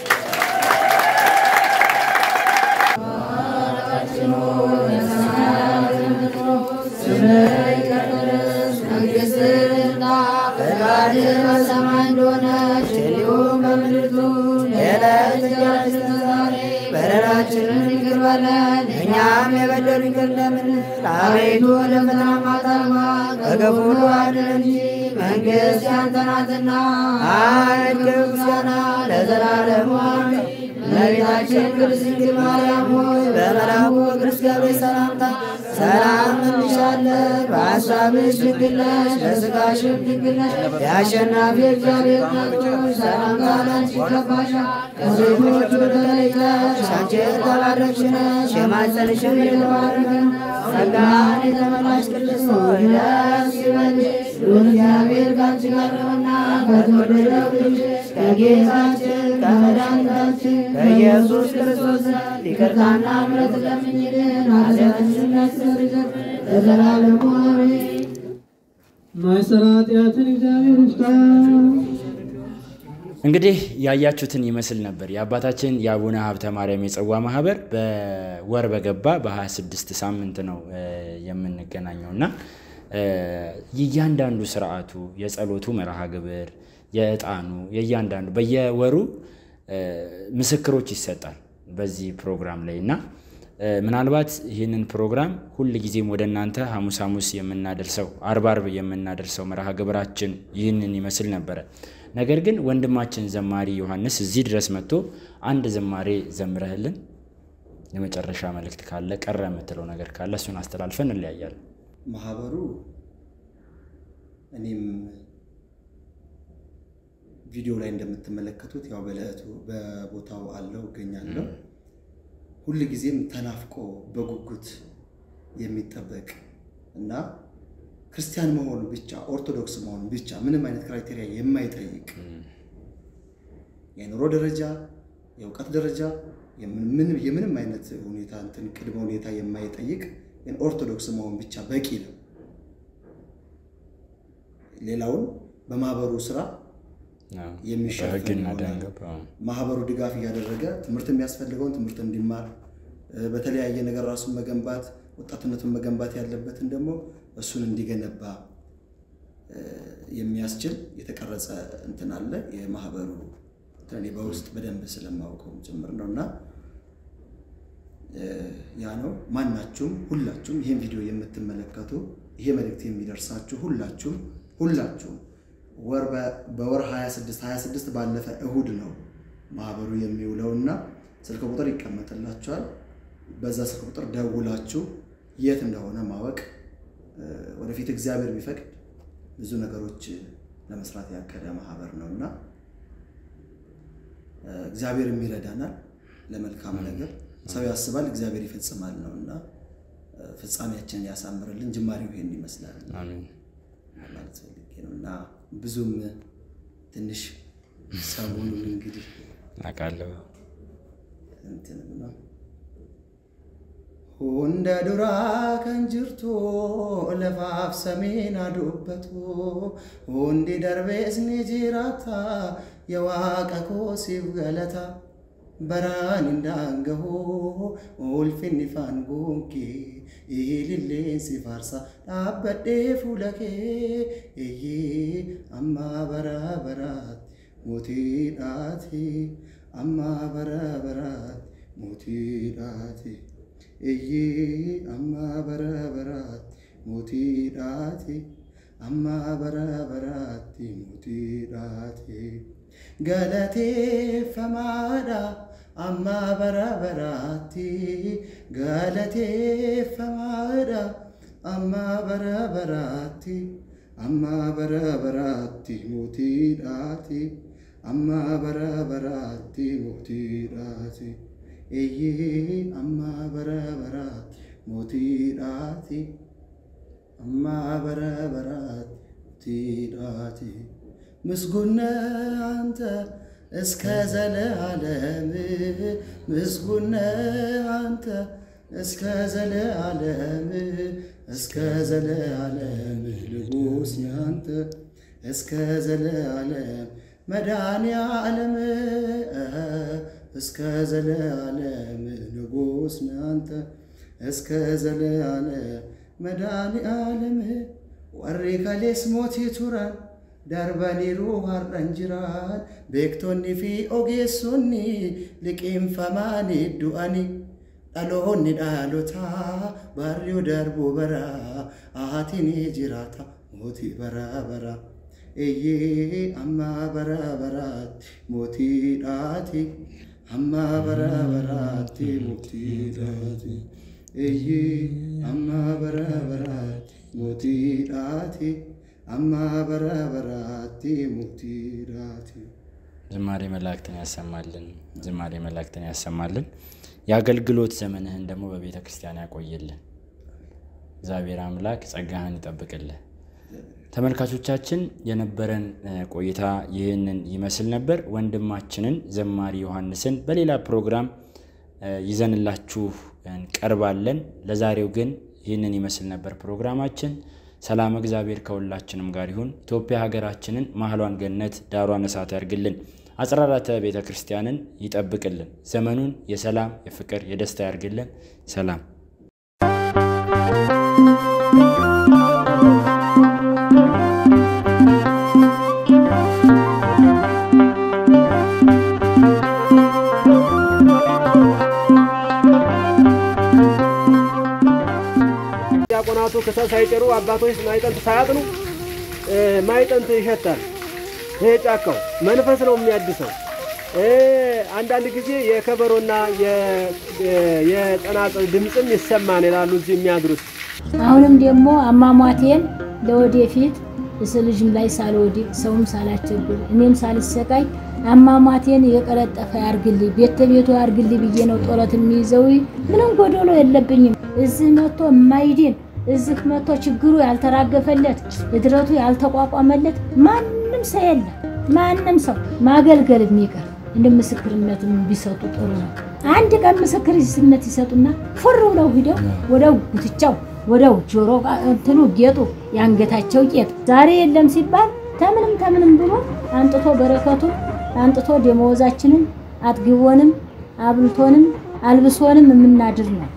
በሰማይ እንደሆነች እንዲሁም በምድር ትሁን። የዕለት እንጀራችንን ዛሬ በደላችንን ይቅር በለን እኛም የበደሉንን ይቅር እንደምንል። አቤቱ ወደ ፈተና አታግባን ከክፉ ሁሉ አድነን እንጂ መንግሥት ያንተ ናትና ኃይል፣ ክብር፣ ምስጋና ለዘላለሙ አሜን። እመቤታችን ቅድስት ድንግል ማርያም ሆይ በመልአኩ በቅዱስ ገብርኤል ሰላምታ ሰላም እንልሻለን። በሐሳብሽ ድንግል ነሽ፣ በሥጋሽም ድንግል ነሽ። የአሸናፊ እግዚአብሔር እናት ሆይ ሰላምታ ላንቺ ይገባሻል። ከሴቶች ሁሉ ተለይተሽ አንቺ የተባረክሽ ነሽ፣ የማኅፀንሽም ፍሬ የተባረከ ነው። ጸጋን የተመላሽ ቅድስት ሆይ ደስ ይበልሽ፣ እግዚአብሔር ከአንቺ ጋር ነውና ከተወደደው ልጅሽ ከጌታችን ከመድኃኒታችን ከኢየሱስ ክርስቶስ ዘንድ ይቅርታና ምሕረትን ለምኝልን ኃጢአታችንን ያስተሰርይ ዘንድ ለዘላለሙ አሜን። ማይሰራ ኃጢአትን እግዚአብሔር ይፍታ። እንግዲህ ያያችሁትን ይመስል ነበር የአባታችን የአቡነ ሀብተ ማርያም የጽዋ ማህበር በወር በገባ በ26 ሳምንት ነው የምንገናኘውና እያንዳንዱ ስርዓቱ የጸሎቱ መርሃ ግብር የዕጣኑ የእያንዳንዱ በየወሩ ምስክሮች ይሰጣል በዚህ ፕሮግራም ላይ እና ምናልባት ይህንን ፕሮግራም ሁሉ ጊዜም ወደ እናንተ ሐሙስ ሐሙስ የምናደርሰው አርብ አርብ የምናደርሰው መርሃ ግብራችን ይህንን ይመስል ነበር። ነገር ግን ወንድማችን ዘማሪ ዮሐንስ እዚህ ድረስ መጥቶ አንድ ዝማሬ ዘምረህልን የመጨረሻ መልእክት ካለ ቀረ የምትለው ነገር ካለ እሱን አስተላልፈን እንለያያለን። ማህበሩ እኔም ቪዲዮ ላይ እንደምትመለከቱት ያው በለቱ በቦታው አለው እገኛለሁ። ሁሉ ጊዜም ተናፍቆ በጉጉት የሚጠበቅ እና ክርስቲያን መሆን ብቻ ኦርቶዶክስ መሆን ብቻ ምንም አይነት ክራይቴሪያ የማይጠይቅ የኑሮ ደረጃ የእውቀት ደረጃ የምንም አይነት ሁኔታ እንትን ቅድመ ሁኔታ የማይጠይቅ ኦርቶዶክስ መሆን ብቻ በቂ ነው። ሌላውን በማህበሩ ስራ የሚሸፈን ማህበሩ ድጋፍ ያደረገ ትምህርት የሚያስፈልገውን ትምህርት እንዲማር በተለያየ ነገር ራሱን መገንባት ወጣትነቱን መገንባት ያለበትን ደግሞ እሱን እንዲገነባ የሚያስችል የተቀረጸ እንትን አለ የማህበሩ ተኔ በውስጥ በደንብ ስለማውቀው ጭምር ነውና ያ ነው ማናችሁም ሁላችሁም ይሄን ቪዲዮ የምትመለከቱ ይሄ መልእክት የሚደርሳችሁ ሁላችሁም በወር 26 ባለፈ እሁድ ነው ማህበሩ የሚውለውና ስልክ ቁጥር ይቀመጥላችኋል በዛ ስልክ ቁጥር ደውላችሁ የት እንደሆነ ማወቅ ወደፊት እግዚአብሔር ቢፈቅድ ብዙ ነገሮች ለመስራት ያቀደ ማህበር ነውና እግዚአብሔር የሚረዳናል ለመልካም ነገር ሰው ያስባል እግዚአብሔር ይፈጽማል ነውና ፍጻሜያችንን ያሳምርልን ጅማሬው ይሄን ይመስላል አሜን ማለት ነውና ብዙም ትንሽ ሰሞኑን እንግዲህ አቃለው እንትንና ሁንደ ዱራ ከንጅርቶ ለፋፍ ሰሜን አዱበቱ ሁንዲ ደርቤስ ኒጂራታ የዋቀኮ ሲፍ ገለታ በራን እንዳንገሁ ኡልፊን ፋንጉንኪ ኢሊሌን ሲፋርሳ ዳበዴ ፉለኬ እይ አማ በራበራት ሞቲ ዳቲ አማ በራበራት ሞቲ ዳቲ እይ አማ በራበራት ሞቲ ዳቲ አማ በራበራት ሞቲ ዳቲ ገለቴ ፈማዳ አማ በራበራቲ ገለቴ ፈማዳ አማ በራበራቲ ሞቲ ዳቲ አማ በራበራቲ ሞቲ ዳቲ እይ አማ በራበራት ሞቲ ዳቲ አማ በራበራት ሞቲ ዳቲ ምስጉነ አንተ እስከ ዘለዓለም ምስጉነ አንተ እስከ ዘለዓለም ንጉሥ ያንተ እስከ ዘለዓለም መድኃኔዓለም እስከ ዘለዓለም ንጉሥ ያንተ እስከ ዘለዓለም መድኃኔዓለም ወሪ ከሌስ ሞቲ ቱራን darbaniru har'anjiraan beektonni fi ogeessonni liqimfamanii du'ani dhaloonni dhalotaa barriu darbu bara aatini jiraata mootii bara eeyyee amma baraatti mootii dhaati amma baraatti mootii dhaati eeyyee amma baraatti mootii dhaati amma በራበራቲ ሙክቲራቲ ዝማሬ መላእክትን ያሰማልን የአገልግሎት ዘመንህን ደግሞ በቤተ ክርስቲያን ያቆየልን እግዚአብሔር አምላክ ጸጋህን ይጠብቅልን ተመልካቾቻችን የነበረን ቆይታ ይህንን ይመስል ነበር ወንድማችንን ዘማሪ ዮሐንስን በሌላ ፕሮግራም ይዘንላችሁ እንቀርባለን ለዛሬው ግን ይህንን ይመስል ነበር ፕሮግራማችን ሰላም እግዚአብሔር ከሁላችንም ጋር ይሁን ኢትዮጵያ ሀገራችንን ማህሏን ገነት ዳሯን እሳት ያርግልን አጽራራተ ቤተ ክርስቲያንን ይጠብቅልን ዘመኑን የሰላም የፍቅር የደስታ ያርግልን ሰላም ዲያቆናቱ ከሰው ሳይጨሩ አባቶች ማይጠንት ሳያጥኑ ማይጠንት ይሸታል ይሄ ጫካው መንፈስ ነው የሚያድሰው አንዳንድ ጊዜ የከበሮና የጸናጽል ድምጽም ይሰማል ይላሉ እዚህ የሚያድሩት አሁንም ደግሞ አማማቴን ለወደፊት እስልጅም ላይ ሳልወድቅ ሰውም ሳላቸግር እኔም ሳልሰቃይ አማማቴን የቀለጠፈ ያርግልኝ ቤተቤቱ ያርግልኝ ብዬ ነው ጦረት የሚይዘው ምንም ጎዶሎ የለብኝም እዚህ መጥቶ ማይዲን እዚህ መጥቶ ችግሩ ያልተራገፈለት እድረቱ ያልተቋቋመለት ማንንም ሰው የለም ማንንም ሰው ማገልገል የሚቀር እንደ ምስክርነትም ቢሰጡ ጥሩ ነው አንድ ቀን ምስክርነት ይሰጡና ፍሩ ነው ሂደው ወደው ጉትቻው ወደው ጆሮ እንትኑ ጌጡ ያንገታቸው ጌጥ ዛሬ የለም ሲባል ተምንም ብሎ አንጥቶ በረከቱን አንጥቶ ደመወዛችንን አጥግቦንም አብልቶንም አልብሶንም የምናድር ነው።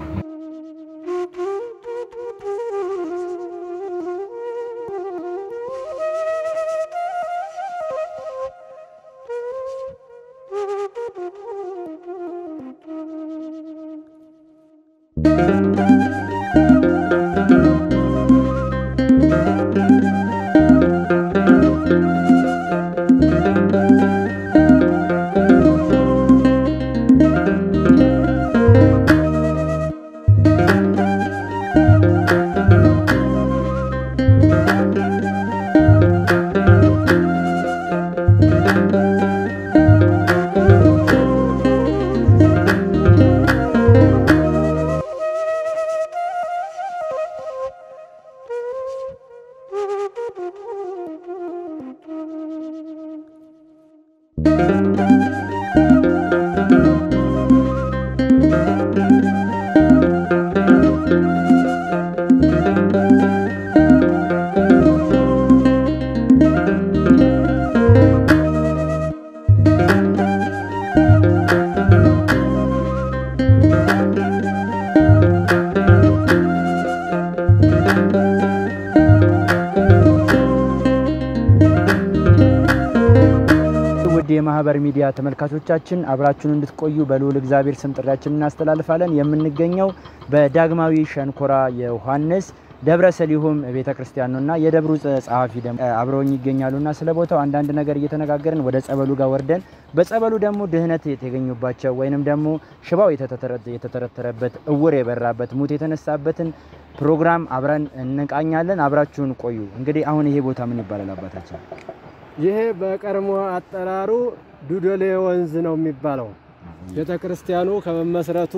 የማህበር ሚዲያ ተመልካቾቻችን አብራችሁን እንድትቆዩ በልዑል እግዚአብሔር ስም ጥሪያችንን እናስተላልፋለን። የምንገኘው በዳግማዊ ሸንኮራ ዮሐንስ ደብረ ሰሊሆም ቤተክርስቲያን ነውና የደብሩ ጸሐፊ አብረውኝ ይገኛሉና ስለ ቦታው አንዳንድ ነገር እየተነጋገርን ወደ ጸበሉ ጋር ወርደን በጸበሉ ደግሞ ድህነት የተገኙባቸው ወይንም ደግሞ ሽባው የተተረተረበት እውር የበራበት ሙት የተነሳበትን ፕሮግራም አብረን እንቃኛለን። አብራችሁን ቆዩ። እንግዲህ አሁን ይሄ ቦታ ምን ይባላል አባታችን? ይሄ በቀድሞ አጠራሩ ዱዶሌ ወንዝ ነው የሚባለው። ቤተክርስቲያኑ ከመመስረቱ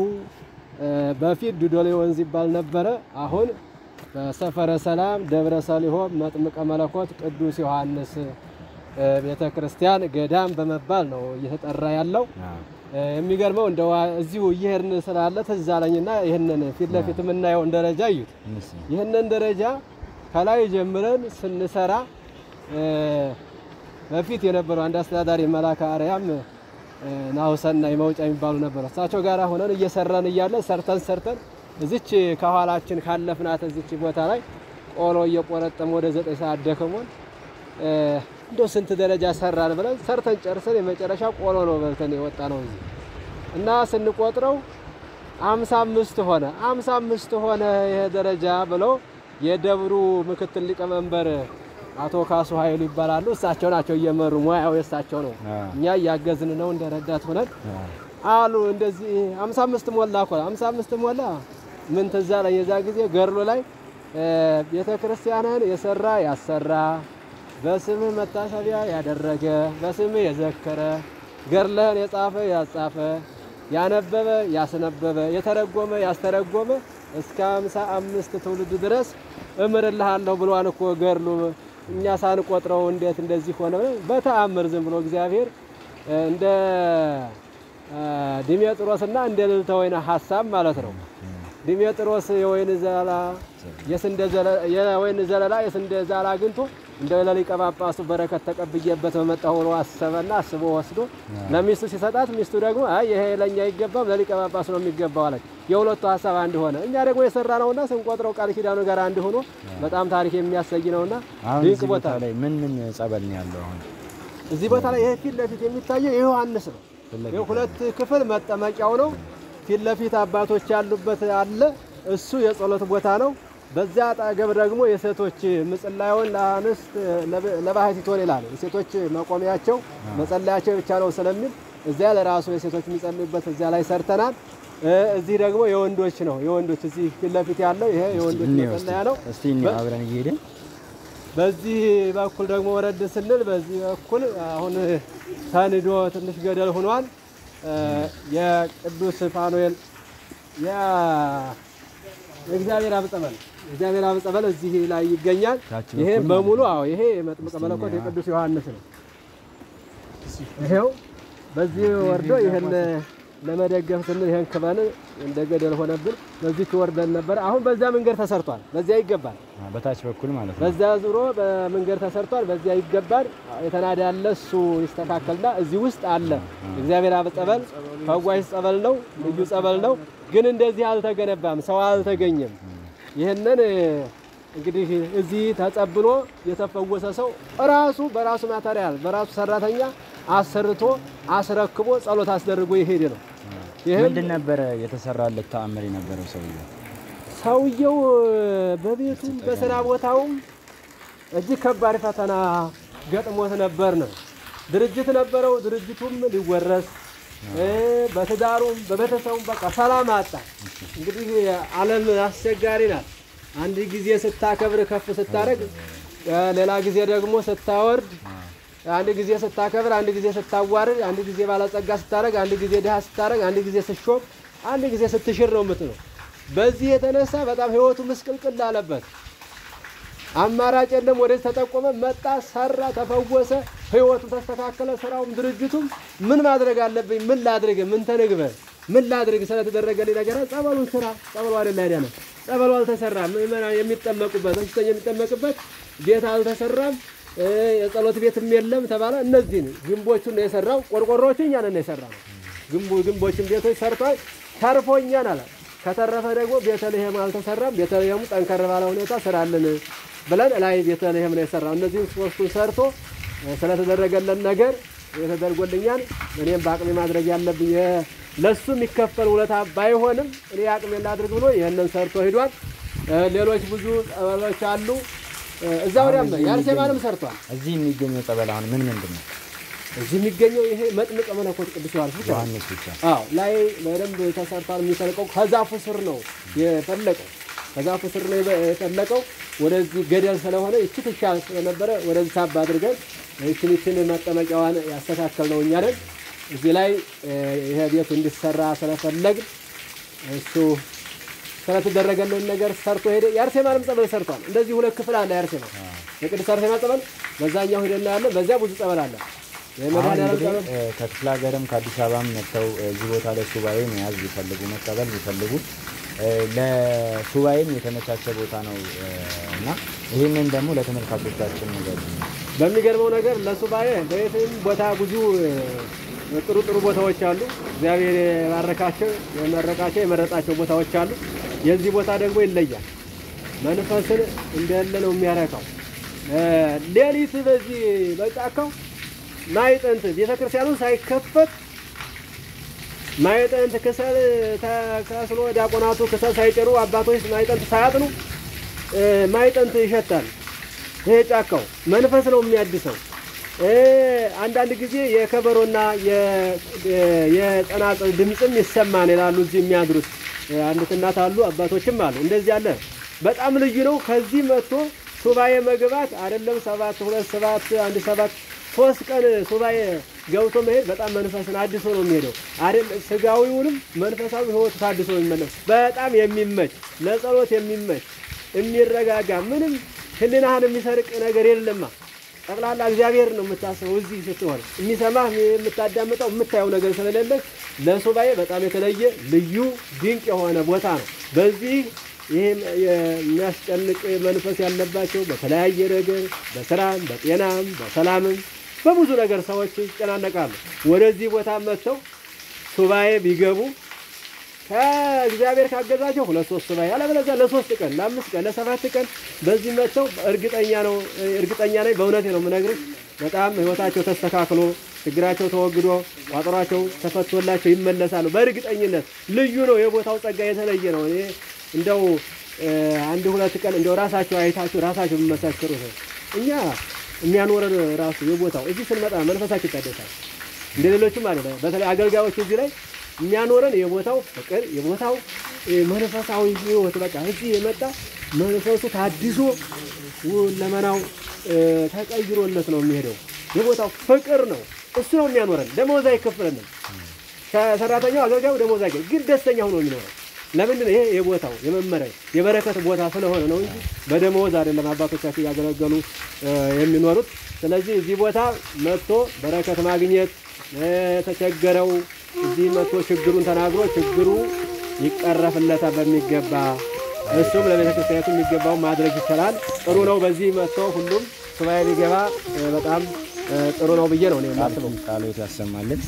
በፊት ዱዶሌ ወንዝ ይባል ነበረ። አሁን በሰፈረ ሰላም ደብረ ሰሊሆም መጥምቀ መለኮት ቅዱስ ዮሐንስ ቤተክርስቲያን ገዳም በመባል ነው እየተጠራ ያለው። የሚገርመው እንደው እዚሁ እየሄድን ስላለ ትዝ አለኝና ይሄንን ፊት ለፊት የምናየው ደረጃ እዩት። ይሄንን ደረጃ ከላይ ጀምረን ስንሰራ በፊት የነበረው አንድ አስተዳዳሪ መላካ አርያም ናሁሰና የመውጫ የሚባሉ ነበር። እሳቸው ጋር ሆነን እየሰራን እያለ ሰርተን እዚች ከኋላችን ካለፍናት እዚች ቦታ ላይ ቆሎ እየቆረጠም ወደ 9 ሰዓት ደከሞን እንደው ስንት ደረጃ ሰራን ብለን ሰርተን ጨርሰን የመጨረሻ ቆሎ ነው በልተን የወጣ ነው እዚህ እና ስንቆጥረው 55 ሆነ ይሄ ደረጃ ብለው የደብሩ ምክትል ሊቀመንበር አቶ ካሱ ኃይሉ ይባላሉ። እሳቸው ናቸው እየመሩ ሙያው የሳቸው ነው። እኛ ያገዝን ነው እንደረዳት ሆነን አሉ። እንደዚህ 55 ሞላ እኮ 55 ሞላ። ምን ተዛለ የዛ ጊዜ ገርሎ ላይ ቤተክርስቲያንን የሰራ ያሰራ በስምህ መታሰቢያ ያደረገ በስምህ የዘከረ ገርለህን የጻፈ ያጻፈ ያነበበ ያስነበበ የተረጎመ ያስተረጎመ እስከ 55 ትውልድ ድረስ እምርልሃለሁ ብሏን እኮ ገርሉ። እኛ ሳንቆጥረው እንዴት እንደዚህ ሆነ? በተአምር ዝም ብሎ እግዚአብሔር እንደ ዲሜጥሮስና እንደ ልዕልተ ወይን ሐሳብ ማለት ነው። ዲሜጥሮስ የወይን ዘለላ የስንዴ ዛላ አግኝቶ እንደ ለሊቀ ጳጳሱ በረከት ተቀብዬበት በመጣሁ ብሎ አሰበና አስቦ ወስዶ ለሚስቱ ሲሰጣት ሚስቱ ደግሞ አይ ይሄ ለኛ አይገባም ለሊቀ ጳጳሱ ነው የሚገባው አለች። የሁለቱ ሐሳብ አንድ ሆነ። እኛ ደግሞ የሰራነውና ስንቆጥረው ቃል ኪዳኑ ጋር አንድ ሆኖ በጣም ታሪክ የሚያሰይ ነውና ድንቅ ቦታ ላይ ምን ጸበል ነው ያለው? አሁን እዚህ ቦታ ላይ ይሄ ፊት ለፊት የሚታየው ዮሐንስ ነው። የሁለት ክፍል መጠመቂያው ነው። ፊት ለፊት አባቶች ያሉበት አለ። እሱ የጸሎት ቦታ ነው። በዛ አጠገብ ደግሞ የሴቶች ምጽላዩን ለአንስት ለባህቲቶን ይላል። የሴቶች መቆሚያቸው መጸለያቸው ብቻ ነው ስለሚል እዚያ ለራሱ የሴቶች የሚጸልዩበት እዚያ ላይ ሰርተናል። እዚህ ደግሞ የወንዶች ነው። የወንዶች እዚህ ፊት ለፊት ያለው ይሄ የወንዶች መጸለያ ነው። እስቲ አብረን እየሄድን በዚህ በኩል ደግሞ ወረድ ስንል በዚህ በኩል አሁን ተንዶ ትንሽ ገደል ሆኗል። የቅዱስ ፋኑኤል የእግዚአብሔር አብ ጸበል እዚህ ላይ ይገኛል። ይሄ በሙሉ ይሄ መጥምቀ መለኮት የቅዱስ ዮሐንስ ነው። ይሄው በዚህ ወርዶ ይሄን ለመደገፍ ስንል ይሄን ክበን እንደ ገደል ሆነብን። በዚህ ትወርደን ነበር። አሁን በዛ መንገድ ተሰርቷል። በዚያ ይገባል። በታች በኩል ማለት ነው። በዛ ዙሮ በመንገድ ተሰርቷል። በዚያ ይገባል። የተናዳ ያለ እሱ ይስተካከልና እዚህ ውስጥ አለ እግዚአብሔር አብ ጸበል ፈዋሽ ጸበል ነው፣ ልዩ ጸበል ነው። ግን እንደዚህ አልተገነባም፣ ሰው አልተገኘም። ይሄንን እንግዲህ እዚህ ተጸብሎ የተፈወሰ ሰው ራሱ በራሱ ማተሪያል በራሱ ሰራተኛ አሰርቶ አስረክቦ ጸሎት አስደርጎ ይሄድ ነው። ምንድን ነበር የተሰራለት ተአምር የነበረው ሰውየው በቤቱም በስራ ቦታውም እጅግ ከባድ ፈተና ገጥሞት ነበር ነው። ድርጅት ነበረው፣ ድርጅቱም ሊወረስ በትዳሩም በቤተሰቡም በቃ ሰላም አጣ። እንግዲህ ዓለም አስቸጋሪ ናት። አንድ ጊዜ ስታከብር ከፍ ስታረግ፣ ሌላ ጊዜ ደግሞ ስታወርድ፣ አንድ ጊዜ ስታከብር፣ አንድ ጊዜ ስታዋርድ፣ አንድ ጊዜ ባለጸጋ ስታረግ፣ አንድ ጊዜ ድሃ ስታረግ፣ አንድ ጊዜ ስትሾም፣ አንድ ጊዜ ስትሽር ነው የምትለው። በዚህ የተነሳ በጣም ህይወቱ ምስቅልቅል አለበት። አማራጭ የለም። ወደዚህ ተጠቆመ፣ መጣ፣ ሰራ፣ ተፈወሰ፣ ህይወቱ ተስተካከለ። ስራውም ድርጅቱም ምን ማድረግ አለብኝ? ምን ላድርግ? ምን ተነግበ? ምን ላድርግ? ስለተደረገልኝ ነገር ጸበሉን ስራ። ጸበሉ አይደል አይደል? ጸበሉ አልተሰራም። ምዕመናን የሚጠመቁበት በሽተኛ የሚጠመቅበት ቤት አልተሰራም። የጸሎት ቤትም የለም ተባለ። እነዚህን ግንቦቹን ነው የሰራው። ቆርቆሮዎቹን እኛ ነን የሰራው። ግንቦችን ቤቶች ሰርቷል። ተርፎኛል አለ። ከተረፈ ደግሞ ቤተልሔም አልተሰራም። ቤተልሔሙ ጠንከር ባለ ሁኔታ ስራልን ብለን ላይ ቤተልሔም ነው የሰራው። እነዚህን ሶስቱን ሰርቶ ስለተደረገለን ነገር የተደርጎልኛል። እኔም በአቅሜ ማድረግ ያለብኝ ለሱ የሚከፈል ውለታ ባይሆንም እኔ አቅሜን ላድርግ ብሎ ይሄንን ሰርቶ ሄዷል። ሌሎች ብዙ ጸበሎች አሉ። እዛው ደግሞ የአርሴማንም ሰርቷል። እዚህ የሚገኘው ጸበል አሁን ምንድን ነው? እዚህ የሚገኘው ይሄ መጥምቀ መለኮት ቅዱስ ዮሐንስ ብቻ። አዎ ላይ በደንብ ተሰርቷል። የሚፈልቀው ከዛፉ ስር ነው የፈለቀው። ከዛፉ ስር ነው የፈለቀው። ወደዚህ ገደል ስለሆነ እቺ ትሻል ስለነበረ ወደዚህ ሳብ አድርገን እቺን መጠመቂያዋን ያስተካከልነው እኛ ነን። እዚህ ላይ ይሄ ቤቱ እንዲሰራ ስለፈለግ እሱ ስለተደረገልን ነገር ሰርቶ ሄደ። የአርሴማንም ጸበል ሰርቷል። እንደዚህ ሁለት ክፍል አለ የአርሴማ የቅዱስ አርሴማ ጸበል በዛኛው ሄደና ያለ በዚያ ብዙ ጸበል አለ። ከክፍለ ሀገርም ከአዲስ አበባም መጥተው እዚህ ቦታ ላይ ሱባኤ መያዝ ቢፈልጉ መቀበል ቢፈልጉ ለሱባኤም የተመቻቸ ቦታ ነው እና ይህንን ደግሞ ለተመልካቾቻችን ነገር በሚገርመው ነገር ለሱባኤ በየትም ቦታ ብዙ ጥሩ ጥሩ ቦታዎች አሉ። እግዚአብሔር የባረካቸው የመረቃቸው የመረጣቸው ቦታዎች አሉ። የዚህ ቦታ ደግሞ ይለያል። መንፈስን እንደለ ነው የሚያረካው። ሌሊት በዚህ በጫካው ማይጠንት ቤተክርስቲያኑ ሳይከፈት ማይጠንት ከሰል ተከስሎ ዲያቆናቱ ከሰል ሳይጨሩ አባቶች ማይጠንት ሳያጥኑ ማይጠንት ይሸታል። ይሄ ጫካው መንፈስ ነው የሚያድሰው። አንዳንድ ጊዜ የከበሮና የጸናጽል ድምጽም ይሰማን ይላሉ እዚህ የሚያድሩት አንዲት እናት አሉ፣ አባቶችም አሉ። እንደዚህ አለ። በጣም ልዩ ነው። ከዚህ መጥቶ ሱባኤ መግባት አይደለም 7 2 7 1 7 3 ቀን ሱባኤ ገብቶ መሄድ በጣም መንፈስን አድሶ ነው የሚሄደው። አይደል ስጋዊውንም መንፈሳዊ ህይወት ታድሶ ነው የሚመለስ። በጣም የሚመች ለጸሎት የሚመች የሚረጋጋ ምንም ህሊናህን የሚሰርቅ ነገር የለማ። ጠቅላላ እግዚአብሔር ነው የምታስበው። እዚህ ስትሆን የሚሰማህ የምታዳምጠው የምታየው ነገር ስለሌለ ለሱባኤ በጣም የተለየ ልዩ ድንቅ የሆነ ቦታ ነው። በዚህ ይሄ የሚያስጨንቅ መንፈስ ያለባቸው በተለያየ ነገር በስራም በጤናም በሰላምም በብዙ ነገር ሰዎች ይጨናነቃሉ። ወደዚህ ቦታ መጥተው ሱባኤ ቢገቡ ከእግዚአብሔር ካገዛቸው 2-3 ሱባኤ አለበለዚያ ለ3 ቀን ለ5 ቀን ለ7 ቀን በዚህ መጥተው እርግጠኛ ነኝ በእውነቴ ነው የምነግርህ በጣም ህይወታቸው ተስተካክሎ ችግራቸው ተወግዶ ቋጠሯቸው ተፈቶላቸው ይመለሳሉ። በእርግጠኝነት ልዩ ነው። የቦታው ጸጋ የተለየ ነው። እኔ እንደው 1-2 ቀን እንደው ራሳቸው አይታችሁ ራሳቸው የሚመሰክሩ እኛ የሚያኖረን ራሱ የቦታው እዚህ ስንመጣ መንፈሳችን ይታደሳል። እንደሌሎችም አይደለም። በተለይ አገልጋዮች እዚህ ላይ የሚያኖረን የቦታው ፍቅር የቦታው መንፈሳዊ ህይወት በቃ እዚህ የመጣ መንፈሱ ታድሶ ለመናው ተቀይሮለት ነው የሚሄደው። የቦታው ፍቅር ነው እሱ ነው የሚያኖረን። ደሞዝ አይከፍለንም። ሰራተኛው አገልጋዩ ደሞዝ አይከፍል ግን ደስተኛ ሆኖ የሚኖረው ለምንድን ነው? ይሄ የቦታው የመመሪያ የበረከት ቦታ ስለሆነ ነው እንጂ በደሞዝ አይደለም አባቶቻችን ያገለገሉ የሚኖሩት። ስለዚህ እዚህ ቦታ መጥቶ በረከት ማግኘት ተቸገረው እዚህ መጥቶ ችግሩን ተናግሮ ችግሩ ይቀረፍለታል በሚገባ እሱም ለቤተ ክርስቲያኑ የሚገባው ማድረግ ይችላል። ጥሩ ነው። በዚህ መጥቶ ሁሉም ሱባኤ ሊገባ በጣም ጥሩ ነው ብዬ ነው እኔ የማስበው። ቃሎት ያሰማልን።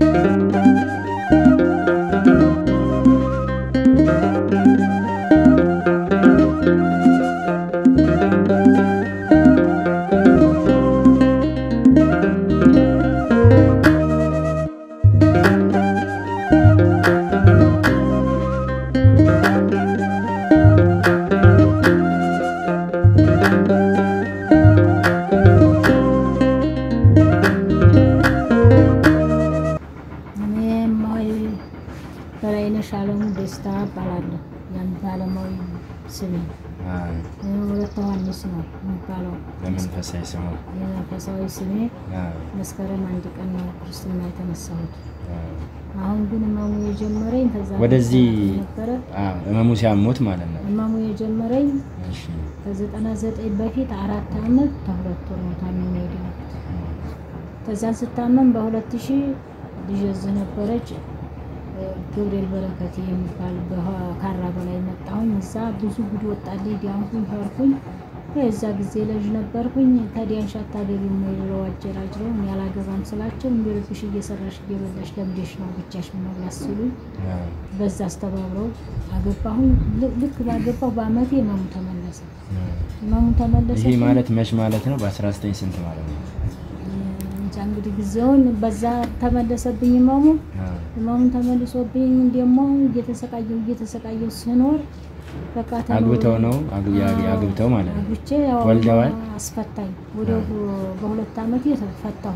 ደስታ እባላለሁ። የዓለማዊ ስሜ ወለተ ዮሐንስ ነው የሚባለው። ለመንፈሳዊ ስሙ የመንፈሳዊ ስሜ መስከረም 1 ቀን ነው ክርስትና የተነሳሁት። አሁን ግን ህመሙ የጀመረኝ ከዛ ወደዚህ ነበረ። ህመሙ ሲያሞት ማለት ነው። ህመሙ የጀመረኝ ከ99 በፊት 4 ዓመት ከ2 ወር ነው ታምሜ የሄድኩት። ከዛን ስታመም በ2000 ልጅ እዚህ ነበረች ገብርኤል በረከት የሚባል በካራ በላይ መጣሁኝ። እዛ ብዙ ጉድ ወጣልኝ፣ ዲያንኩኝ፣ ፈርኩኝ። ከዛ ጊዜ ልጅ ነበርኩኝ። ታዲያን ሻታገቢም ነው ብለው አጀራጅረው ያላገባም ስላቸው እንዲልብሽ እየሰራሽ እየበላሽ ለምደሽ ነው ብቻሽ መብላት ሲሉኝ በዛ አስተባብረው አገባሁኝ። ልክ ባገባሁ በአመቴ ህመሙ ተመለሰ። ህመሙ ተመለሰ። ይሄ ማለት መች ማለት ነው? በ19 ስንት ማለት ነው? እንግዲህ ጊዜውን በዛ ተመለሰብኝ ህመሙ። ህመሙን ተመልሶብኝ ደግሞ እየተሰቃየሁ ስኖር በቃ አግብተው ነው አግብተው ማለት ነው። ብቻ ወልደዋል። አስፈታኝ ወዲያው በ2 ዓመት ፈታሁ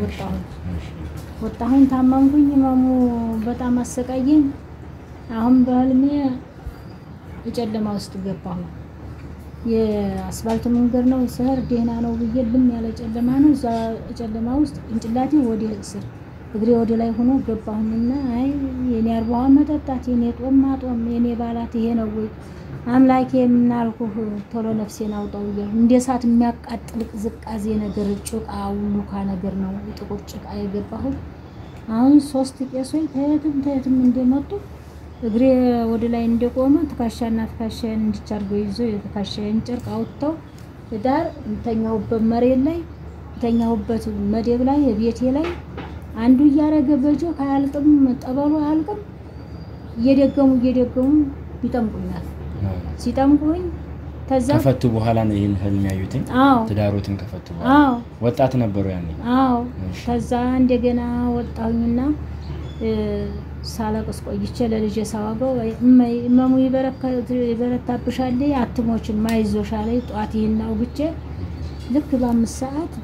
ወጣሁኝ። ታመምኩኝ። ህመሙ በጣም አሰቃየኝ። አሁን በህልሜ የጨለማ ውስጥ ገባሁ። የአስፋልት መንገድ ነው ሰር ደህና ነው ብዬ ልም ያለ ጨለማ ነው። እዛ ጨለማ ውስጥ እንጭላቴ ወደ ስር እግሬ ወደ ላይ ሆኖ ገባሁኝና አይ የኔ አርባዋ መጠጣት የኔ ጦም ማጦም የኔ ባላት ይሄ ነው ወይ አምላኬ የምናልኩህ ቶሎ ነፍሴን አውጣው እያልኩ እንደ እሳት የሚያቃጥል ቅዝቃዜ ነገር ጭቃው ሉካ ነገር ነው ጥቁር ጭቃ የገባሁት። አሁን 3 ቄሶች ተየትም እንደመጡ እግሬ ወደ ላይ እንደቆመ ትካሻና ትካሻዬን እንዲቻርገው ይዞ የትካሻዬን ጨርቅ አውጥተው ዳር እንተኛውበት መሬት ላይ እንተኛውበት መደብ ላይ የቤቴ ላይ አንዱ እያረገ በጆ ካያልቅም ጠበሉ አያልቅም እየደገሙ ይጠምቁኛል። ሲጠምቁኝ ከዛ ከፈቱ በኋላ ነው ይሄን ህልም ያዩት። ትዳሮትን ከፈቱ በኋላ ወጣት ነበሩ ያኔ። ከዛ እንደገና ወጣሁኝና ሳለቅስ ቆይቼ ለልጄ ሳዋገው እመሙ ይበረታብሻል አትሞችም አይዞሻል ጧት ይሄን አውግቼ ልክ በ5 ሰዓት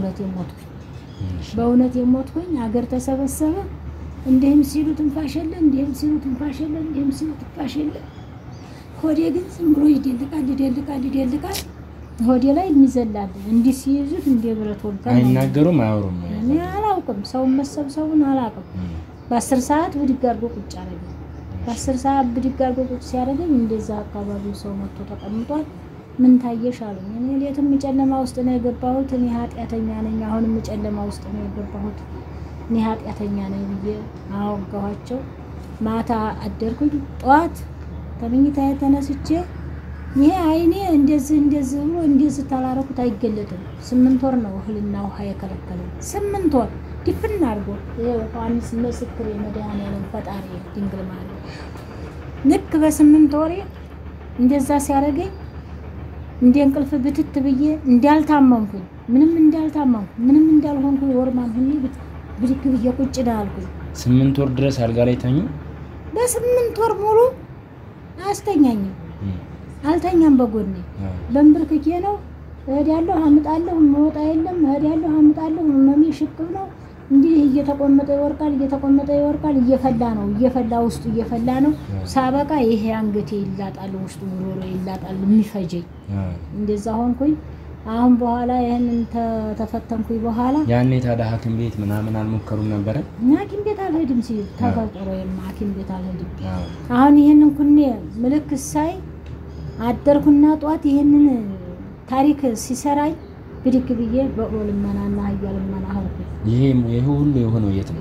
በእውነት የሞትኩኝ። አገር ተሰበሰበ። እንዴም ሲሉ ትንፋሽ የለ፣ እንዴም ሲሉ ትንፋሽ የለ፣ እንዴም ሲሉ ትንፋሽ የለ። ሆዴ ግን ዝም ብሎ ይደልቃል። ሆዴ ላይ የሚዘላል እንዲህ ሲይዙት እንደ ብረት ወልቃ አይናገሩም አያወሩም። እኔ አላውቅም፣ ሰው መሰብሰቡን አላውቅም። በ10 ሰዓት ብድግ አድርጎ ቁጭ አደረገኝ። በ10 ሰዓት ብድግ አድርጎ ቁጭ ሲያደርገኝ እንደዛ አካባቢው ሰው መጥቶ ተቀምጧል። ምን ታየሽ አለኝ። እኔ ሌትም ጨለማ ውስጥ ነው የገባሁት። እኔ ኃጢአተኛ ነኝ። አሁንም ጨለማ ውስጥ ነው የገባሁት። እኔ ኃጢአተኛ ነኝ ብዬ አወጋኋቸው። ማታ አደርኩኝ። ጠዋት ከመኝታዬ ተነስቼ ይሄ አይኔ እንደዚህ ብሎ እንደዚህ ታላረኩት አይገለጥም። 8 ወር ነው እህልና ውሃ የከለከለው። 8 ወር ድፍን አድርጎ ዮሐንስ ምስክር የመድኃኒዓለም ፈጣሪ ድንግል ማርያም ልክ በ8 ወሬ እንደዛ ሲያደርገኝ እንደ እንቅልፍ ብትት ብዬ እንዳልታመምኩኝ ምንም እንዳልሆንኩኝ ወርማን ሁሉ ብድግ ብዬ ቁጭ ዳልኩኝ። 8 ወር ድረስ አልጋ ላይ ተኙ። በ8 ወር ሙሉ አስተኛኝም አልተኛም። በጎኔ በእንብርክኬ ነው እሄዳለሁ አምጣለሁ፣ መውጣ የለም እሄዳለሁ አምጣለሁ። መሜ ሽቅብ ነው እንዲህ እየተቆመጠ ይወርቃል። እየፈላ ውስጡ እየፈላ ነው። ሳበቃ ይሄ አንገቴ ይላጣል፣ ውስጡ ጉሮሮ ይላጣል፣ የሚፈጀኝ እንደዛ ሆንኩኝ። አሁን በኋላ ይሄንን ተፈተንኩኝ። በኋላ ያኔ ታዲያ ሐኪም ቤት ምናምን አልሞከሩም ነበር? ሐኪም ቤት አልሄድም ሲል ተፈጥሮ ሐኪም ቤት አልሄድም። አሁን ይሄንን ኩኔ ምልክት ሳይ አደርኩና ጧት ይሄንን ታሪክ ሲሰራኝ ብድግ ብዬ በኦልመናና ሀያልመና ሆንኩ። ይሄ ሁሉ የሆነው የት ነው?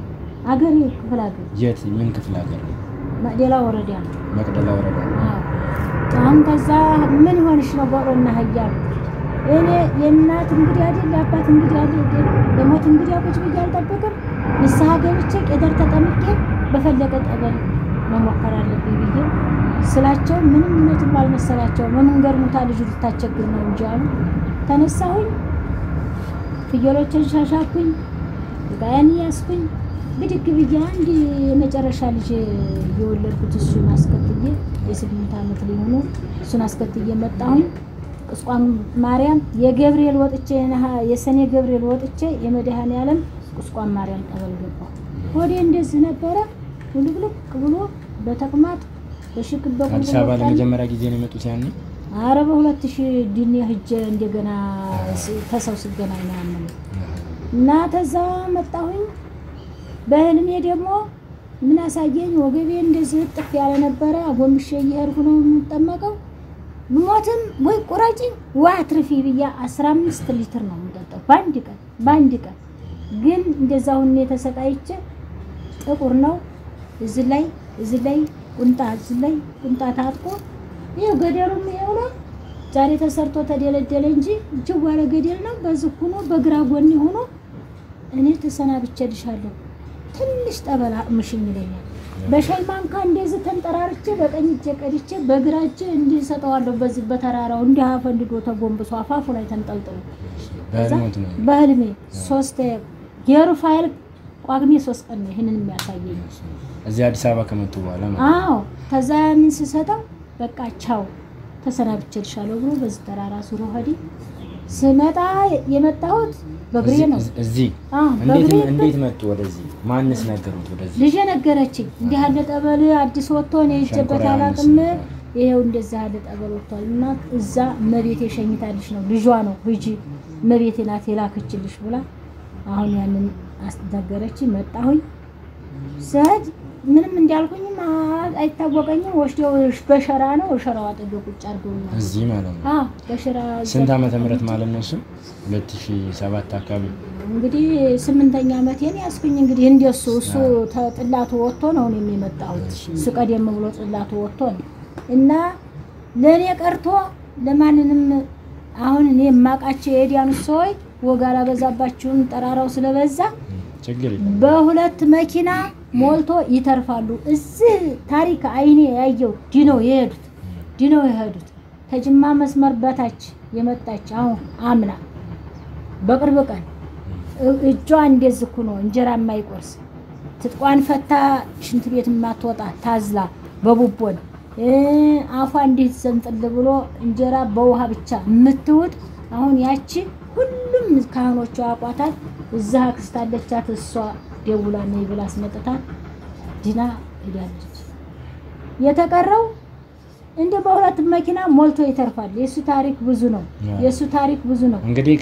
አገር ክፍለ ሀገር የት ምን ክፍለ ሀገር ነው? መቅደላ ወረዳ ነው። መቅደላ ወረዳ። አሁን ከዛ ምን ሆነሽ ነው ባሮና ሀያል እኔ የእናት እንግዲህ አይደል አባት እንግዲህ አይደል ለሞት እንግዲህ ቁጭ ብዬ አልጠብቅም። ንስሐ ገብቼ ቄደር ተጠምቄ በፈለገ ጠበል መሞከር አለብኝ ብዬ ስላቸው ምንም እውነትም አልመሰላቸው። በመንገድ ሙታ ልጅ ልታቸግር ነው እንጂ አሉ። ተነሳሁኝ፣ ፍየሎችን ሻሻኩኝ፣ ጋያን ያስኩኝ ብድግ ብዬ አንድ የመጨረሻ ልጅ የወለድኩት እሱን አስከትዬ የ8 ዓመት ላይ ሆኖ እሱን አስከትዬ መጣሁኝ። ቁስቋም ማርያም የገብርኤል ወጥቼ የሰኔ ገብርኤል ወጥቼ የመድኃኔዓለም ቁስቋም ማርያም ጠበል ገባሁ። ወዴ እንደዚህ ነበረ ሁሉብልቅ ብሎ በተቅማጥ በሽክበቁ አዲስ አበባ ለመጀመሪያ ጊዜ ነው የመጡት ያኔ? ኧረ በ2000 ዲኒ ሂጄ እንደገና ተሰው ስገናኝ ነው ያመነ እና ተዛ መጣሁኝ። በህልሜ ደግሞ ምን አሳየኝ? ወገቤ እንደዚህ ጥፍ ያለ ነበረ። አጎምሼ እየሄድኩ ነው የምጠመቀው። ሞትም ወይ ቁራጭኝ ወይ አትርፊ ብያ 15 ሊትር ነው የምጠጣው በአንድ ቀን ግን እንደዛው ሁኔ ተሰቃይቼ ጥቁር ነው እዚህ ላይ ቁንጣ እዚህ ላይ ቁንጣ ታጥቆ ይሄው ገደሉም ይሄው ነው። ዛሬ ተሰርቶ ተደለደለ እንጂ ጅዋለ ገደል ነው። በዚህ ሆኖ በግራ ጎን ሆኖ እኔ ተሰናብቼልሻለሁ ትንሽ ጠበላ ምሽኝ ይለኛል። በሻይ ማንካ እንደዚህ ተንጠራርቼ በቀኝ እጄ ቀድቼ በግራ እጄ እንዲህ ሰጠዋለሁ። በዚህ በተራራው እንዲህ አፈንድዶ ተጎንብሶ አፋፉ ላይ ተንጠልጥሎ በህልሜ 3 የሩፋኤል ቋግሜ 3 ቀን ይሄንን የሚያሳየኝ እዚህ አዲስ አበባ ከመጡ በኋላ ማለት አዎ። ከዛ ምን ሲሰጠው በቃ ቻው ተሰናብቼልሻለሁ ብሎ በዚህ ተራራ ሱሮ ሄዲ ስመጣ የመጣሁት በግሬ ነው። እዚህ እንዴት መጡ ወደዚህ? ማንስ ነገሩት ወደዚህ? ልጅ ነገረችኝ። እንዲህ ያለ ጠበል አዲስ ወጥቶ ነው ይጀበት አላቅም። ይሄው እንደዚህ ያለ ጠበል ወጥቷል እና እዛ መቤቴ ሸኝታልሽ ነው ልጇ ነው ሂጂ መቤቴ ናት የላከችልሽ ብላ አሁን ያንን አስተገረችኝ። መጣሁኝ ሰድ ምንም እንዳልኩኝም አይታወቀኝም። ወሽደው በሸራ ነው ሸራው አጠገብ ቁጭ አድርገውኛል እዚህ ማለት ነው። በሸራ ስንት ዓመተ ምህረት ማለት ነው? እሱ 2007 አካባቢ እንግዲህ 8ኛ ዓመቴን ያስኩኝ። እንግዲህ እንደሱ እሱ ተጥላቱ ወጥቶ ነው እኔም የመጣሁት። እሱ ቀደም ብሎ ጥላቱ ወጥቶ ነው እና ለኔ ቀርቶ ለማንንም አሁን እኔ የማውቃቸው የዲያኑ ሰዎች ወጋላ በዛባችሁን ጠራራው ስለበዛ ችግር በሁለት መኪና ሞልቶ ይተርፋሉ። እዚህ ታሪክ አይኔ ያየው ዲኖ የሄዱት ከጅማ መስመር በታች የመጣች አሁን አምና በቅርብ ቀን እጇ እንደዚህ ሆኖ እንጀራ የማይቆርስ ትጥቋን ፈታ ሽንት ቤት የማትወጣ ታዝላ በቡቦን አፏ እንዴት ዘንጥል ብሎ እንጀራ በውሃ ብቻ የምትውጥ አሁን ያቺ ሁሉም ካህኖቿ አቋታት እዛ አክስታለቻት እሷ ደውላ ነይ ብላ አስመጥታ ዲና ሄዳለች። የተቀረው እንደ በሁለት መኪና ሞልቶ ይተርፋል። የሱ ታሪክ ብዙ ነው። እንግዲህ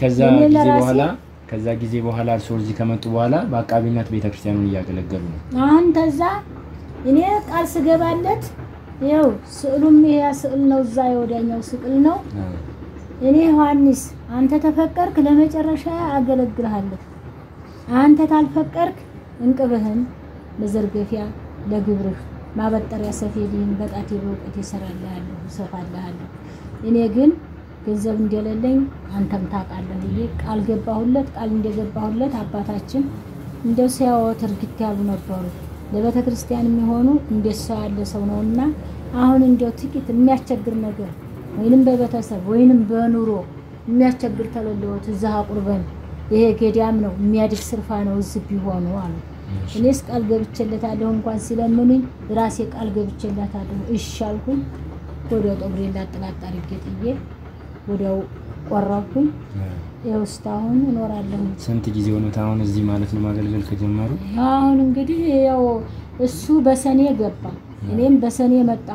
ከዛ ጊዜ በኋላ እርሶ እዚህ ከመጡ በኋላ በአቃቢነት ቤተክርስቲያኑን እያገለገሉ ነው። አሁን ተዛ እኔ ቃል ስገባለት ይኸው ስዕሉም ይሄ ስዕል ነው። እዛ የወዳኛው ስዕል ነው። እኔ ዮሐንስ አንተ ተፈቀርክ ለመጨረሻ አገለግልሃለሁ። አንተ ካልፈቀርክ እንቅብህን ለዘርገፊያ ለግብርህ ማበጠሪያ ሰፌድህን በጣቴ በእውቀት ይሰራልሃለሁ እሰፋልሃለሁ። እኔ ግን ገንዘብ እንደሌለኝ አንተም ታውቃለህ ብዬ ቃል ገባሁለት። ቃል እንደገባሁለት አባታችን እንደው ሲያወት እርግጥ ያሉ ነበሩ። ለቤተ ክርስቲያን የሚሆኑ እንደሰው ያለ ሰው ነውና አሁን እንደው ጥቂት የሚያስቸግር ነገር ወይንም በቤተሰብ ወይንም በኑሮ የሚያስቸግር ተለለውት እዛ ቁርበን ይሄ ገዳም ነው የሚያድግ ስርፋ ነው እዚህ ቢሆኑ አሉ። እኔስ ቃል ገብቼለታለሁ እንኳን ሲለምኑኝ ራሴ ቃል ገብቼለታለሁ እሺ አልኩኝ። ወዲያው ጠጉሬን ላጥላጣሪ ጌጥዬ ወዲያው ቆራኩኝ። ይኸው እስካሁን እኖራለሁ። ስንት ጊዜ ሆኖት አሁን እዚህ ማለት ነው ማገልገል ከጀመሩ? አሁን እንግዲህ ያው እሱ በሰኔ ገባ እኔም በሰኔ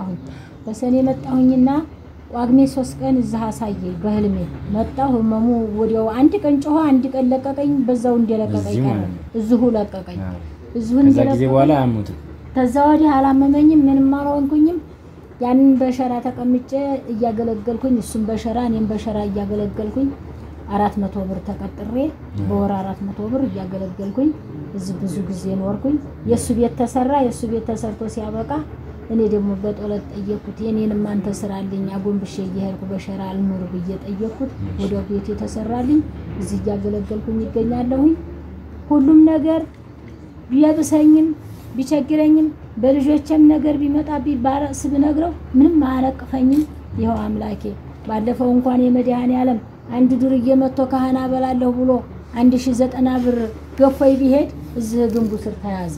መጣሁኝና ቋግሜ 3 ቀን እዛ አሳየኝ በህልሜ መጣሁ። ህመሙ ወዲያው አንድ ቀን ጮኸ አንድ ቀን ለቀቀኝ። በዛው እንደለቀቀኝ ቀረ እዚሁ ለቀቀኝ። ከዛ ጊዜ በኋላ አሙት ከዛ ወዲህ አላመመኝም ምንም አልሆንኩኝም። ያንን በሸራ ተቀምጬ እያገለገልኩኝ እሱም በሸራ እኔም በሸራ እያገለገልኩኝ 400 ብር ተቀጥሬ በወር 400 ብር እያገለገልኩኝ እዚህ ብዙ ጊዜ ኖርኩኝ። የሱ ቤት ተሰራ። የሱ ቤት ተሰርቶ ሲያበቃ እኔ ደግሞ በጦለት ጠየቅኩት። የኔንም አንተ ስራልኝ አጎንብሼ እየሄድኩ በሸራ አልኖር ብዬ ጠየቅኩት። ወደ ቤት የተሰራልኝ እዚህ እያገለገልኩኝ ይገኛለሁኝ። ሁሉም ነገር ቢያብሰኝም ቢቸግረኝም በልጆችም ነገር ቢመጣ ቢባረስ ብነግረው ምንም አያነቅፈኝም። ይኸው አምላኬ ባለፈው እንኳን የመድኃኔዓለም አንድ ዱርዬ መጥቶ ካህና በላለሁ ብሎ 1090 ብር ገፎይ ቢሄድ እዚህ ግንቡ ስር ተያዘ።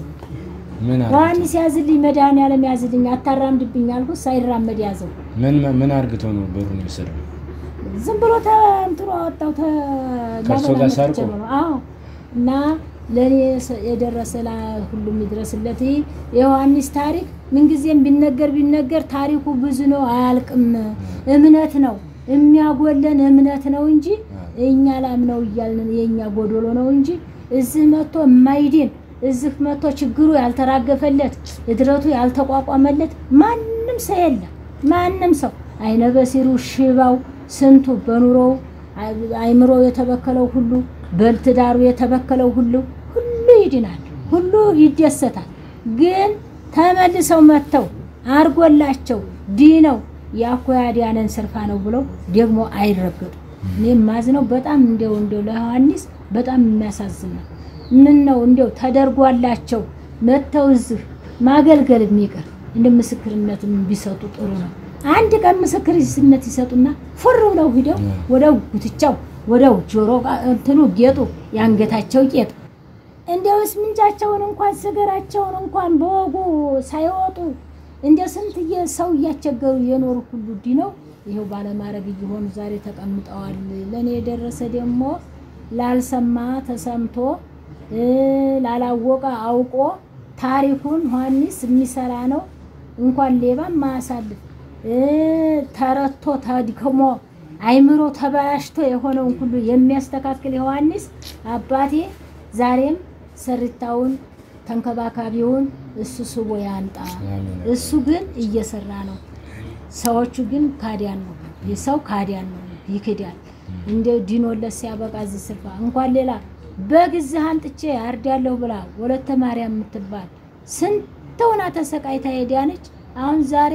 ዋን ሲያዝልኝ መድኃኔዓለም ያዝልኝ አታራምድብኝ አልኩት። ሳይራመድ ያዘው። ምን አርግቶ ነው ብሩን ይሰራው? ዝም ብሎ እንትሮ አወጣው ከርሶ ጋር ሰርቆ። አዎ እና ለኔ የደረሰ ሁሉም ይድረስለት። የዮሐንስ ታሪክ ምንጊዜም ቢነገር ታሪኩ ብዙ ነው፣ አያልቅም። እምነት ነው የሚያጎለን እምነት ነው እንጂ እኛ ላምነው እያልን የኛ ጎዶሎ ነው እንጂ እዚህ መጥቶ የማይድን እዚህ መጥቶ ችግሩ ያልተራገፈለት እድረቱ ያልተቋቋመለት ማንም ሰው የለም። ማንም ሰው አይነ በሲሩ ሽባው ስንቱ በኑሮው አይምሮ የተበከለው ሁሉ በልትዳሩ የተበከለው ሁሉ ይድናል፣ ሁሉ ይደሰታል። ግን ተመልሰው መተው አርጎላቸው ዲነው ያቆያዲያነን ሰርፋ ነው ብለው ደግሞ አይረገጡ። እኔም ማዝነው በጣም እንደው ለዮሐንስ በጣም የሚያሳዝን ነው። ምን ነው እንደው ተደርጓላቸው መተው እዚህ ማገልገል የሚቀር እንደ ምስክርነትም ቢሰጡ ጥሩ ነው። አንድ ቀን ምስክርነት ይሰጡና ፍር ብለው ሂደው ወደው ጉትቻው ወደው ጆሮ እንትኑ ጌጡ ያንገታቸው ጌጥ እንደውስ ምንጫቸውን እንኳን ስገራቸውን እንኳን በወጉ ሳይወጡ እንደ ስንት ሰው እያቸገሩ የኖሩ ሁሉ ዲነው ይሄው ባለማረግ ይሆን ዛሬ ተቀምጠዋል። ለኔ የደረሰ ደግሞ ላልሰማ ተሰምቶ ላላወቀ አውቆ ታሪኩን ዮሐንስ የሚሰራ ነው። እንኳን ሌባ ማያሳልፍ ተረቶ ተድክሞ አይምሮ ተባያሽቶ የሆነውን ሁሉ የሚያስተካክል ዮሐንስ አባቴ ዛሬም ሰሪታውን ተንከባካቢውን እሱ ስቦ ያንጣ። እሱ ግን እየሰራ ነው። ሰዎቹ ግን ካዲያን ነው። የሰው ካዲያን ነው፣ ይክዳል። እንደ ዲኖለት ሲያበቃ እዚህ ስርፋ እንኳን ሌላ በግዝህ አንጥቼ አርዳለሁ ብላ ወለተ ማርያም የምትባል ስንተውና ተሰቃይታ ሄዳነች። አሁን ዛሬ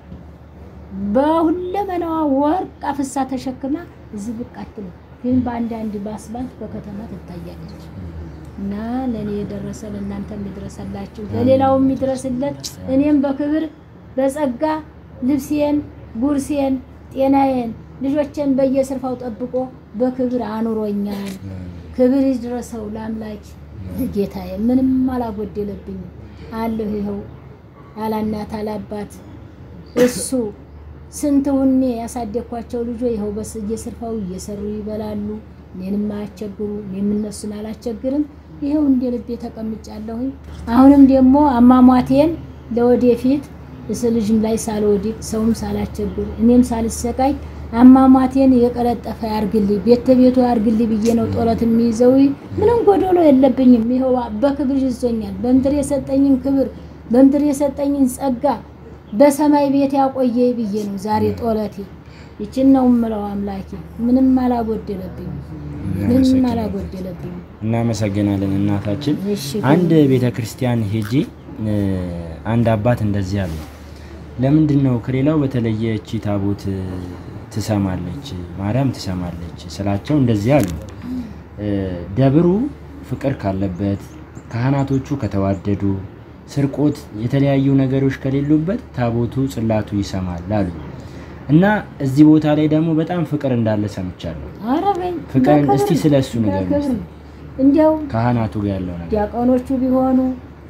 በሁለመናዋ ወርቅ አፍሳ ተሸክማ እዚህ ብቅ አትልም፣ ግን በአንዳንድ ባስባንት በከተማ ትታያለች። እና ለኔ የደረሰ ለእናንተም ይድረሰላችሁ፣ ለሌላውም ይድረስለት። እኔም በክብር በጸጋ ልብሴን ጉርሴን ጤናዬን ልጆቼን በየስርፋው ጠብቆ በክብር አኑሮኛል። ክብር ይድረሰው ለአምላክ ጌታዬ። ምንም አላጎደለብኝ አለሁ። ይኸው አላናት አላባት እሱ ስንት ሁኔ ያሳደኳቸው ልጆች ይኸው በየስርፋው እየሰሩ ይበላሉ። እኔንም አያስቸግሩ፣ እኔም እነሱን አላስቸግርም። ይኸው እንደ ልቤ ተቀምጫለሁ። አሁንም ደግሞ አሟሟቴን ለወደፊት እስልጅም ላይ ሳልወድቅ ሰውም ሳላስቸግር እኔም ሳልሰቃይ አሟሟቴን የቀለጠፈ ያርግልኝ፣ ቤቱ ያርግልኝ ብዬ ነው ጦረት የሚይዘው። ምንም ጎዶሎ የለብኝም። ይኸው በክብር ይዞኛል። በምድር የሰጠኝን ክብር በምድር የሰጠኝን ጸጋ በሰማይ ቤት ያቆየ ብዬ ነው ዛሬ ጦለቴ። ይችን ነው የምለው አምላኬ። ምንም አላጎደለብኝ፣ ምንም አላጎደለብኝ። እናመሰግናለን እናታችን። አንድ ቤተክርስቲያን ሄጂ አንድ አባት እንደዚህ አለ። ለምንድን ነው ከሌላው በተለየ እቺ ታቦት ትሰማለች ማርያም ትሰማለች ስላቸው እንደዚህ አሉ። ደብሩ ፍቅር ካለበት ካህናቶቹ ከተዋደዱ ስርቆት የተለያዩ ነገሮች ከሌሉበት ታቦቱ ጽላቱ ይሰማል አሉ። እና እዚህ ቦታ ላይ ደግሞ በጣም ፍቅር እንዳለ ሰምቻለሁ። አረበኝ ፍቅር እስቲ ስለሱ ንገሩኝ። እንዴው ካህናቱ ጋር ያለው ነገር ዲያቆኖቹ ቢሆኑ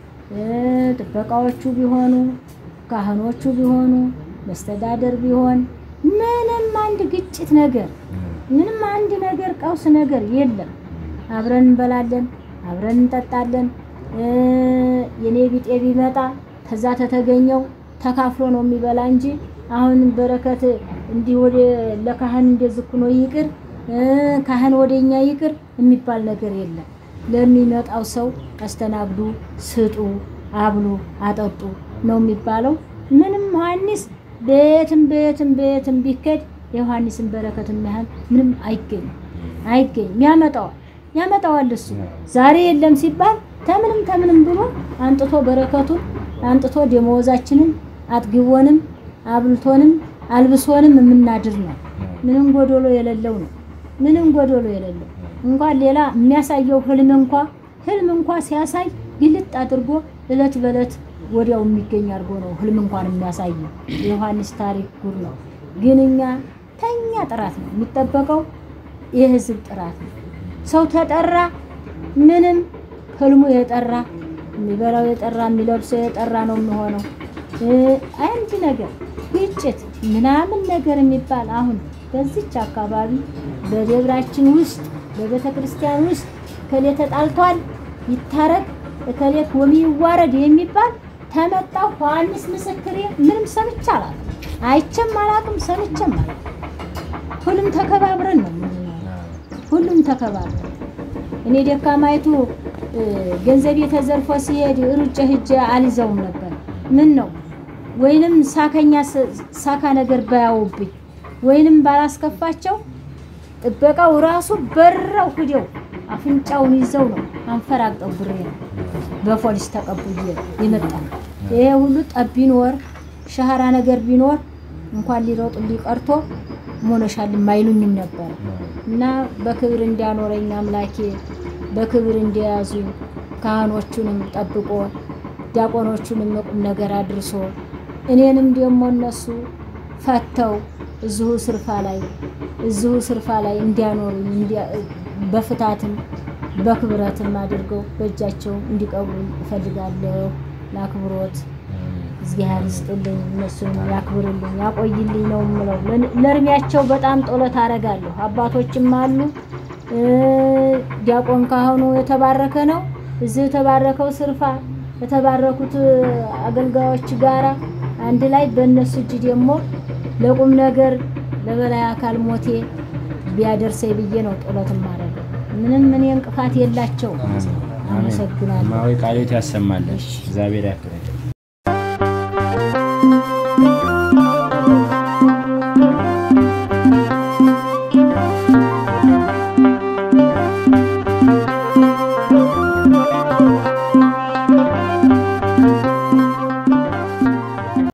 ጥበቃዎቹ ቢሆኑ ካህኖቹ ቢሆኑ መስተዳደር ቢሆን ምንም አንድ ግጭት ነገር ምንም አንድ ነገር ቀውስ ነገር የለም። አብረን እንበላለን፣ አብረን እንጠጣለን። የኔ ቢጤ ቢመጣ ተዛ ተተገኘው ተካፍሎ ነው የሚበላ እንጂ አሁን በረከት እንዲህ ወደ ለካህን እንደዝኩኖ ይቅር ካህን ወደኛ ይቅር የሚባል ነገር የለም። ለሚመጣው ሰው አስተናግዱ፣ ስጡ፣ አብሉ፣ አጠጡ ነው የሚባለው። ምንም ዮሐንስ ቤትም ቢከድ የዮሐንስን በረከት የሚያህል ምንም አይገኝም አይገኝም። ያመጣዋል እሱ ዛሬ የለም ሲባል ተምንም ብሎ አንጥቶ በረከቱን አንጥቶ ደመወዛችንን አጥግቦንም አብልቶንም አልብሶንም የምናድር ነው። ምንም ጎዶሎ የሌለው ነው። እንኳን ሌላ የሚያሳየው ህልም እንኳን ሲያሳይ ግልጥ አድርጎ እለት በለት ወዲያው የሚገኝ አድርጎ ነው ህልም እንኳን የሚያሳየው። የዮሐንስ ታሪክ ጉር ነው። ግን እኛ ተኛ ጥራት ነው የሚጠበቀው፣ የህዝብ ጥራት ነው። ሰው ተጠራ ምንም ህልሙ የጠራ የሚበላው የጠራ የሚለብሰው የጠራ ነው የሚሆነው። አንድ ነገር ግጭት ምናምን ነገር የሚባል አሁን በዚች አካባቢ በደብራችን ውስጥ በቤተ ክርስቲያን ውስጥ ከሌ ተጣልቷል ይታረቅ ከሌ ወሚ ይዋረድ የሚባል ተመጣው ዮሐንስ ምስክሬ ምንም ሰምቻለሁ አይቼም አላቅም ሰምቼም አላቅም። ሁሉም ተከባብረን ነው ሁሉም ተከባብረን። እኔ ደካማይቱ ገንዘብ የተዘርፎ ሲሄድ ሩጬ ሄጄ አልይዘውም ነበር። ምን ነው ወይንም ሳካ ነገር ባያውብኝ ወይንም ባላስከፋቸው ጥበቃው ራሱ በራው ሂደው አፍንጫውን ይዘው ነው አንፈራግጠው ብሬ ነው በፖሊስ ተቀብዬ የመጣ። ይሄ ሁሉ ጠብ ቢኖር ሻሃራ ነገር ቢኖር እንኳን ሊሮጥ ሊቀርቶ ሞነሻል ማይሉኝም ነበር። እና በክብር እንዲያኖረኝ አምላኬ በክብር እንዲያዙ ካህኖቹንም ጠብቆ ዲያቆኖቹንም ቁም ነገር አድርሶ እኔንም ደግሞ እነሱ ፈተው እዚሁ ስርፋ ላይ እንዲያኖሩኝ በፍታትም በክብረትም አድርገው በእጃቸው እንዲቀብሩኝ እፈልጋለሁ። ለአክብሮት እግዚአብሔር ይስጥልኝ፣ እነሱን ያክብርልኝ ያቆይልኝ ነው የምለው። ለእርሚያቸው በጣም ጦለት አረጋለሁ። አባቶችም አሉ። ዲያቆን ካህኑ የተባረከ ነው። እዚህ የተባረከው ስርፋ የተባረኩት አገልጋዮች ጋራ አንድ ላይ በእነሱ እጅ ደግሞ ለቁም ነገር ለበላይ አካል ሞቴ ቢያደርሰኝ ብዬ ነው ጦለት ማረግ። ምንም ምን እንቅፋት የላቸው። አመሰግናለሁ። ማዊ ቃልዎት ያሰማልሽ። እግዚአብሔር ያክብርሽ።